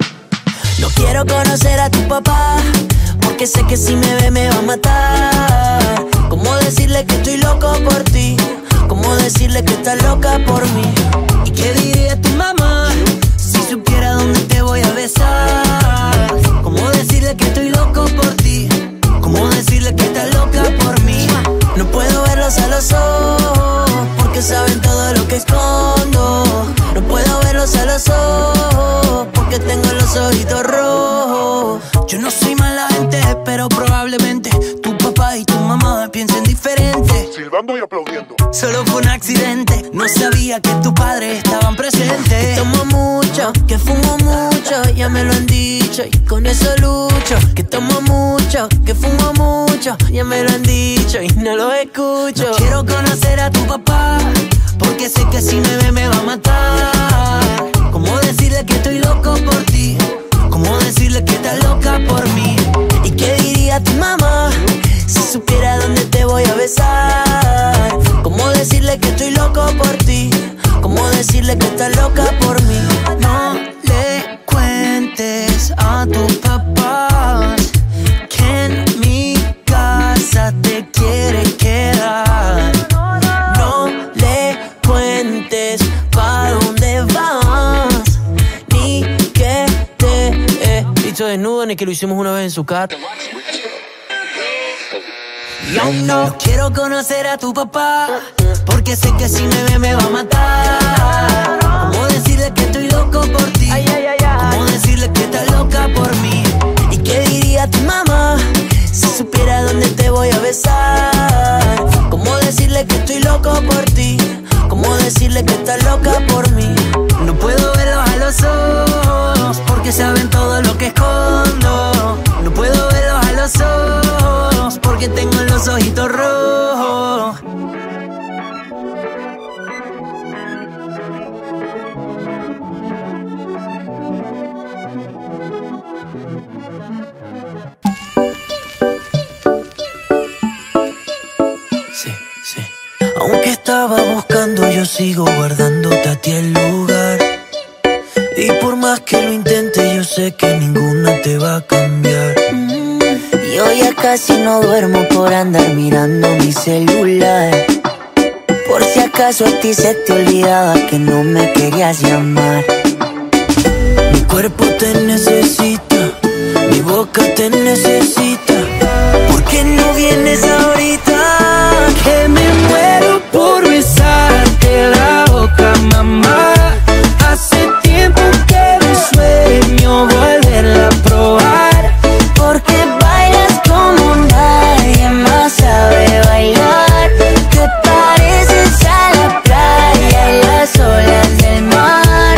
No quiero conocer a tu papá, porque sé que si me ve me va a matar. ¿Cómo decirle que estoy loco por ti? ¿Cómo decirle que estás loca por mí? ¿Y qué diría tu mamá si supiera dónde te voy a besar? ¿Cómo decirle que estoy loco por ti? ¿Cómo decirle que estás loca por mí? No puedo verlos a los ojos, porque saben todo lo que escondo. No puedo verlos a los ojos, porque tengo los ojitos rojos. Yo no soy mala gente, pero probablemente tu papá y tu mamá piensen diferente. Silbando y aplaudiendo. Solo fue un accidente, no sabía que tus padres estaban presentes. Que tomo mucho, que fumo mucho, ya me lo han dicho y con eso lucho. Que tomo mucho, que fumo mucho, ya me lo han dicho y no lo escucho. No quiero conocer a tu papá, porque sé que si me ve me va a matar. ¿Cómo decirle que estoy loco por ti? ¿Cómo decirle que estás loca por mí? ¿Y qué diría tu mamá si supiera dónde te voy a besar? ¿Cómo decirle que estoy loco por ti? ¿Cómo decirle que estás loca por mí? No le cuentes a tus papás que en mi casa te quiere quedar. No le cuentes pa' dónde vas, ni que te he visto desnudo, ni que lo hicimos una vez en su casa. Yo no, no quiero conocer a tu papá, porque sé que si me ve me va a matar. ¿Cómo decirle que estoy loco por ti? ¿Cómo decirle que estás loca por mí? ¿Y qué diría tu mamá si supiera dónde te voy a besar? ¿Cómo decirle que estoy loco por ti? ¿Cómo decirle que estás loca por mí? No puedo verlos a los ojos, porque saben todo lo que escondo. No puedo verlos a los ojos, porque tengo los ojitos rojos. Sí, sí. Aunque estaba buscando, yo sigo guardándote a ti el lugar. Y por más que lo intente, yo sé que ninguna te va a cambiar. mm, Yo ya casi no duermo por andar mirando mi celular. Por si acaso a ti se te olvidaba que no me querías llamar. cuerpo te necesita, mi boca te necesita. ¿Por qué no vienes ahorita? Que me muero por besarte la boca, mamá. Hace tiempo que me sueño volverla a probar. Porque bailas como nadie más sabe bailar. Te pareces a la playa y las olas del mar.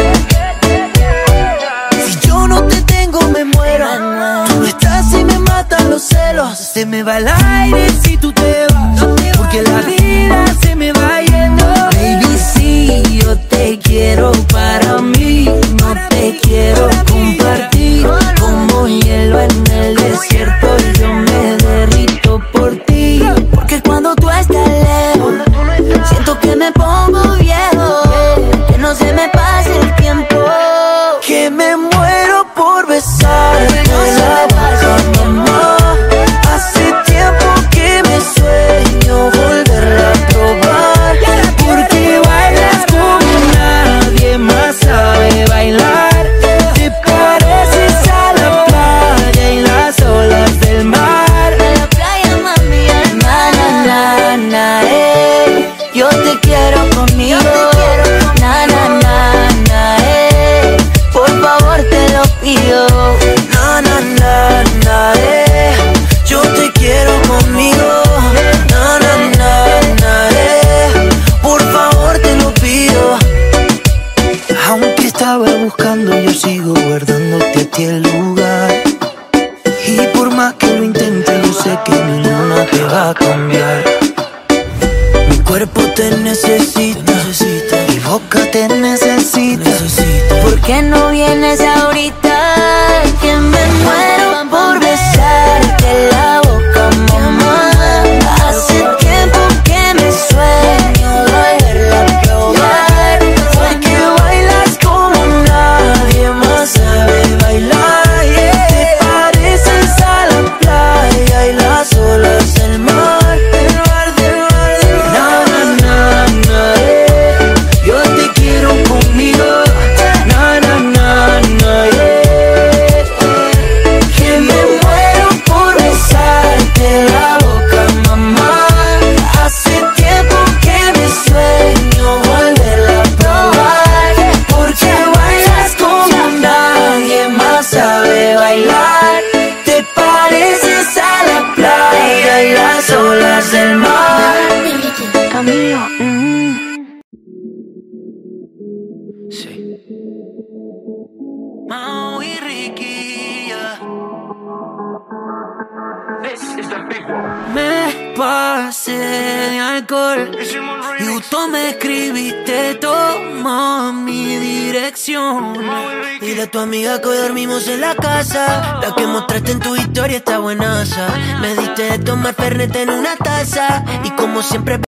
Si yo no te tengo me muero. Tú no estás y me matan los celos. Se me va el aire si tú te vas, porque la vida se me va yendo. Baby, si yo te quiero para mí, no te quiero compartir. Como hielo en el desierto yo me derrito por ti. Porque cuando tú estás lejos siento que me pongo viejo, que no se me pase el tiempo. Que me muero por besarte la boca, mamá. Hace tiempo que me sueño volverla a probar. Porque bailas como nadie más sabe bailar. Te pareces a la playa y las olas del mar. A la playa, mami, na, na, na, na, eh. Yo te quiero conmigo, na, na, na, na, eh. Por favor te lo pido, na, na, na, na, eh. Yo te quiero conmigo, na, na, na, na, eh. Por favor te lo pido. Aunque estaba buscando, yo sigo guardándote a ti el lugar. Y por más que lo intente, yo sé que ninguna te va a cambiar. Mi cuerpo te necesita, necesita. Mi boca te necesita, necesita. ¿Por qué no vienes ahorita? Que me muero por besarte la boca, mamá. Hace tiempo que me sueño volverla a probar. Porque bailas como nadie más sabe bailar, yeah. Te pareces a la playa y las olas del mar. Na, na, na, na, eh. Yo te quiero conmigo, na, na, na, na, yeah. Que me muero por besarte la boca, mamá. Hace tiempo que me sueño volverla a probar. Porque bailas como nadie más sabe bailar. Te pareces a la playa y las olas del mar. Camilo, mm. Sí. Mau y Ricky, yeah. Me pasé de alcohol y justo me escribiste, toma mi dirección. Dile a tu amiga que hoy dormimos en la casa. La que mostraste en tu historia está buenaza. Me diste de tomar Fernet en una taza y como siempre